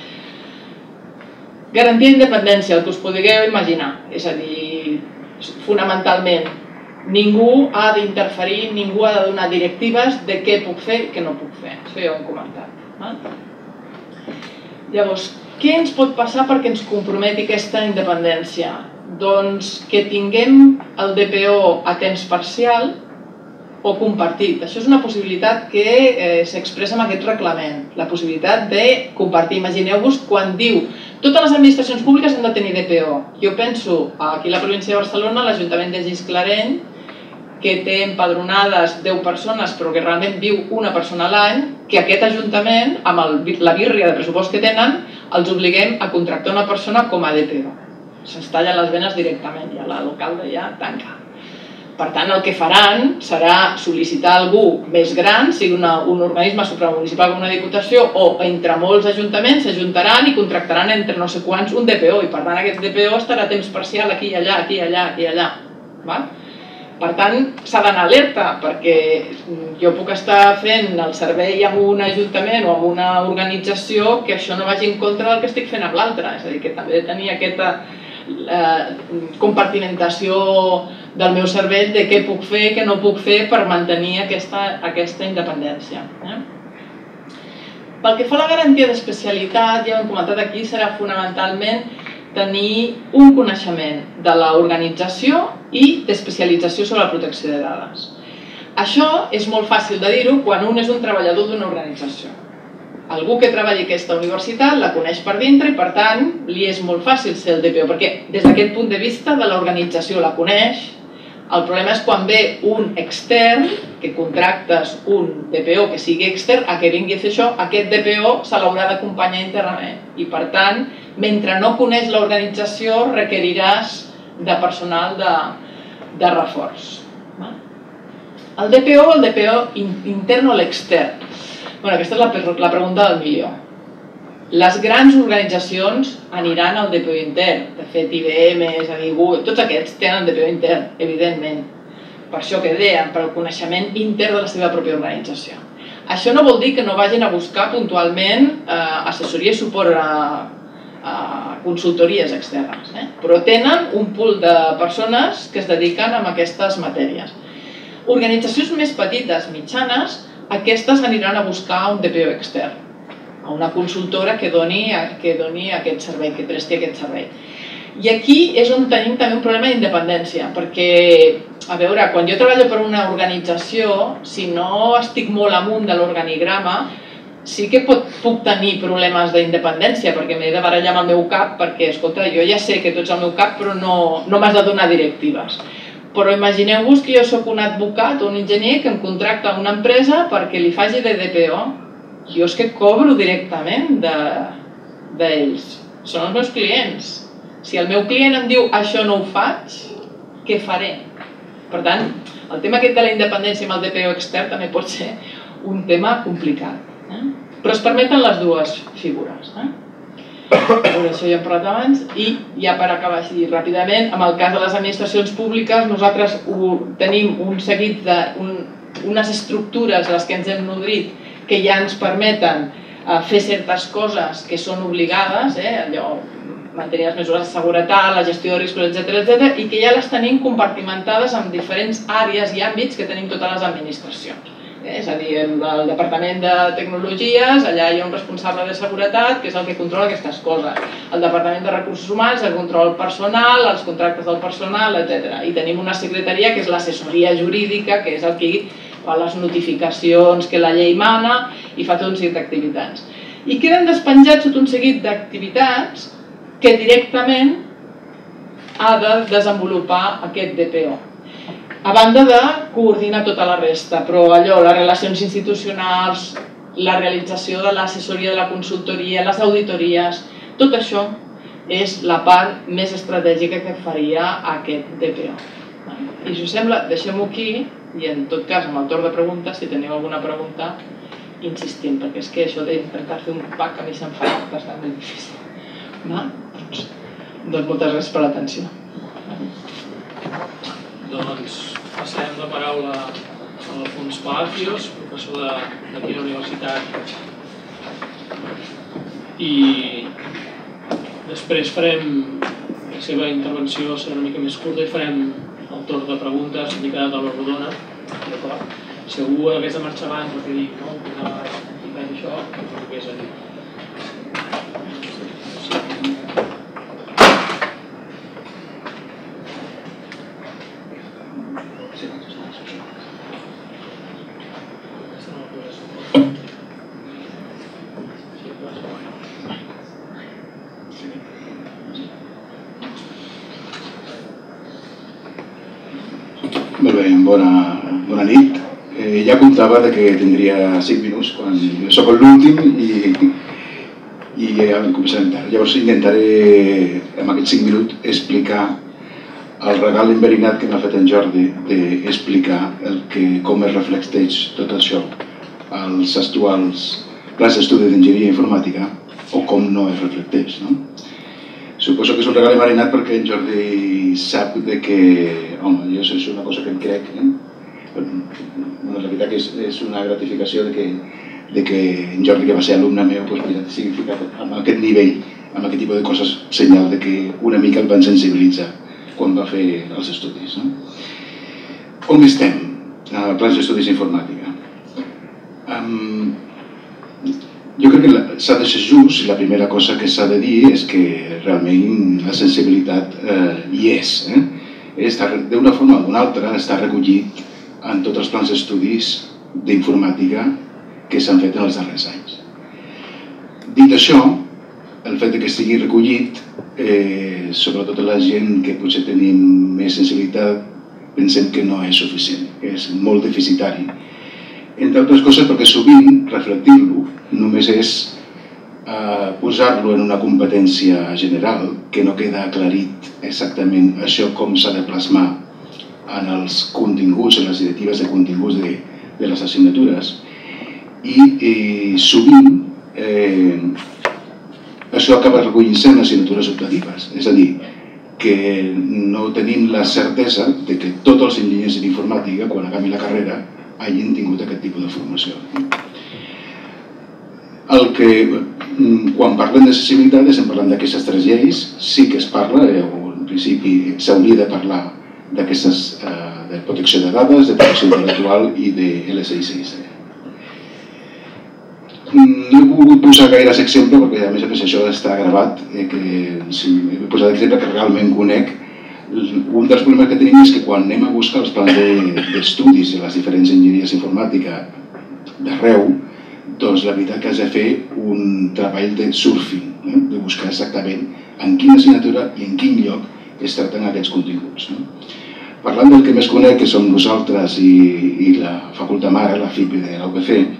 Speaker 4: Garantia d'independència, el que us podríeu imaginar, és a dir, fonamentalment, ningú ha d'interferir, ningú ha de donar directives de què puc fer i què no puc fer. Això ja ho hem comentat. Llavors, què ens pot passar perquè ens comprometi aquesta independència? Doncs que tinguem el D P O a temps parcial o compartit. Això és una possibilitat que s'expressa en aquest reglament. La possibilitat de compartir. Imagineu-vos quan diu totes les administracions públiques han de tenir D P O. Jo penso, aquí a la província de Barcelona, l'Ajuntament de Gisclareny, que té empadronades deu persones però que realment viu una persona a l'any, que aquest Ajuntament, amb la bírria de pressupost que tenen, els obliguem a contractar una persona com a D P O. Se'ns tallen les venes directament, ja l'alcalde ja tanca. Per tant, el que faran serà sol·licitar algú més gran, sigui un organisme supramunicipal com una diputació, o entre molts ajuntaments s'ajuntaran i contractaran entre no sé quants un D P O, i per tant aquest D P O estarà a temps parcial aquí i allà, aquí i allà, aquí i allà. Per tant, s'ha d'anar alerta, perquè jo puc estar fent el servei amb un ajuntament o amb una organització que això no vagi en contra del que estic fent amb l'altre. És a dir, que també he de tenir aquesta compartimentació del meu cervell de què puc fer i què no puc fer per mantenir aquesta independència. Pel que fa a la garantia d'especialitat, ja ho hem comentat aquí, serà fonamentalment tenir un coneixement de l'organització i d'especialització sobre la protecció de dades. Això és molt fàcil de dir-ho quan un és un treballador d'una organització. Algú que treballi aquesta universitat la coneix per dintre i, per tant, li és molt fàcil ser el D P O, perquè des d'aquest punt de vista de l'organització la coneix. El problema és quan ve un extern, que contractes un D P O que sigui extern, a que vingui a fer això, aquest D P O se l'haurà d'acompanyar internament. I, per tant, mentre no coneix l'organització, requeriràs de personal de reforç. El D P O o el D P O intern o l'extern? Aquesta és la pregunta del milió. Les grans organitzacions aniran al D P O intern. De fet, I B M, és a dir, Google, tots aquests tenen D P O intern, evidentment. Per això que deien, per el coneixement intern de la seva pròpia organització. Això no vol dir que no vagin a buscar puntualment assessoria i suport a consultories externes, però tenen un pool de persones que es dediquen a aquestes matèries. Organitzacions més petites, mitjanes, aquestes aniran a buscar un D P O extern, a una consultora que doni aquest servei, que presti aquest servei. I aquí és on tenim també un problema d'independència, perquè, a veure, quan jo treballo per una organització, si no estic molt amunt de l'organigrama, sí que puc tenir problemes d'independència, perquè m'he de barallar amb el meu cap, perquè, escolta, jo ja sé que tu ets el meu cap, però no m'has de donar directives. Però imagineu-vos que jo soc un advocat o un enginyer que em contracta una empresa perquè li faci de D P O. Jo és que cobro directament d'ells. Són els meus clients. Si el meu client em diu això no ho faig, què faré? Per tant, el tema aquest de la independència amb el D P O extern també pot ser un tema complicat. Però es permeten les dues figures. Això ja hem parlat abans. I ja per acabar així ràpidament, en el cas de les administracions públiques, nosaltres tenim un seguit d'unes estructures a les que ens hem nodrit que ja ens permeten fer certes coses que són obligades, allò, mantenir les mesures de seguretat, la gestió de riscos, etcètera, i que ja les tenim compartimentades en diferents àrees i àmbits que tenim totes les administracions. És a dir, el Departament de Tecnologies, allà hi ha un responsable de seguretat que és el que controla aquestes coses. El Departament de Recursos Humans, el control personal, els contractes del personal, etcètera. I tenim una secretaria que és l'assessoria jurídica, que és el que fa les notificacions que la llei mana i fa tot un seguit d'activitats. I queden despenjats tot un seguit d'activitats que directament ha de desenvolupar aquest D P O. A banda de coordinar tota la resta, però allò, les relacions institucionals, la realització de l'assessoria de la consultoria, les auditories, tot això és la part més estratègica que faria aquest D P O. I si us sembla, deixem-ho aquí i en tot cas, amb el torn de preguntes, si teniu alguna pregunta, insistim, perquè és que això d'intentar fer un pack a mi se'm fa bastant difícil. Doncs moltes gràcies per l'atenció.
Speaker 1: Doncs passarem la paraula a l'Alfons Palacios, professor d'aquí a la universitat. I després farem, la seva intervenció serà una mica més curta i farem el torn de preguntes, una mica de taula rodona. Si algú hagués de marxar abans perquè dic, no, posava això, que ho hagués a dir.
Speaker 5: Molt bé, bona nit. Ja comptava que tindria cinc minuts quan soc l'últim i començarem tard. Llavors intentaré en aquests cinc minuts explicar el regal enverinat que m'ha fet en Jordi d'explicar el que, com es reflecteix tot això als actuals plans d'estudi d'enginyeria informàtica o com no es reflecteix. No? Suposo que és un regal enverinat perquè en Jordi sap de que, home, jo això és una cosa que em crec, eh? Bueno, la veritat que és, és una gratificació de que, de que en Jordi, que va ser alumne meu, pues, mira, sigui ficat amb aquest nivell, amb aquest tipus de coses, senyal de que una mica el van sensibilitzar quan va fer els estudis. No? On estem? A plans d'estudis d'informàtica. Um, jo crec que s'ha de ser just i la primera cosa que s'ha de dir és que realment la sensibilitat eh, hi és. Eh? D'una forma o d'una altra està recollit en tots els plans d'estudis d'informàtica que s'han fet en els darrers anys. Dit això, el fet que estigui recollit, eh, sobretot la gent que potser tenim més sensibilitat, pensem que no és suficient, que és molt deficitari. Entre altres coses perquè sovint reflectir-lo només és eh, posar-lo en una competència general que no queda aclarit exactament això com s'ha de plasmar en els continguts, en les directives de continguts de, de les assignatures i, i sovint eh, això acaba recollint-se en assignatures optatives, és a dir, que no tenim la certesa de que tots els enginyers d'informàtica, quan acabin la carrera, hagin tingut aquest tipus de formació. El que, quan parlem d'accessibilitat, estem parlant d'aquestes tres lleis, sí que es parla, o en principi s'hauria de parlar d'aquestes, de protecció de dades, de protecció intel·lectual i de L S I C. No he volgut posar gaires exemples perquè a més a més això està gravat, que si he posat exemple que realment conec. Un dels problemes que tenim és que quan anem a buscar els plans d'estudis de les diferents enginyeries informàtica d'arreu, doncs la veritat que has de fer un treball de surfing, de buscar exactament en quina assignatura i en quin lloc es tracten aquests continguts. Parlant del que més conec, que som nosaltres i la facultat mare, la F I P de la U P C,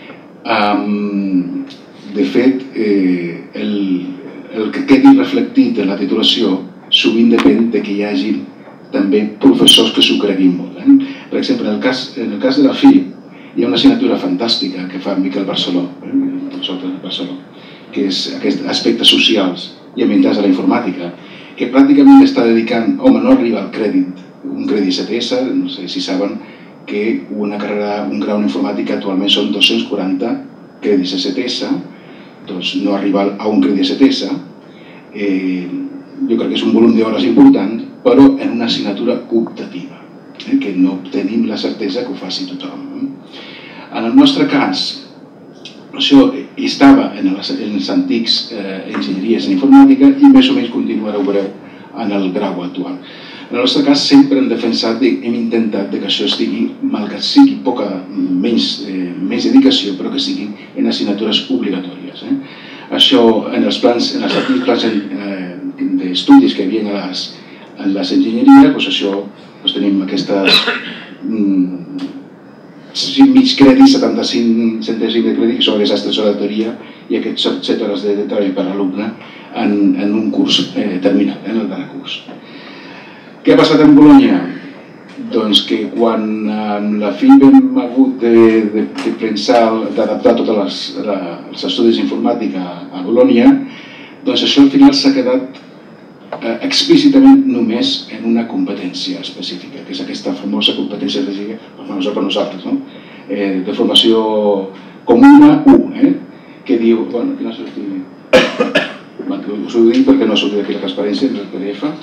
Speaker 5: Um, de fet, eh, el, el que quedi reflectit en la titulació sovint depèn de que hi hagi també professors que s'ho creguin molt. Eh? Per exemple, en el, cas, en el cas de la F I P hi ha una assignatura fantàstica que fa Miquel Barceló, eh? Barceló, que és aquests aspectes socials i ambientals de la informàtica, que pràcticament està dedicant, home, no arriba al crèdit, un crèdit C T S, no sé si saben, que una carrera, un grau en informàtica actualment són dos-cents quaranta crèdits C T S, doncs no arriba a un crèdit C T S, eh, jo crec que és un volum d'hores important, però en una assignatura optativa, eh, que no tenim la certesa que ho faci tothom. En el nostre cas, això estava en els, en els antics eh, enginyeries en informàtica i més o menys continuarà, ho veureu, en el grau actual. En el nostre cas sempre hem defensat, hem intentat que això estigui, malgrat sigui poca, menys, eh, menys dedicació, però que sigui en assignatures obligatòries. Eh? Això, en els plans, en els antics plans eh, d'estudis que hi havia a les, en les enginyeries, doncs això, doncs tenim aquestes mm, mig crèdits, setanta-cinc centèsims de crèdit, que són aquestes tres hores de teoria i aquests set hores de treball per l'alumne en, en un curs eh, terminal, en el darrer curs. Què ha passat en Bolonya? Doncs que quan amb la F I P hem hagut de, de, de pensar, d'adaptar tots les, la, els estudis d'informàtica a Bolonya, doncs això al final s'ha quedat eh, explícitament només en una competència específica, que és aquesta famosa competència específica, famosa per nosaltres, no? eh, de formació comuna u, eh? que diu, bueno, aquí no ha sortit, us ho dic perquè no ha sortit aquí la transparència, en el P D F,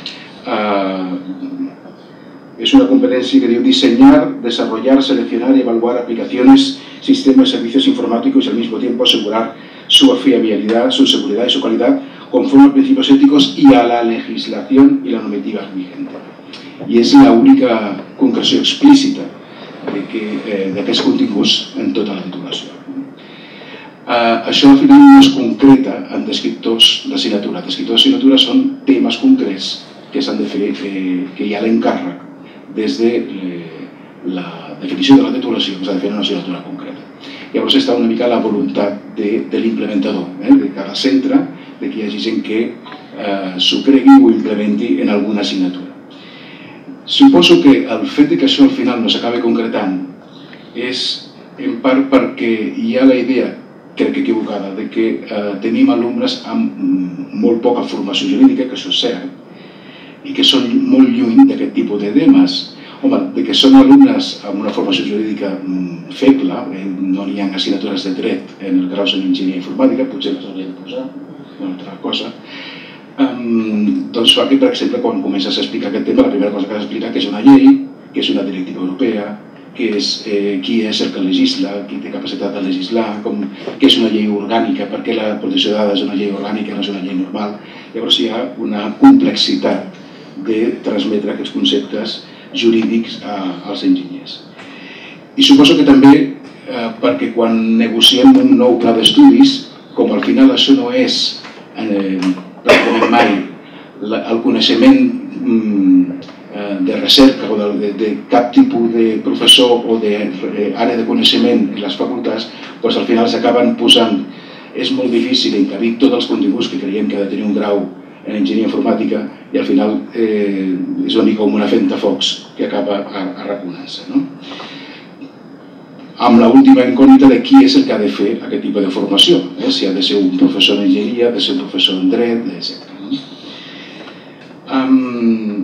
Speaker 5: Uh, es una competencia que diu diseñar, desarrollar, seleccionar y evaluar aplicaciones, sistemas y servicios informáticos y al mismo tiempo asegurar su fiabilidad, su seguridad y su calidad conforme a principios éticos y a la legislación y la normativa vigente. I és l'única concreció explícita d'aquests eh, continguts en tota la titulació. Uh, això al final no es concreta en descriptors d'assignatura. Descriptors d'assignatura són temes concrets que s'han de fer, eh, que hi ha l'encàrrec des de eh, la definició de la titulació que s'ha de fer en una assignatura concreta. Llavors està una mica la voluntat de, de l'implementador, eh, de cada centre, de que hi hagi gent que eh, s'ho cregui o implementi en alguna assignatura. Suposo que el fet que això al final no s'acabi concretant és en part perquè hi ha la idea, crec que equivocada, de que eh, tenim alumnes amb molt poca formació jurídica, que això és cert, i que són molt lluny d'aquest tipus de temes. Home, de que són alumnes amb una formació jurídica feble, eh, no n'hi ha assignatures de dret en el grau d'enginyeria informàtica, potser les hauria de posar, una altra cosa, um, doncs fa que, per exemple, quan comences a explicar aquest tema, la primera cosa que has d'explicar que és una llei, que és una directiva europea, que és eh, qui és el que legisla, qui té capacitat de legislar, com, que és una llei orgànica, perquè la protecció de dades és una llei orgànica, no és una llei normal. Llavors hi ha una complexitat de transmetre aquests conceptes jurídics a, als enginyers. I suposo que també eh, perquè quan negociem un nou pla d'estudis, com al final això no és eh, pràcticament mai la, el coneixement mm, de recerca o de, de, de cap tipus de professor o d'àrea de coneixement en les facultats, doncs al final s'acaben posant. És molt difícil encabir tots els continguts que creiem que ha de tenir un grau en enginyeria informàtica i al final eh, és una mica com una fentafocs que acaba arraconant-se, no? Amb l'última incògnita de qui és el que ha de fer aquest tipus de formació, eh? Si ha de ser un professor d'enginyeria, ha de ser un professor en dret, etcètera. No? Um,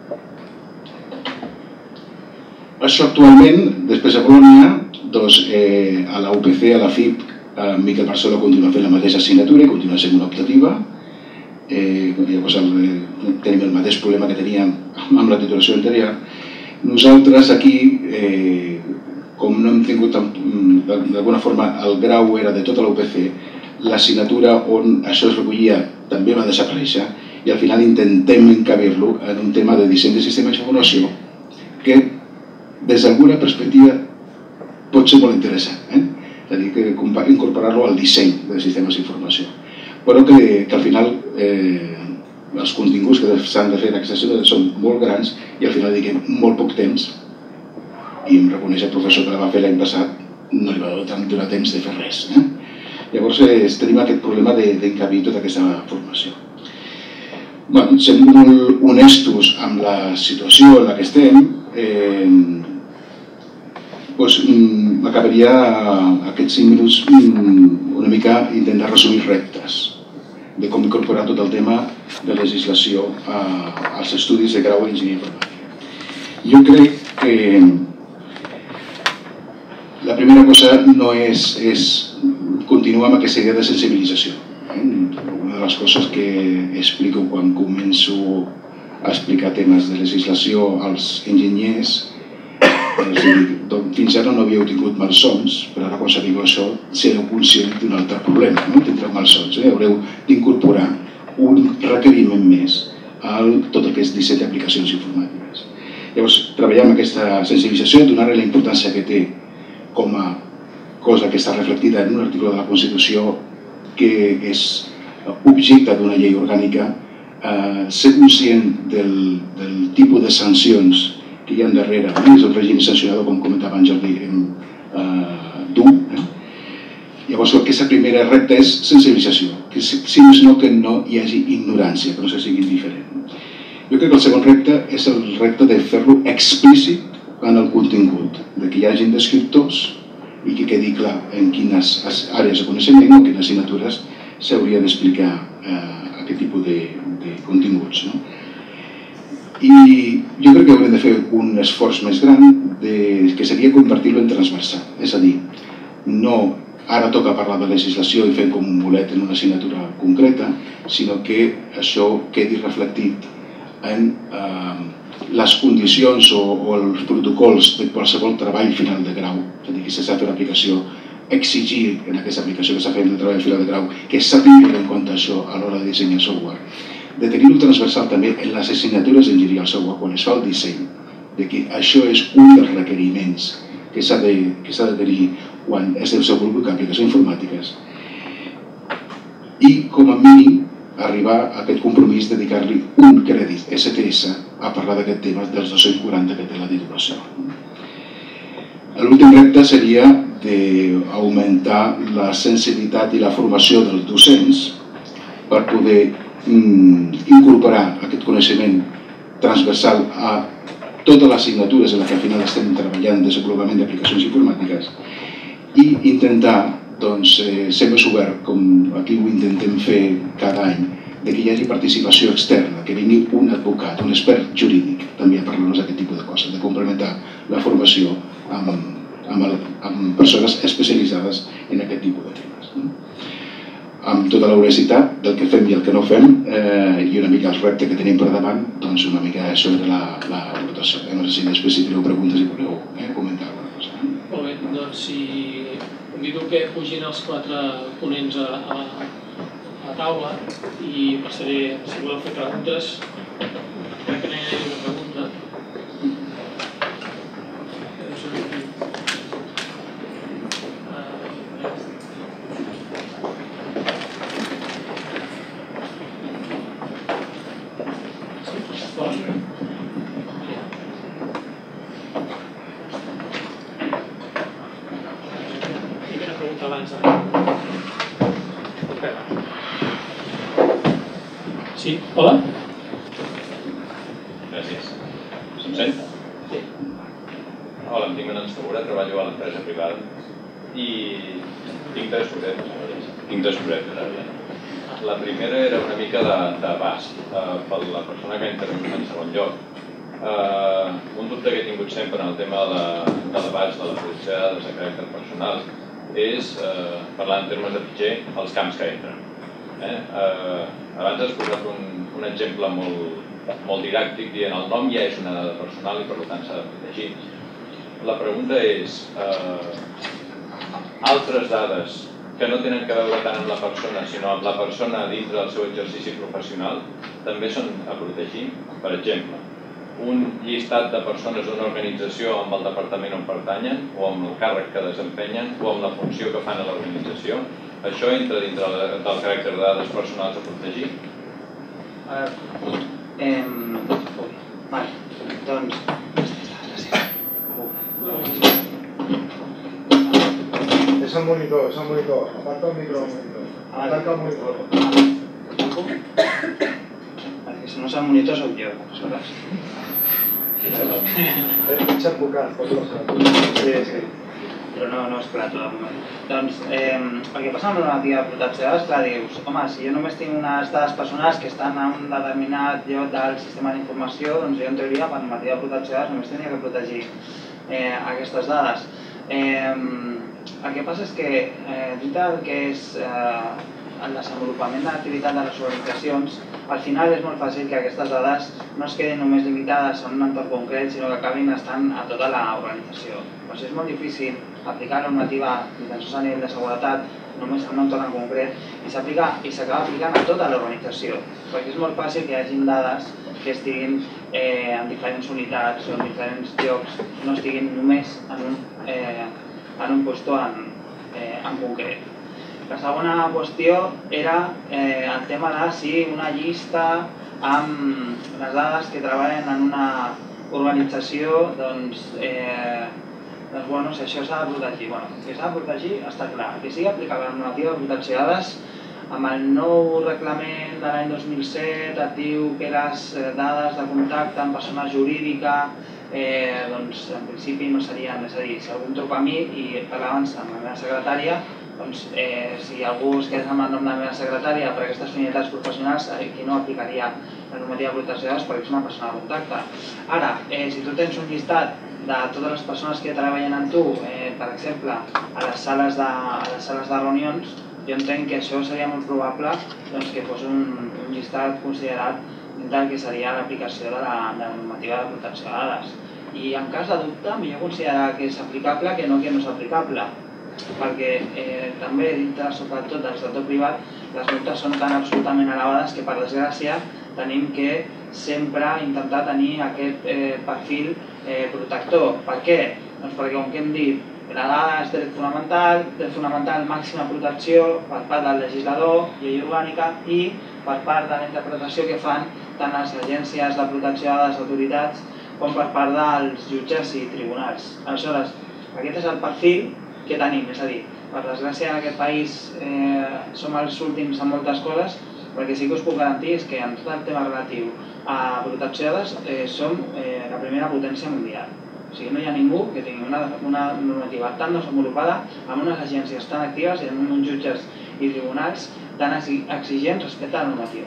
Speaker 5: Això actualment, després de Bolònia, doncs, eh, a la U P C, a la F I P, eh, Miquel Barceló continua fent la mateixa assignatura i continua sent una optativa. Eh, llavors el, eh, tenim el mateix problema que teníem amb la titulació anterior. Nosaltres aquí, eh, com no hem tingut d'alguna forma el grau era de tota la U P C, l'assignatura on això es recollia també va desaparèixer i al final intentem encabir-lo en un tema de disseny de sistemes d'informació que des d'alguna perspectiva pot ser molt interessant, eh? És a dir, que incorporar-lo al disseny de sistemes d'informació. Però que, que al final eh, els continguts que s'han de fer en aquesta situació són molt grans i al final dediquem molt poc temps i em reconeix el professor que la va fer l'any passat no li va donar temps de fer res. Eh? Llavors eh, tenim aquest problema d'encabir tota aquesta formació. Bueno, sent molt honestos amb la situació en la que estem, eh, doncs m'acabaria aquests cinc minuts una mica intentar resumir reptes de com incorporar tot el tema de legislació als estudis de grau en enginyeria informàtica. Jo crec que la primera cosa no és, és continuar amb aquesta idea de sensibilització. Una de les coses que explico quan començo a explicar temes de legislació als enginyers, fins ara no havíeu tingut malsons, però ara quan sabeu això sereu conscient d'un altre problema, no? Tindreu malsons, eh? Haureu d'incorporar un requeriment més a tot el que és disseny d'aplicacions informàtiques. Llavors, treballar amb aquesta sensibilització, donar-li la importància que té com a cosa que està reflectida en un article de la Constitució que és objecte d'una llei orgànica, eh, ser conscient del, del tipus de sancions que hi ha darrere, eh? És el règim sancionador, com comentava en Jordi, eh, dur. Eh? Llavors, aquesta primera repte és sensibilització, que si més no que no hi hagi ignorància, que no se sigui indiferent. Jo crec que el segon repte és el repte de fer-lo explícit en el contingut, de que hi hagin descriptors i que quedi clar en quines àrees de coneixement o quines assignatures s'hauria d'explicar eh, aquest tipus de, de continguts. No? I jo crec que haurem de fer un esforç més gran de, que seria convertir-lo en transversal. És a dir, no ara toca parlar de legislació i fem com un bolet en una assignatura concreta, sinó que això quedi reflectit en eh, les condicions o, o els protocols de qualsevol treball final de grau. És a dir, que si s'ha fet una aplicació, exigir en aquesta aplicació que s'ha fet de treball final de grau que s'ha tingut en compte això a l'hora de dissenyar software. De tenir-ho transversal també en les assignatures d'enginyeria al software, quan es fa el disseny, de que això és un dels requeriments que s'ha de, que s'ha de tenir quan es desenvolupen aplicacions informàtiques. I, com a mínim, arribar a aquest compromís de dedicar-li un crèdit S T S a parlar d'aquest tema dels dos-cents quaranta que té la titulació. L'últim repte seria d'augmentar la sensibilitat i la formació dels docents per poder incorporar aquest coneixement transversal a totes les assignatures en les que al final estem treballant en desenvolupament d'aplicacions informàtiques i intentar doncs, eh, ser més obert, com aquí ho intentem fer cada any, de que hi hagi participació externa, que vingui un advocat, un expert jurídic, també a parlar-nos d'aquest tipus de coses, de complementar la formació amb, amb, el, amb persones especialitzades en aquest tipus de temes. No? Amb tota la universitat del que fem i el que no fem eh, i una mica el repte que tenim per davant, doncs una mica sobre la, la votació. No sé si després si teniu preguntes i voleu eh, comentar alguna cosa.
Speaker 1: Molt bé, doncs si convido que pugin els quatre ponents a, a, a la taula i passaré, si voleu fer preguntes, crec que no hi ha una pregunta. Sí, hola?
Speaker 6: Gràcies. Se'm sent?
Speaker 1: Sí.
Speaker 6: Hola, em dic Manel Segura, treballo a l'empresa privada i tinc tres cosetes. Tinc tres cosetes, ara. La primera era una mica d'abast eh, per la persona que ha intervingut en segon lloc. Eh, un dubte que he tingut sempre en el tema de, de l'abast de la protecció de dades de caràcter personal és, eh, parlar en termes de fitxer, els camps que entren. Eh? Eh, abans has posat un, un exemple molt, molt didàctic dient el nom ja és una dada personal i per tant s'ha de protegir. La pregunta és, eh, altres dades que no tenen que veure tant amb la persona sinó amb la persona dintre del seu exercici professional també són a protegir? Per exemple, un llistat de persones d'una organització amb el departament on pertanyen o amb el càrrec que desempenyen o amb la funció que fan a l'organització. Això entra dintre del caràcter de dades personals a protegir?
Speaker 3: A veure, eh, vale, doncs...
Speaker 7: És el monitor, és el monitor. Aparta el micro al monitor. Aparta el monitor.
Speaker 3: Perquè si no és el monitor sóc jo, aleshores.
Speaker 7: Ets advocat, pot passar.
Speaker 3: Sí, sí. Però no, no és clar tot el moment. Doncs, eh, el que passa amb la normativa de protecció de dades, clar, dius, home, si jo només tinc unes dades personals que estan a un determinat lloc del sistema d'informació, doncs jo en teoria, per normativa de protecció de dades, només tenia que protegir eh, aquestes dades. Eh, el que passa és que, eh, dintre del que és eh, el desenvolupament de l'activitat de les organitzacions, al final és molt fàcil que aquestes dades no es quedin només limitades a un entorn concret, sinó que acabin estant a tota l'organització. Però és molt difícil aplicar la normativa ni tan sols a nivell de seguretat només a un entorn en concret i s'aplica i s'acaba aplicant a tota l'organització, perquè és molt fàcil que hi hagi dades que estiguin eh, en diferents unitats o en diferents llocs, no estiguin només en un, eh, en un lloc en, eh, en concret. La segona qüestió era eh, el tema de si una llista amb les dades que treballen en una organització, doncs, eh, doncs bueno, si això s'ha de protegir. Bueno, que s'ha de protegir està clar. Que sigui aplicable la normativa de protecció de dades, amb el nou reglament de l'any dos mil set et diu que les dades de contacte amb persona jurídica eh, doncs en principi no serien, és a dir, si algú em truca a mi i parla abans amb la meva secretària, doncs eh, si algú es quedés amb el nom de la meva secretària per aquestes finalitats professionals, aquí no aplicaria la normativa de protecció de dades perquè és una persona de contacte. Ara, eh, si tu tens un llistat de totes les persones que treballen amb tu, eh, per exemple, a les sales de, a les sales de reunions, jo entenc que això seria molt probable doncs, que fos un, un llistat considerat dintre del que seria l'aplicació de, la, de la normativa de protecció de dades. I en cas de dubte, millor considerar que és aplicable que no que no és aplicable. Perquè eh, també dintre, sobretot del sector privat, les multes són tan absolutament elevades que per desgràcia tenim que sempre intentar tenir aquest eh, perfil eh, protector. Per què? Doncs perquè, com que hem dit, la dada és dret fonamental, dret fonamental màxima protecció per part del legislador, llei orgànica, i per part de la interpretació que fan tant les agències de protecció de les autoritats com per part dels jutges i tribunals. Aleshores, aquest és el perfil que tenim, és a dir, per desgràcia en aquest país eh, som els últims en moltes coses, perquè sí que us puc garantir és que en tot el tema relatiu a protecció de dades som la primera potència mundial. O sigui, no hi ha ningú que tingui una normativa tan desenvolupada, amb unes agències tan actives i amb uns jutges i tribunals tan exigents respecte a la normativa.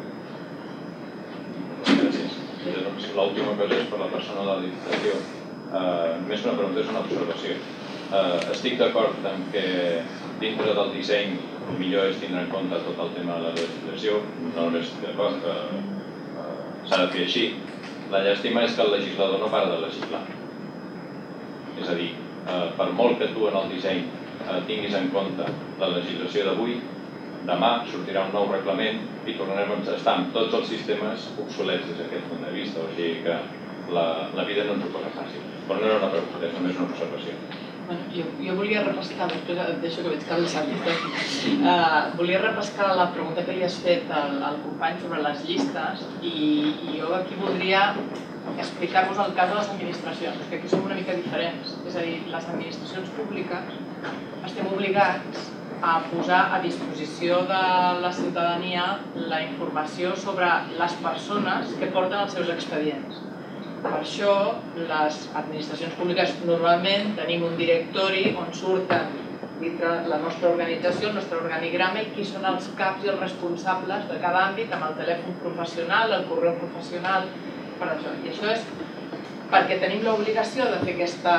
Speaker 6: Gràcies. L'última cosa és per la persona de la Diputació. Més que una pregunta, és una observació. Estic d'acord en que dintre del disseny el millor és tindre en compte tot el tema de la legislació, no estic d'acord, s'ha de fer així. La llàstima és que el legislador no para de legislar. És a dir, per molt que tu en el disseny tinguis en compte la legislació d'avui, demà sortirà un nou reglament i tornarem a estar amb tots els sistemes obsolets des d'aquest punt de vista, o sigui que la vida no ens ho posa fàcil. Però no era una pregunta, és només una observació.
Speaker 4: Jo volia repescar, després et deixo que veig que el Santi està aquí, volia repescar la pregunta que li has fet al company sobre les llistes i jo aquí voldria explicar-vos el cas de les administracions, que aquí som una mica diferents. És a dir, les administracions públiques estem obligats a posar a disposició de la ciutadania la informació sobre les persones que porten els seus expedients. Per això, les administracions públiques normalment tenim un directori on surten dintre la nostra organització, el nostre organigrama i qui són els caps i els responsables de cada àmbit amb el telèfon professional, el correu professional, per això. I això és perquè tenim l'obligació de fer aquesta,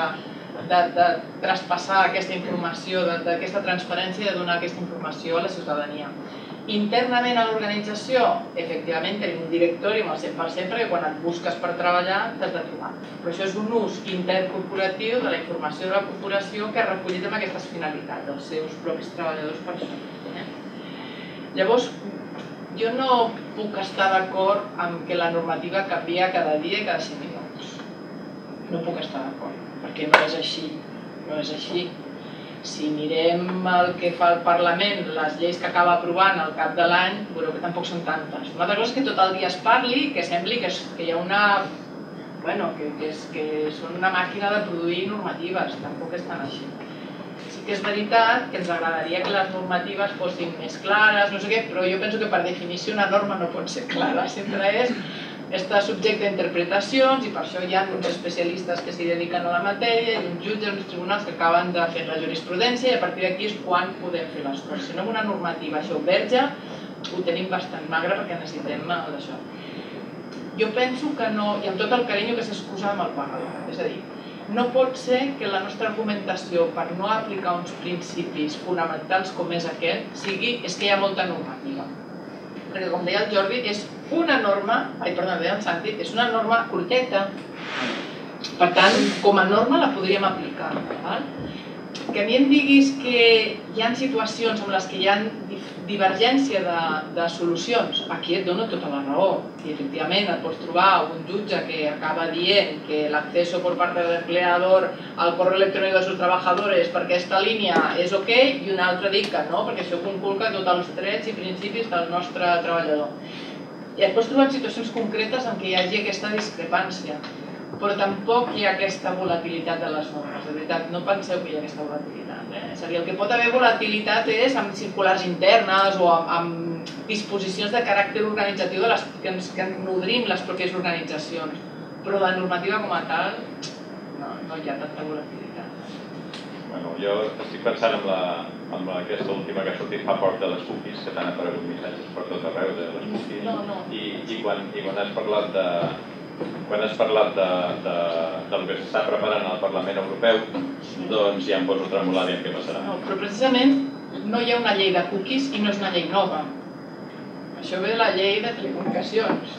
Speaker 4: de traspassar aquesta informació, d'aquesta transparència i de donar aquesta informació a la ciutadania. Internament a l'organització, efectivament, tenim un directori amb el cent per cent perquè quan et busques per treballar t'has de trobar. Però això és un ús intercorporatiu de la informació de la corporació que ha recollit amb aquestes finalitats dels seus propis treballadors per això. Llavors, jo no puc estar d'acord amb que la normativa canvia cada dia i cada cinc minuts. No puc estar d'acord, perquè no és així. No és així. Si mirem el que fa el Parlament, les lleis que acaba aprovant al cap de l'any, veureu que tampoc són tantes. Una altra cosa és que tot el dia es parli, que sembli que hi ha una... bueno, que són una màquina de produir normatives, tampoc és tan així. Sí que és veritat que ens agradaria que les normatives fossin més clares, no sé què, però jo penso que per definició una norma no pot ser clara, sempre és està subjecte a interpretacions i per això hi ha uns especialistes que s'hi dediquen a la matèria i uns jutges, uns tribunals que acaben de fer la jurisprudència i a partir d'aquí és quan podem fer les coses. Si no, amb una normativa això verge ho tenim bastant magre perquè necessitem d'això. Jo penso que no, i amb tot el carinyo que s'excusa amb el pagador, és a dir, no pot ser que la nostra argumentació per no aplicar uns principis fonamentals com és aquest sigui és que hi ha molta normativa. Perquè, com deia el Jordi, és una norma, ai, perdó, deia el Santi, és una norma curteta. Per tant, com a norma la podríem aplicar. Que a mi em diguis que hi ha situacions en les que hi ha divergència de solucions, aquí et dono tota la raó. I efectivament et pots trobar un jutge que acaba dient que l'acceso por parte del empleador al correo electrónico de sus trabajadores per aquesta línia és ok i un altre dic que no, perquè això conculca tots els drets i principis del nostre treballador. I et pots trobar en situacions concretes en què hi hagi aquesta discrepància, però tampoc hi ha aquesta volatilitat de les normes, de veritat, no penseu que hi ha aquesta volatilitat. És a dir, el que pot haver volatilitat és amb circulars internes o amb disposicions de caràcter organitzatiu que ens nodrim les pròpies organitzacions, però la normativa com a tal no hi ha tanta volatilitat.
Speaker 6: Jo estic pensant en aquesta última que ha sortit fa poc de les cookies, que t'han aparegut missatges per tot arreu de les cookies, i quan has parlat de Quan has parlat del que s'està preparant al Parlament Europeu, doncs ja em poso tremolar dient què passarà.
Speaker 4: Però precisament no hi ha una llei de cookies i no és una llei nova. Això ve de la llei de telecomunicacions.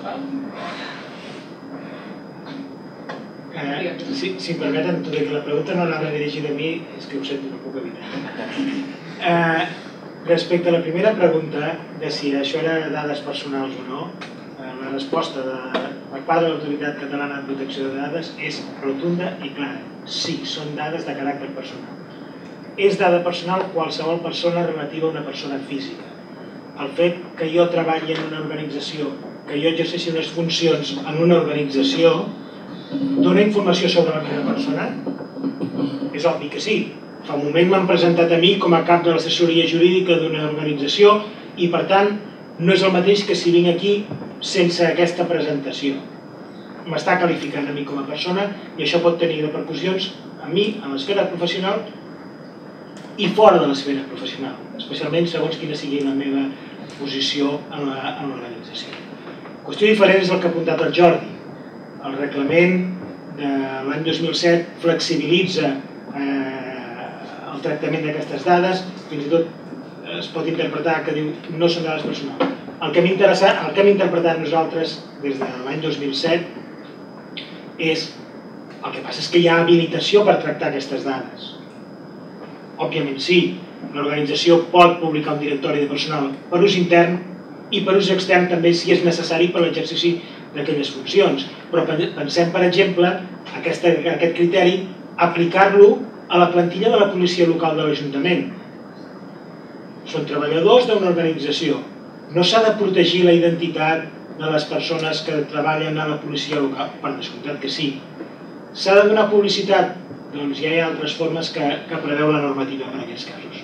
Speaker 2: Si em permeten, tot i que la pregunta no l'ha dirigida a mi, és que ho sento, no puc evitar. Respecte a la primera pregunta de si això era dades personals o no, la resposta per part de l'Autoritat Catalana de Protecció de Dades és rotunda i clara. Sí, són dades de caràcter personal. És dada personal qualsevol persona relativa a una persona física. El fet que jo treballi en una organització, que jo exerceixi unes funcions en una organització, dona informació sobre la meva persona? És obvi que sí. Fa un moment m'han presentat a mi com a cap de l'assessoria jurídica d'una organització i, per tant, no és el mateix que si vinc aquí sense aquesta presentació. M'està qualificant a mi com a persona i això pot tenir repercussions a mi, a l'esfera professional i fora de l'esfera professional, especialment segons quina sigui la meva posició en l'organització. Qüestió diferent és el que ha apuntat el Jordi. El reglament de l'any dos mil set flexibilitza el tractament d'aquestes dades, fins i tot es pot interpretar que diu no són dades personals. El que hem interpretat nosaltres des de l'any dos mil set és, el que passa és que hi ha habilitació per tractar aquestes dades. Òbviament sí, l'organització pot publicar un directori de personal per ús intern i per ús extern també si és necessari per l'exercici d'aquelles funcions. Però pensem, per exemple, aquest criteri, aplicar-lo a la plantilla de la policia local de l'Ajuntament. Són treballadors d'una organització. No s'ha de protegir la identitat de les persones que treballen a la policia local, per descomptat que sí. S'ha de donar publicitat? Doncs ja hi ha altres formes que preveu la normativa per a aquests casos.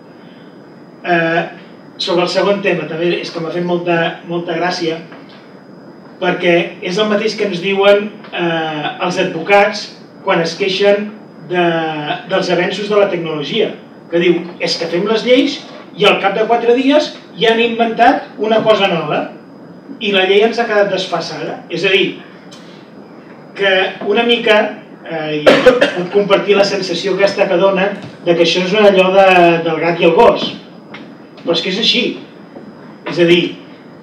Speaker 2: Sobre el segon tema, també és que m'ha fet molta gràcia, perquè és el mateix que ens diuen els advocats quan es queixen dels avenços de la tecnologia, que diu, és que fem les lleis i al cap de quatre dies ja han inventat una cosa nova i la llei ens ha quedat desfasada. És a dir, que una mica, i puc compartir la sensació aquesta que dona, que això és allò del gat i el gos. Però és que és així. És a dir,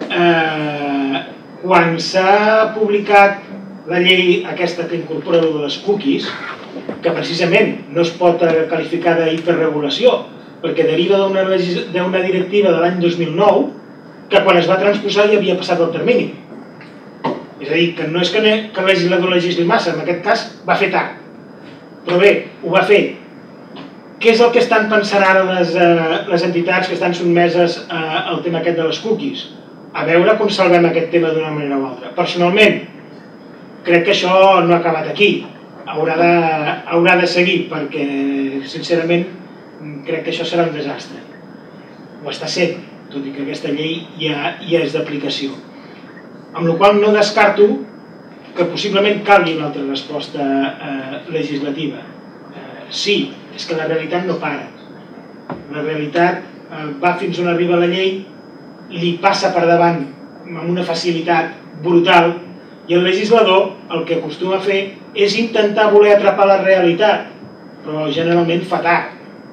Speaker 2: quan s'ha publicat la llei aquesta que incorpora de les cookies, que precisament no es pot qualificar d'hiperregulació, perquè deriva d'una directiva de l'any dos mil nou, que quan es va transposar ja havia passat el termini. És a dir, que no és que el legislador legisli massa, en aquest cas va fer tard. Però bé, ho va fer. Què és el que estan pensant ara les entitats que estan sotmeses al tema aquest de les cookies? A veure com salvem aquest tema d'una manera o altra. Personalment, crec que això no ha acabat aquí. Haurà de seguir, perquè, sincerament, crec que això serà un desastre. Ho està sent, tot i que aquesta llei ja és d'aplicació. Amb la qual cosa no descarto que possiblement calgui una altra resposta legislativa. Sí, és que la realitat no para. La realitat va fins on arriba la llei, li passa per davant amb una facilitat brutal i el legislador el que acostuma a fer és intentar voler atrapar la realitat, però generalment fa tard.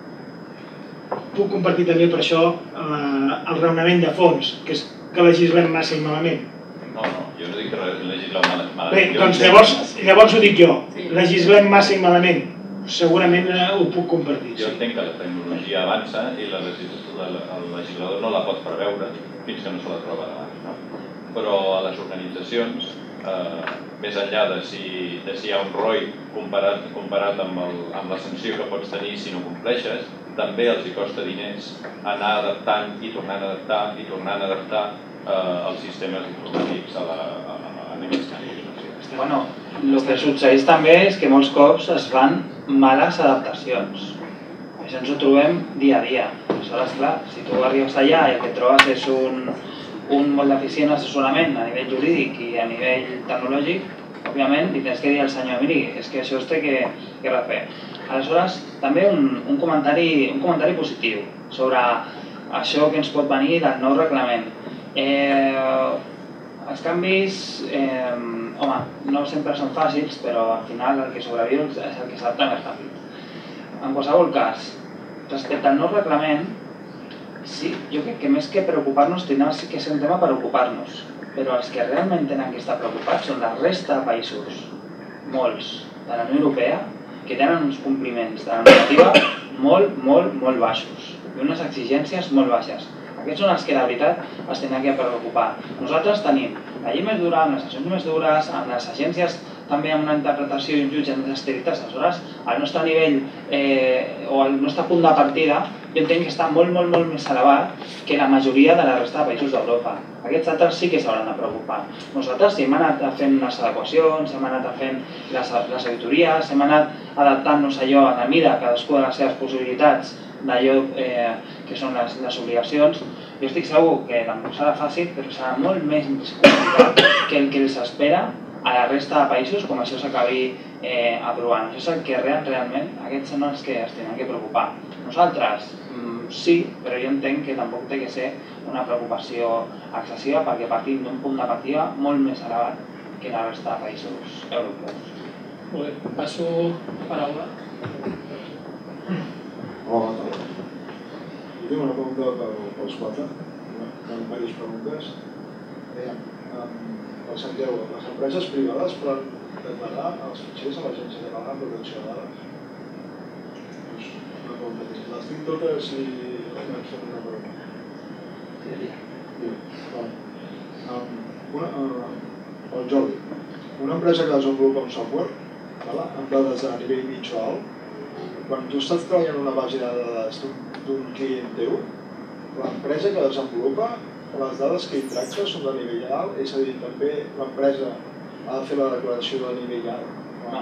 Speaker 2: Puc compartir també per això el raonament de fons, que és que legislem massa i malament.
Speaker 6: No, no, jo no dic que legislem malament.
Speaker 2: Bé, doncs llavors ho dic jo, legislem massa i malament. Segurament ho puc compartir.
Speaker 6: Jo entenc que la tecnologia avança i el legislador no la pot preveure fins que no se la troba davant. Però a les organitzacions, més enllà de si hi ha un R O I comparat amb la sanció que pots tenir si no compleixes, també els hi costa diners anar adaptant i tornant a adaptar i tornant a adaptar els sistemes informàtics a nivell sanitari.
Speaker 3: Bueno, el que succeeix també és que molts cops es fan males adaptacions. Això ens ho trobem dia a dia. Aleshores, clar, si tu arribes allà i el que trobes és un molt deficient assessorament a nivell jurídic i a nivell tecnològic, òbviament li tens que dir al senyor, miri, és que això es té que refer. Aleshores, també un comentari positiu sobre això que ens pot venir del nou reglament. Els canvis, home, no sempre són fàcils, però al final el que sobreviu és el que s'adapta més ràpid. En qualsevol cas, respecte al nou reglament, sí, jo crec que més que preocupar-nos tindrà que ser un tema per ocupar-nos, però els que realment tenen que estar preocupats són la resta de països, molts, de la Unió Europea, que tenen uns compliments de la normativa molt, molt, molt baixos i unes exigències molt baixes. Aquests són els que de veritat es tenen que preocupar. Nosaltres tenim la llei més dura, amb les sancions més dures, amb les agències també amb una interpretació i un jutge més estrictes. Aleshores, el nostre nivell o el nostre punt de partida jo entenc que està molt, molt, molt més elevat que la majoria de la resta de països d'Europa. Aquests altres sí que s'hauran de preocupar. Nosaltres hem anat fent unes adequacions, hem anat fent les auditories, hem anat adaptant-nos allò a la mida, cadascú de les seves possibilitats, d'allò que són les, les obligacions, jo estic segur que tampoc serà fàcil, però serà molt més complicat que el que els espera a la resta de països com això s'acabi eh, aprovant. Això és el que real, realment, aquests són els que es tenen que preocupar. Nosaltres, mm, sí, però jo entenc que tampoc té que ser una preocupació excessiva perquè partim d'un punt de partida molt més elevat que la resta de països europeus.
Speaker 1: Molt bé, passo paraula.
Speaker 7: Hola, Tala. Jo tinc una pregunta pels quatre, hi ha diverses preguntes. Per Santiago, les empreses privades poden declarar els fitxers a l'Agència Catalana de Protecció de Dades? És una pregunta que les tinc totes i em sembla una pregunta. El Jordi, una empresa que desenvolupa un software amb dades a nivell mig o alt, quan tu estàs treballant en una base de dades d'un client teu, l'empresa que desenvolupa les dades que hi tracta són de nivell alt, és a dir, també l'empresa ha de fer la declaració de nivell alt?
Speaker 3: No,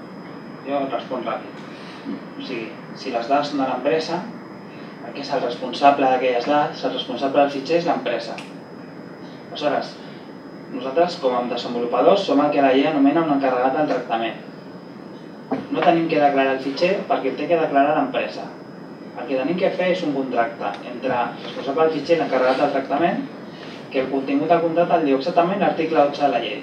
Speaker 3: jo et responc ràpid. O sigui, si les dades són de l'empresa, el que és el responsable d'aquelles dades, el responsable del fitxer és l'empresa. Aleshores, nosaltres com a desenvolupadors som el que la llei anomena un encarregat del tractament. No tenim que declarar el fitxer perquè el té que declarar l'empresa. El que tenim que fer és un contracte entre el responsable del fitxer i l'encarregat del tractament, que el contingut del contracte el diu exactament l'article dotze de la llei,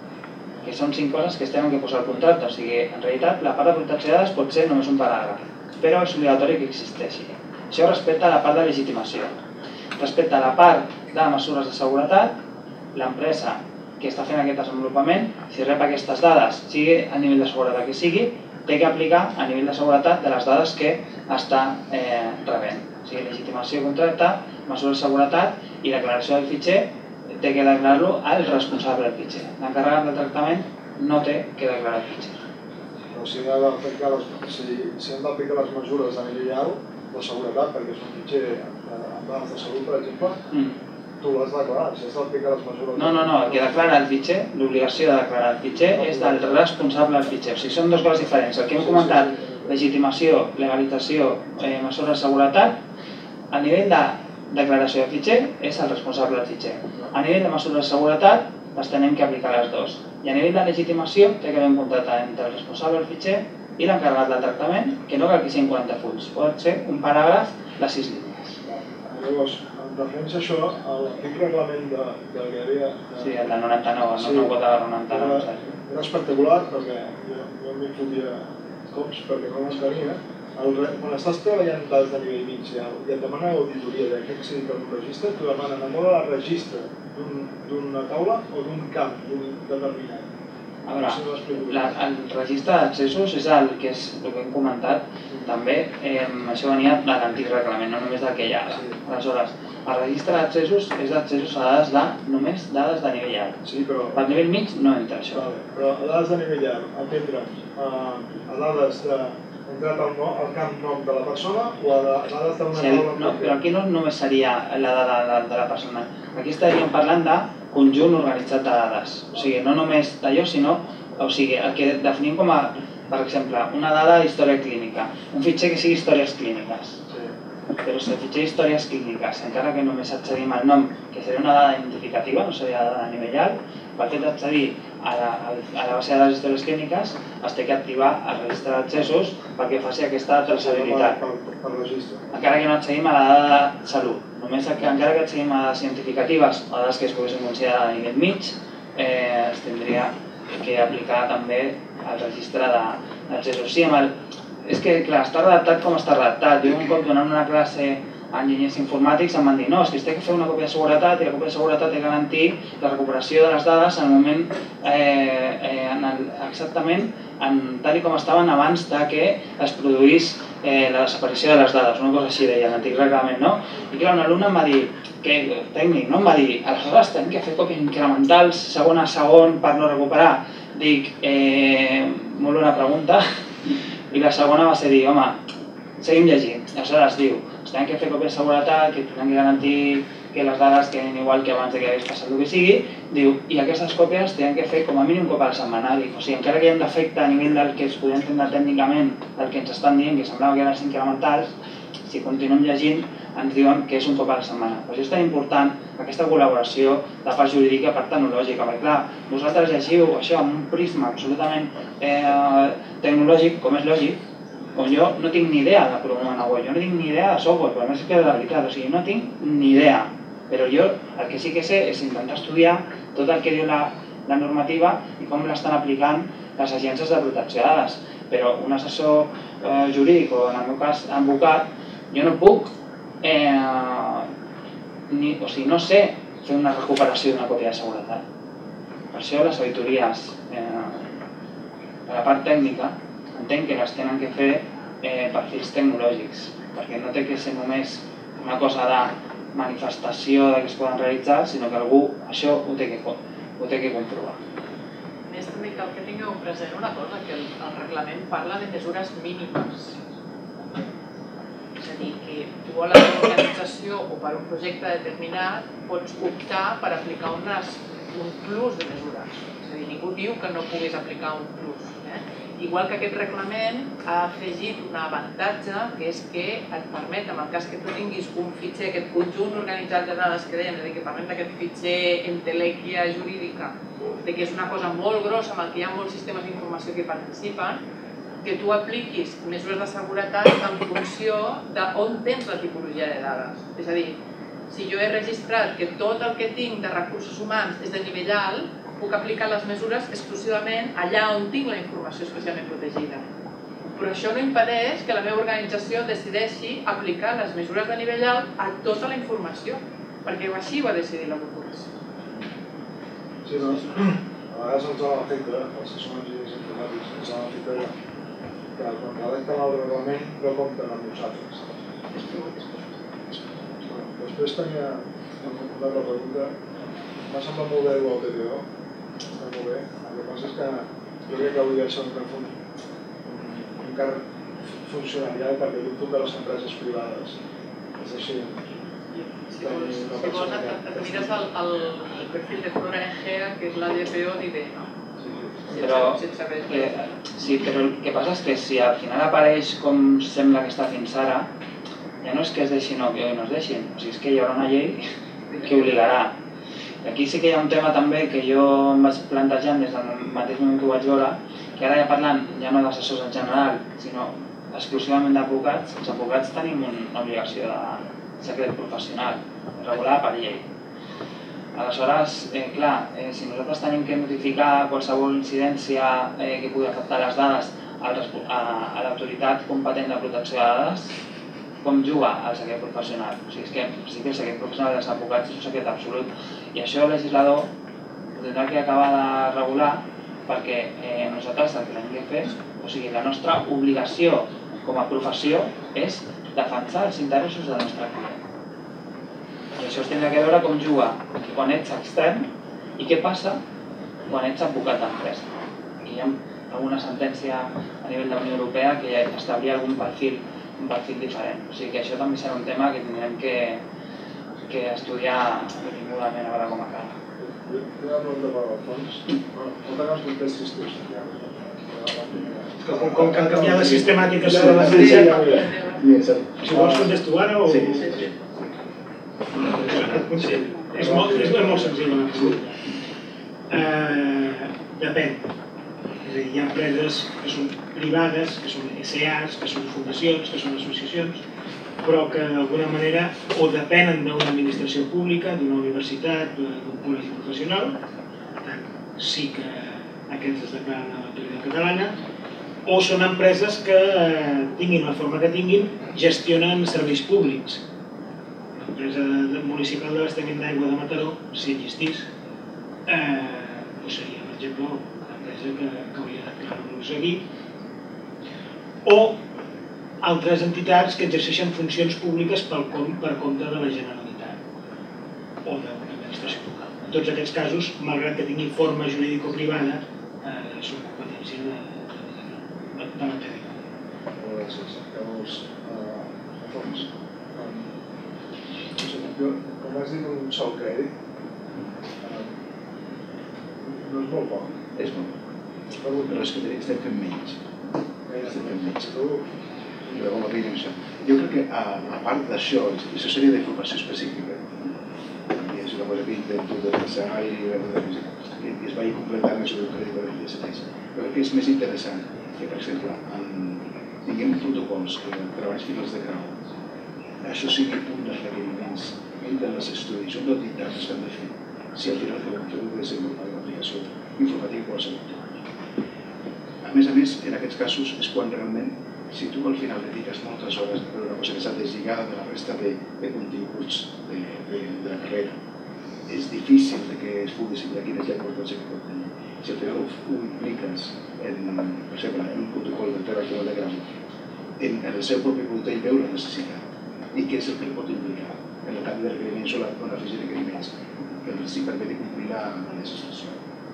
Speaker 3: que són cinc coses que es tenen que posar al contracte. O sigui, en realitat, la part de protecció de dades pot ser només un paràgraf, però és obligatori que existeixi. Això respecte a la part de legitimació. Respecte a la part de mesures de seguretat, l'empresa que està fent aquest desenvolupament, si rep aquestes dades, sigui a nivell de seguretat que sigui, té que aplicar a nivell de seguretat de les dades que està eh, rebent. O sigui, legitimació contracte, mesures de seguretat i declaració del fitxer té que declarar-lo al responsable del fitxer. L'encarregat del tractament no té que declarar el fitxer.
Speaker 7: Però si hem d'aplicar les, si, si hem d'aplicar les mesures a nivell alt de seguretat, perquè és un fitxer amb dades de salut, per exemple, mm. tu l'has de declarar, si has d'aplicar les mesures...
Speaker 3: No, no, no, el que declara el fitxer, l'obligació de declarar el fitxer és del responsable del fitxer. O sigui, són dues coses diferents. El que hem comentat, legitimació, legalització, eh, mesures de seguretat, a nivell de declaració de fitxer és el responsable del fitxer. A nivell de mesures de seguretat les tenim que aplicar les dues. I a nivell de legitimació té que haver un contracte entre el responsable del fitxer i l'encarregat del tractament, que no cal que siguin quaranta fulls, pot ser un paràgraf de sis línies.
Speaker 7: Llavors, en referència a això, l'antic reglament de, de que havia... De...
Speaker 3: Sí, el del noranta-nou, el sí, no pot haver noranta-nou.
Speaker 7: Era, era espectacular perquè jo, jo m'hi fotia cops perquè no es venia. El, quan estàs treballant dades de nivell mig i et demana auditoria de què accedit a un registre, t'ho demanen a moda de registre d'una taula o d'un camp, d'un determinat.
Speaker 3: A veure, la, el registre d'accessos és el que és el que hem comentat també, eh, això venia de l'antic reglament, no només del que hi ha ara. Aleshores, el registre d'accessos és d'accessos a dades de, només dades de nivell alt.
Speaker 7: Sí, però...
Speaker 3: Per nivell mig no entra això.
Speaker 7: Vale, però a dades de nivell alt, entendre'ns, a, a dades de... entrat al, no, al camp nom de la persona o a dades d'una
Speaker 3: sí,
Speaker 7: taula...
Speaker 3: No, però aquí no només seria la dada de, de la persona. Aquí estaríem parlant de conjunt organitzat de dades. O sigui, no només d'allò, sinó o sigui, el que definim com a, per exemple, una dada d'història clínica. Un fitxer que sigui històries clíniques. Sí. Però si el fitxer històries clíniques, encara que només accedim al nom, que seria una dada identificativa, no seria dada a nivell alt, pel fet d'accedir a, la, a la base de dades històries clíniques, es té que activar el registre d'accessos perquè faci aquesta traçabilitat.
Speaker 7: Per, per, per registre.
Speaker 3: Encara que no accedim a la dada de salut. Només que, encara que accedim a dades identificatives o dades que es poguessin considerar a nivell mig, eh, es tindria que aplicar també el registre d'accessos. Sí, amb el... És que, clar, està redactat com està redactat. Jo un cop donant una classe a enginyers informàtics em van dir no, és que es té que fer una còpia de seguretat i la còpia de seguretat té que garantir la recuperació de les dades en el moment eh, eh, en el, exactament en, tal com estaven abans de que es produís eh, la desaparició de les dades, una cosa així deia l'antic reglament, no? I clar, un alumne em va dir, que tècnic, no? Em va dir, aleshores tenim que fer còpies incrementals segon a segon per no recuperar. Dic, eh, molt bona pregunta. I la segona va ser dir, home, seguim llegint. Aleshores diu, es tenen que fer còpies de seguretat, que tenen que garantir que les dades queden igual que abans que hagués passat el que sigui, diu, i aquestes còpies tenen que fer com a mínim cop a la setmana. Dic, o sigui, encara que hi ha un defecte a nivell del que es podia entendre tècnicament del que ens estan dient, que semblava que eren incrementals, si continuem llegint ens diuen que és un cop a la setmana. Per això és tan important aquesta col·laboració de part jurídica, part tecnològica, perquè clar, vosaltres llegiu això amb un prisma absolutament eh, tecnològic, com és lògic, com jo no tinc ni idea de programar una web, jo no tinc ni idea de software, però a més és que de la veritat, o sigui, no tinc ni idea. Però jo el que sí que sé és intentar estudiar tot el que diu la, la normativa i com l'estan aplicant les agències de protecció de dades. Però un assessor eh, jurídic o en el meu cas advocat, jo no puc, eh, ni, o sigui, no sé fer una recuperació d'una còpia de seguretat. Per això les auditories eh, de la part tècnica entenc que les tenen que fer eh, perfils tecnològics, perquè no té que ser només una cosa de manifestació de que es poden realitzar, sinó que algú això ho té que, ho té que comprovar.
Speaker 4: A més, també cal que tingueu present una cosa, que el, el reglament parla de mesures mínimes. És a dir, que tu a la teva organització o per un projecte determinat pots optar per aplicar unes, un plus de mesures. És a dir, ningú diu que no puguis aplicar un plus. Eh? Igual que aquest reglament ha afegit un avantatge, que és que et permet, en el cas que tu tinguis un fitxer, aquest conjunt organitzat de dades que dèiem, és a dir, que permet aquest fitxer entelèquia jurídica, de que és una cosa molt grossa amb el que hi ha molts sistemes d'informació que participen, que tu apliquis mesures de seguretat en funció d'on tens la tipologia de dades. És a dir, si jo he registrat que tot el que tinc de recursos humans és de nivell alt, puc aplicar les mesures exclusivament allà on tinc la informació especialment protegida. Però això no impedeix que la meva organització decideixi aplicar les mesures de nivell alt a tota la informació, perquè així ho ha decidit la corporació.
Speaker 7: Sí, doncs, a vegades ens ha l'efecte, els que som enginyers informàtics, ens ha l'efecte que quan redacten el reglament no compten amb nosaltres. Després tenia una altra pregunta. M'ha semblat molt bé el T D O, està molt bé. El que passa és que jo crec que hauria de ser un, un càrrec funcionarial perquè dubto que les empreses privades és així.
Speaker 4: Si vols, si vols et mires el, el perfil de Flora Egea, que és la D P O d'I D, no?
Speaker 3: Però, eh, sí, però el que passa és que si al final apareix com sembla que està fins ara, ja no és que es deixin o que no es deixin, o sigui, és que hi haurà una llei que obligarà. I aquí sí que hi ha un tema també que jo em vaig plantejant des del mateix moment que ho vaig veure, que ara ja parlant ja no d'assessors en general, sinó exclusivament d'advocats, els advocats tenim una obligació de secret professional, regulada per llei. Aleshores, eh, clar, eh, si nosaltres tenim que notificar qualsevol incidència eh, que pugui afectar les dades a, a l'autoritat competent de protecció de dades, com juga el secret professional. O sigui, és que sí que el secret professional dels advocats és un secret absolut i això el legislador ho tindrà que acabar de regular perquè eh, nosaltres el que hem de fer, o sigui, la nostra obligació com a professió és defensar els interessos del nostre client. I això es tindrà que veure com juga quan ets extern i què passa quan ets advocat d'empresa. Aquí hi ha alguna sentència a nivell de la Unió Europea que establia algun perfil un perfil diferent. O sigui que això també serà un tema que tindrem que, que estudiar detingudament a veure com acaba.
Speaker 7: Jo tinc una pregunta per al fons. No tant els contestis tu,
Speaker 2: Com, com que han canviat la sistemàtica sobre la sentència, si vols contesto ara o...
Speaker 5: Sí, sí, sí.
Speaker 2: És molt, és molt senzill la pregunta. Eh, depèn. És a dir, hi ha empreses que són privades, que són S As, que són fundacions, que són associacions, però que d'alguna manera o depenen d'una administració pública, d'una universitat, d'un col·legi professional, per tant, sí que aquests es declaren a l'autoritat catalana, o són empreses que tinguin la forma que tinguin, gestionen serveis públics. L'empresa municipal de l'abastament d'aigua de Mataró, si existís, eh, seria, per exemple, l'empresa que, que hauria de declarar-los aquí, o altres entitats que exerceixen funcions públiques pel com, per compte de la Generalitat o d'una administració local. En tots aquests casos, malgrat que tinguin forma jurídico-privada, eh, són competència de, de, de la T D O.
Speaker 7: Gràcies. Llavors, a fons, com has dit, un sol crèdit no és molt poc.
Speaker 5: És molt poc. Però és que estem fent menys. Estem fent menys.
Speaker 7: Tu
Speaker 5: jo la veia això. Jo crec que a part d'això, això seria de formació específica. I és una cosa que intento defensar i es vagi completant això del crèdit per a serveis. Però que és més interessant que, per exemple, tinguem protocols que treballs finals de grau, això sigui un dels requeriments entre els estudis, un dels dictàmens que han de fer, si al final feu un desenvolupament d'aplicació informàtica qualsevol tema. A més a més, en aquests casos és quan realment, si tu al final dediques moltes hores a fer una cosa que està deslligada de la resta de continguts de la carrera, és difícil que es pugui saber quina és la importància que pot tenir. Si al final ho impliques, per exemple, en un protocol del treball final de grau, en el seu propi portell veu la necessitat i què és el que el pot implicar en el canvi de requeriments o l'afegir requeriments que els permeti complir la legislació.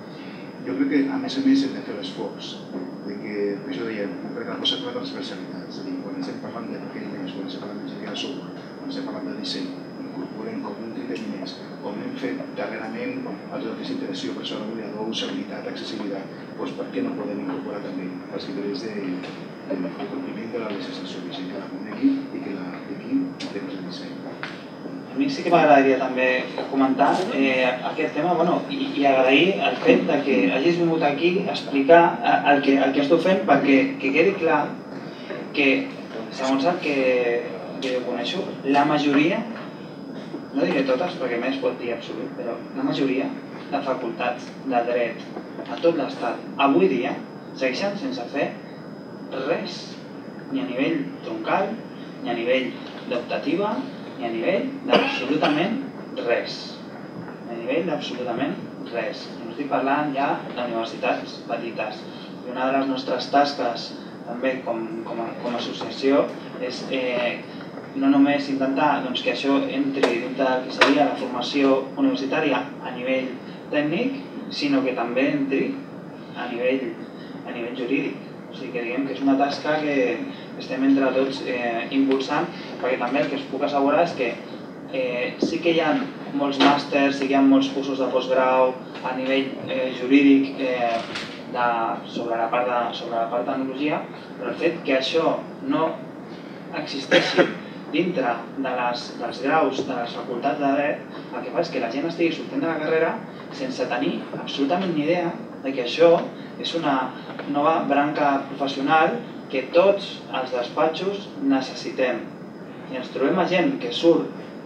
Speaker 5: Jo crec que, a més a més, hem de fer l'esforç de que, per això dèiem, crec que la cosa és la transversalitat, és a dir, quan estem parlant de requeriments, quan estem parlant d'enginyeria de software, quan estem parlant de disseny, incorporem com un criteri més, com hem fet darrerament a tot el que és integració, persona, vulnerador, usabilitat, accessibilitat, doncs per què no podem incorporar també els criteris de compliment de la legislació vigent que la conegui i que l'apliqui en temps de disseny.
Speaker 3: A mi sí que m'agradaria també comentar eh, aquest tema bueno, i, i agrair el fet de que hagis vingut aquí a explicar el que, el que esteu fent perquè que quedi clar que, segons el que, que jo coneixo, la majoria, no diré totes perquè més pot dir absolut, però la majoria de facultats de dret a tot l'estat avui dia segueixen sense fer res, ni a nivell troncal, ni a nivell d'optativa, ni a nivell d'absolutament res. A nivell d'absolutament res. No estic parlant ja d'universitats petites. I una de les nostres tasques, també com, com, a, com a associació, és eh, no només intentar doncs, que això entri dintre del que seria la formació universitària a nivell tècnic, sinó que també entri a nivell, a nivell jurídic. O sigui que diguem que és una tasca que estem entre tots eh, impulsant, perquè també el que us puc assegurar és que eh, sí que hi ha molts màsters, sí que hi ha molts cursos de postgrau a nivell eh, jurídic eh, de, sobre, la part de, sobre la part de tecnologia, però el fet que això no existeixi dintre de les, dels graus de les facultats de dret, el que fa és que la gent estigui sortint de la carrera sense tenir absolutament ni idea de que això és una nova branca professional que tots els despatxos necessitem. I ens trobem a gent que surt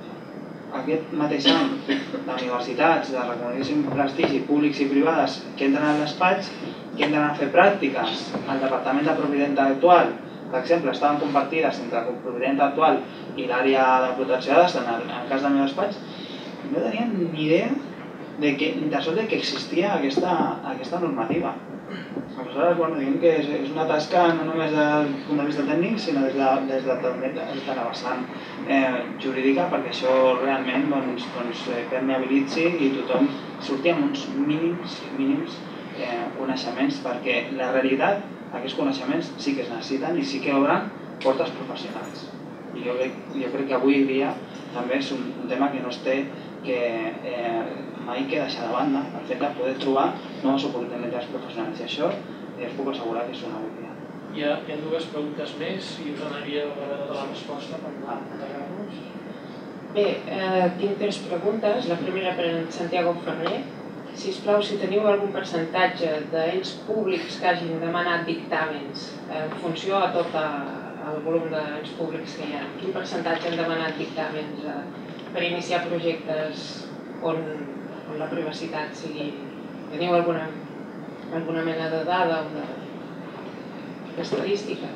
Speaker 3: aquest mateix any d'universitats de reconegut prestigi públics i privades que entren al despatx, que entren a fer pràctiques al Departament de Propietat Intel·lectual, per exemple, estaven compartides entre la propietat intel·lectual i l'àrea de protecció de dades, en el, en el cas del meu despatx, no tenien ni idea de que, ni tan sols de que existia aquesta, aquesta normativa. Aleshores, bueno, diguem que és, és una tasca no només des del punt de vista tècnic, sinó des de, des de, també des de la vessant eh, jurídica, perquè això realment doncs, doncs, permeabilitzi i tothom surti amb uns mínims, mínims eh, coneixements, perquè la realitat, aquests coneixements sí que es necessiten i sí que obren portes professionals. I jo crec, jo crec que avui dia també és un, un tema que no es té que eh, mai que deixar de banda, el fet de poder trobar noves oportunitats professionals. I això eh, us puc assegurar que és una avui dia.
Speaker 1: Hi ha, hi ha dues preguntes més i us donaria la vegada de la resposta per entregar-nos.
Speaker 8: Bé, eh, tinc tres preguntes. La primera per en Santiago Ferrer. Sisplau, si teniu algun percentatge d'ens públics que hagin demanat dictàmens en funció a tot el volum d'ens públics que hi ha, quin percentatge han demanat dictàmens eh, per iniciar projectes on, on la privacitat sigui... Teniu alguna, alguna mena de dada o d'estadística?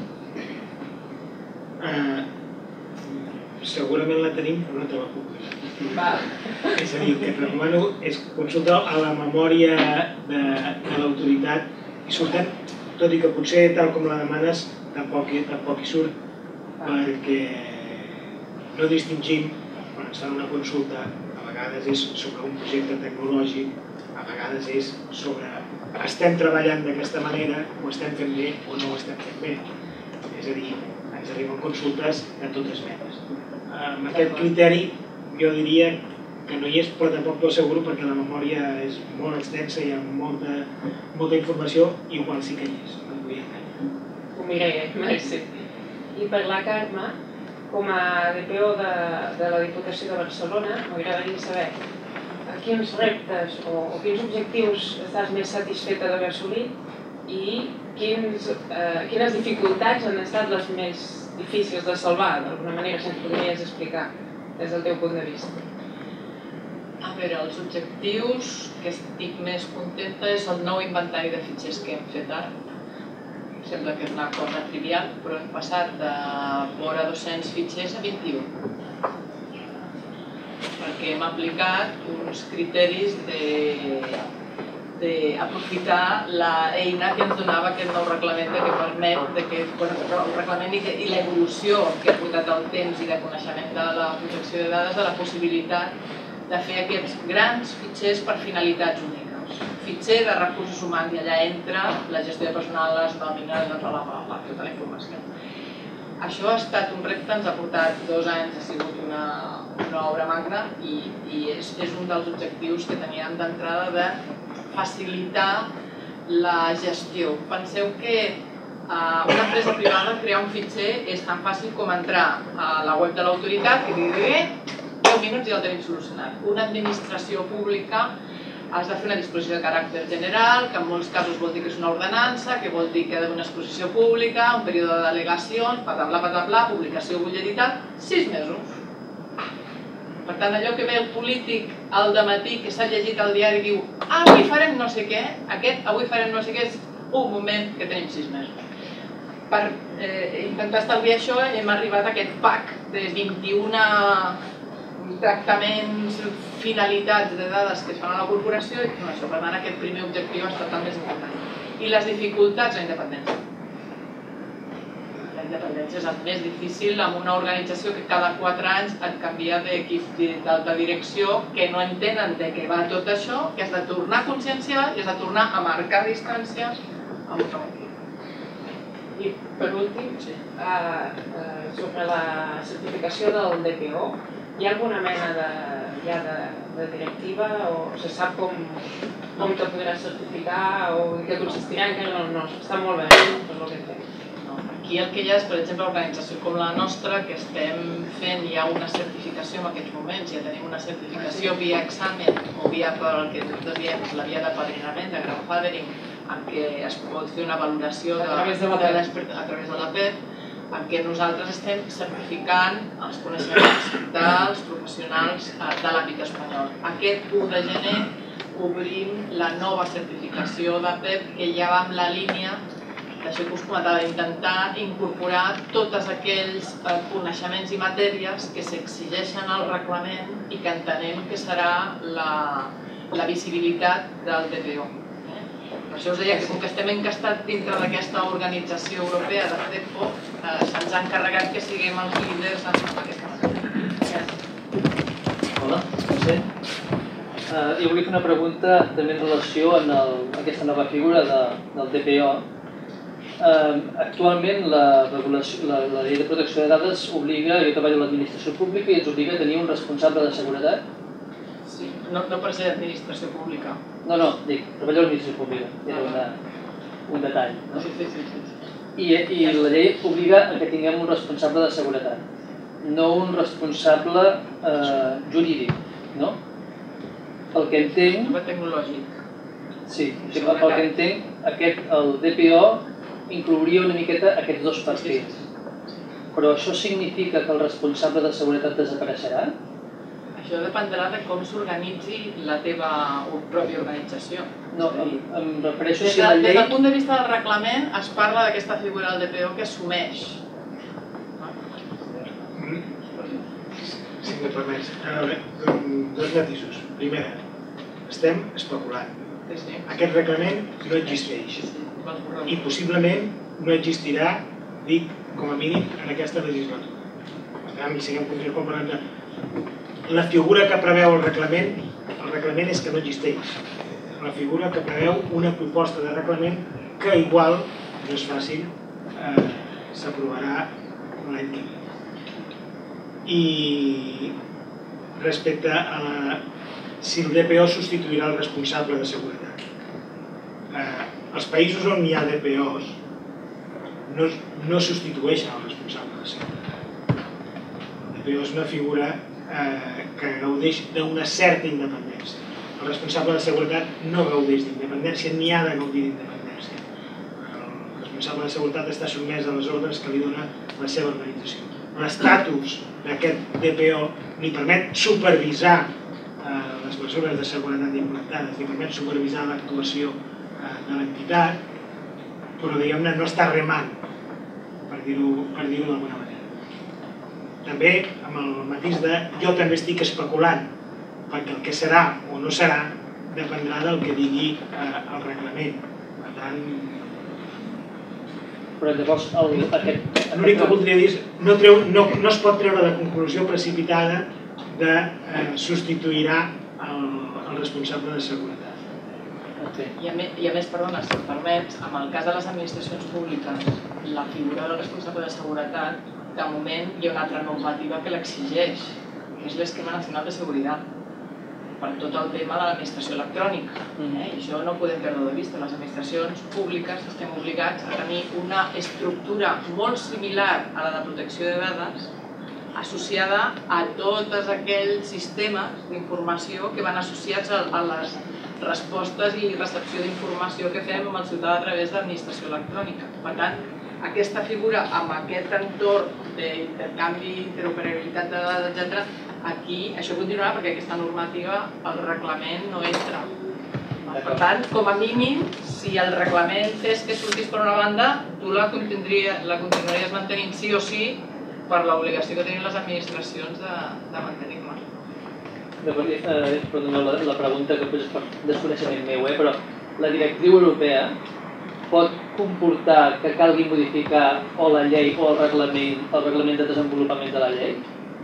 Speaker 2: Uh, segurament la tenim, però no te la puc dir. És a dir, el que et recomano és consultar a la memòria de, de l'autoritat i surten, tot i que potser tal com la demanes tampoc, tampoc hi surt, perquè no distingim quan es fa una consulta, a vegades és sobre un projecte tecnològic, a vegades és sobre estem treballant d'aquesta manera, ho estem fent bé o no ho estem fent bé. És a dir, ens arriben consultes de totes menes. Amb aquest criteri jo diria que no hi és, però tampoc t'ho asseguro perquè la memòria és molt extensa i hi ha molta, molta informació, igual sí que hi és. No vull enganyar.
Speaker 8: Ho miraré, merci. I per la Carme, com a D P O de, de la Diputació de Barcelona, m'agradaria saber a quins reptes o, o quins objectius estàs més satisfeta d'haver assolit i quins, eh, quines dificultats han estat les més difícils de salvar, d'alguna manera, si ens podries explicar des del teu punt de vista.
Speaker 4: A veure, els objectius que estic més contenta és el nou inventari de fitxers que hem fet ara. Sembla que és una cosa trivial, però hem passat de vora dos-cents fitxers a vint-i-un. Perquè hem aplicat uns criteris d'aprofitar l'eina que ens donava aquest nou reglament que permet, el reglament i l'evolució que ha portat el temps i de coneixement de la protecció de dades, de la possibilitat de fer aquests grans fitxers per finalitats úniques. Fitxer de recursos humans i allà entra la gestió de personal, les nòmines, tota la informació. Això ha estat un repte, ens ha portat dos anys, ha sigut una obra magna i és un dels objectius que teníem d'entrada de facilitar la gestió. Penseu que una empresa privada crear un fitxer és tan fàcil com entrar a la web de l'autoritat i dir deu minuts i ja el tenim solucionat. Una administració pública has de fer una disposició de caràcter general, que en molts casos vol dir que és una ordenança, que vol dir que ha d'haver una exposició pública, un període de delegacions, patabla, patabla, publicació butlletinitat, sis mesos. Per tant, allò que ve el polític al dematí, que s'ha llegit al diari i diu avui farem no sé què, aquest avui farem no sé què és un moment que tenim sis mesos. Per intentar estalviar això hem arribat a aquest pack de vint-i-una tractaments, finalitats de dades que es fan a la corporació i per tant aquest primer objectiu ha estat el més important. I les dificultats, la independència. La independència és el més difícil amb una organització que cada quatre anys et canvia d'equip d'alta direcció, que no entenen de què va tot això, que has de tornar a conscienciar i has de tornar a marcar distàncies amb un nou equip.
Speaker 8: I per últim, sobre la certificació del D P O, hi ha alguna mena de directiva o se sap com te podràs certificar o en què consistirà? Encara no està molt bé, per el que fem.
Speaker 4: Aquí el que hi ha és, per exemple, una organització com la nostra, que estem fent ja una certificació en aquests moments, ja tenim una certificació via examen o via el que nosaltres diem la via de padrinament, de grandfathering, en què es pot fer una valoració a través de la P E P, en què nosaltres estem certificant els coneixements dels professionals de l'àmbit espanyol. Aquest u de gener obrim la nova certificació de P E P que ja va amb la línia d'això que us comentava, d'intentar incorporar tots aquells coneixements i matèries que s'exigeixen al reglament i que entenem que serà la visibilitat del D P O. Per això us deia que com que estem encastats dintre d'aquesta organització europea de CEPO, se'ns ha encarregat que siguem els líders en aquesta matèria.
Speaker 9: Hola, José. Jo volia fer una pregunta també en relació a aquesta nova figura del D P O. Actualment la llei de protecció de dades obliga, jo treballo a l'administració pública i ens obliga a tenir un responsable de seguretat.
Speaker 4: Sí, no per ser administració pública.
Speaker 9: No, no, dic, treballo a l'administració pública, era un detall. I la llei obliga a que tinguem un responsable de seguretat, no un responsable jurídic, no? Pel que entenc...
Speaker 4: No tecnològic.
Speaker 9: Sí, pel que entenc, el D P O inclouria una miqueta aquests dos partits. Però això significa que el responsable de seguretat desapareixerà?
Speaker 4: Això dependrà de com s'organitzi la teva pròpia organització.
Speaker 9: No, em refereixo si la llei...
Speaker 4: Des del punt de vista del reglament es parla d'aquesta figura del D P O que assumeix.
Speaker 2: Si m'ho permets. Dos matisos. Primera, estem especulant. Aquest reglament no existeix. I possiblement no existirà, dic, com a mínim, en aquesta legislatura. Per tant, si seguim comparant de... La figura que preveu el reglament, el reglament és que no existeix. La figura que preveu una proposta de reglament que igual, no és fàcil, s'aprovarà l'any que ve. I respecte a si el D P O substituirà el responsable de seguretat. Els països on hi ha D P Os no substitueixen el responsable informació. El D P O és una figura eh, que gaudeix d'una certa independència. El responsable de seguretat no gaudeix d'independència ni ha de gaudir d'independència. El responsable de seguretat està sotmès a les ordres que li dona la seva organització. L'estatus d'aquest D P O li permet supervisar eh, les mesures de seguretat implementades, li permet supervisar l'actuació eh, de l'entitat, però diguem-ne no està remant, per dir-ho per dir-ho d'alguna manera. També amb el matís de jo també estic especulant, perquè el que serà o no serà dependrà del que digui eh, el reglament. Per tant,
Speaker 9: però llavors el, aquest...
Speaker 2: l'únic que voldria dir és no, treu, no, no es pot treure la conclusió precipitada de eh, substituirà el, el responsable de seguretat.
Speaker 9: Okay.
Speaker 4: I a, més, I a més, perdona, si em permets, en el cas de les administracions públiques, la figura del responsable de seguretat, de moment hi ha una altra normativa que l'exigeix, que és l'Esquema Nacional de Seguretat, per tot el tema de l'administració electrònica. Eh? I això no ho podem perdre de vista. Les administracions públiques estem obligats a tenir una estructura molt similar a la de protecció de dades associada a tots aquells sistemes d'informació que van associats a, a les respostes i recepció d'informació que fem amb el ciutadà a través de l'administració electrònica. Per tant, aquesta figura amb aquest entorn d'intercanvi, interoperabilitat de dades, etcètera, aquí això continuarà perquè aquesta normativa, el reglament no entra. Per tant, com a mínim, si el reglament fes que sortís per una banda, tu la continuaries mantenint sí o sí per l'obligació que tenen les administracions de, de mantenir-la.
Speaker 9: Eh, perdoneu la, la pregunta que és per desconeixement meu, eh? Però la directriu europea pot comportar que calgui modificar o la llei o el reglament, el reglament de desenvolupament de la llei?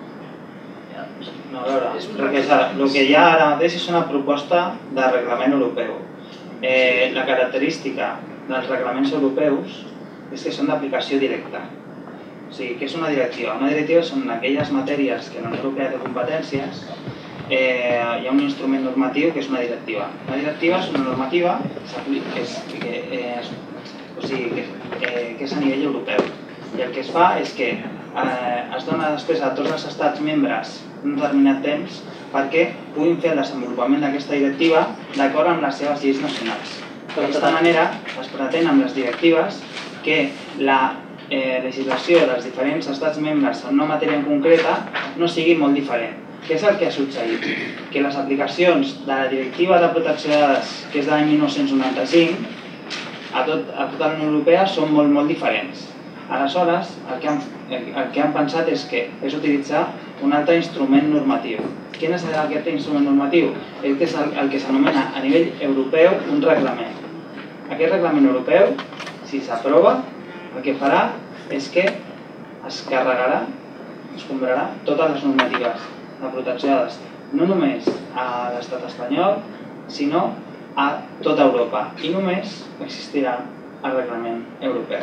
Speaker 3: No, a veure, el que, el que hi ha ara mateix és una proposta de reglament europeu. Eh, la característica dels reglaments europeus és que són d'aplicació directa. O sigui, què és una directiva? Una directiva són aquelles matèries que la Unió Europea té competències, eh, hi ha un instrument normatiu que és una directiva. Una directiva és una normativa que és, que, eh, o sigui, que, eh, que és a nivell europeu. I el que es fa és que eh, es dona després a tots els estats membres un determinat temps perquè puguin fer el desenvolupament d'aquesta directiva d'acord amb les seves lleis nacionals. D'aquesta manera es pretén amb les directives que la eh, legislació dels diferents estats membres en una matèria en concreta no sigui molt diferent. Què és el que ha succeït? Que les aplicacions de la Directiva de Protecció de Dades, que és de l'any mil nou-cents noranta-cinc, a, tot, a tota la Unió Europea són molt, molt diferents. Aleshores, el que, han, el que han pensat és que és utilitzar un altre instrument normatiu. Quin és aquest instrument normatiu? El que és el, el que s'anomena a nivell europeu un reglament. Aquest reglament europeu, si s'aprova, el que farà és que es carregarà, es comprarà totes les normatives de protecció de dades, no només a l'estat espanyol, sinó a tota Europa. I només existirà el reglament europeu.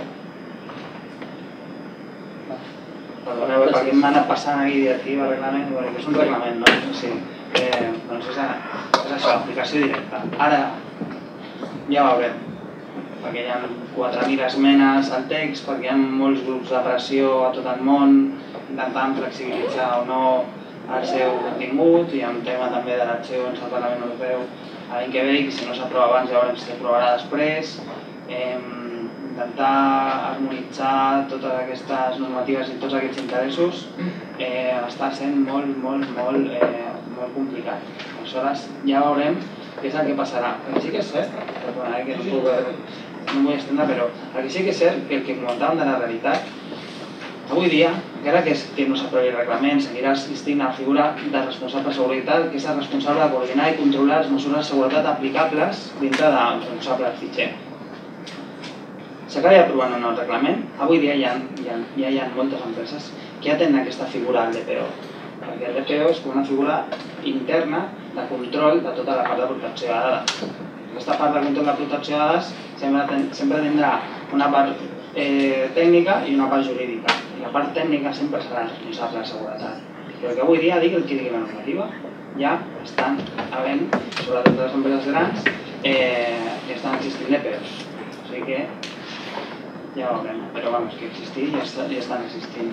Speaker 3: Perdoneu, perquè m'ha anat passant aquí directiva, reglament, perquè és un reglament, no? Sí. Eh, doncs és, és això, aplicació directa. Ara ja ho veurem, perquè hi ha quatre mil esmenes al text, perquè hi ha molts grups de pressió a tot el món, intentant flexibilitzar o no el seu contingut, hi ha un tema també d'eleccions al Parlament Europeu l'any que ve, i si no s'aprova abans ja veurem si s'aprovarà després. Eh, intentar harmonitzar totes aquestes normatives i tots aquests interessos eh, està sent molt, molt, molt, eh, molt complicat. Aleshores ja veurem què és el que passarà. El que sí que és cert, perdona, que no, puc, no vull estendre, però el que sí que és cert que el que comentàvem de la realitat, avui dia, encara que, és, que no s'aprovi el reglament, seguirà existint la figura de responsable de seguretat, que és el responsable de coordinar i controlar les mesures de seguretat aplicables dintre del responsable del fitxer. S'acaba aprovant en el reglament, avui dia ja hi ha, ja hi ha moltes empreses que ja tenen aquesta figura del D P O, perquè el D P O és com una figura interna de control de tota la part de protecció de dades. Aquesta part de control de protecció de dades sempre, ten, sempre tindrà una part eh, tècnica i una part jurídica. I la part tècnica sempre serà responsable de seguretat. Però que avui dia, digui el que digui la normativa, ja estan havent, sobretot les empreses grans, eh, que estan existint D P Os. O sigui que ja ho veurem, però vamos, que existir ja, està, ja estan existint.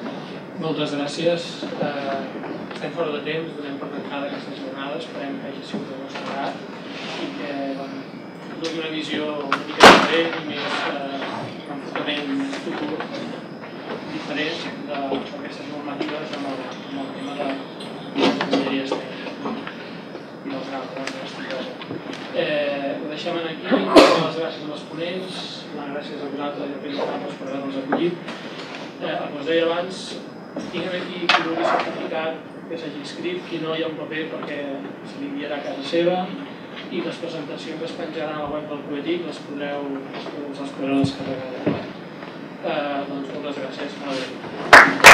Speaker 1: Moltes gràcies. Eh, estem fora de temps, donem per tancada aquesta jornada, esperem que hagi sigut el nostre grat i que bueno, doni una visió una mica diferent i més eh, un enfocament més futur diferent d'aquestes normatives amb el, amb el tema de les enginyeries tècniques i dels graus de l'investigador. Eh, ho deixem aquí, les gràcies als ponents, les gràcies a vosaltres i a Pedro Campos per haver-nos acollit. Eh, com us deia abans, tinguem aquí qui vulgui certificat que s'hagi inscrit, qui no hi ha un paper perquè se li enviarà a casa seva i les presentacions es penjaran a la web del Poetic, les podreu, les podreu descarregar. Eh, doncs moltes gràcies. Molt bé.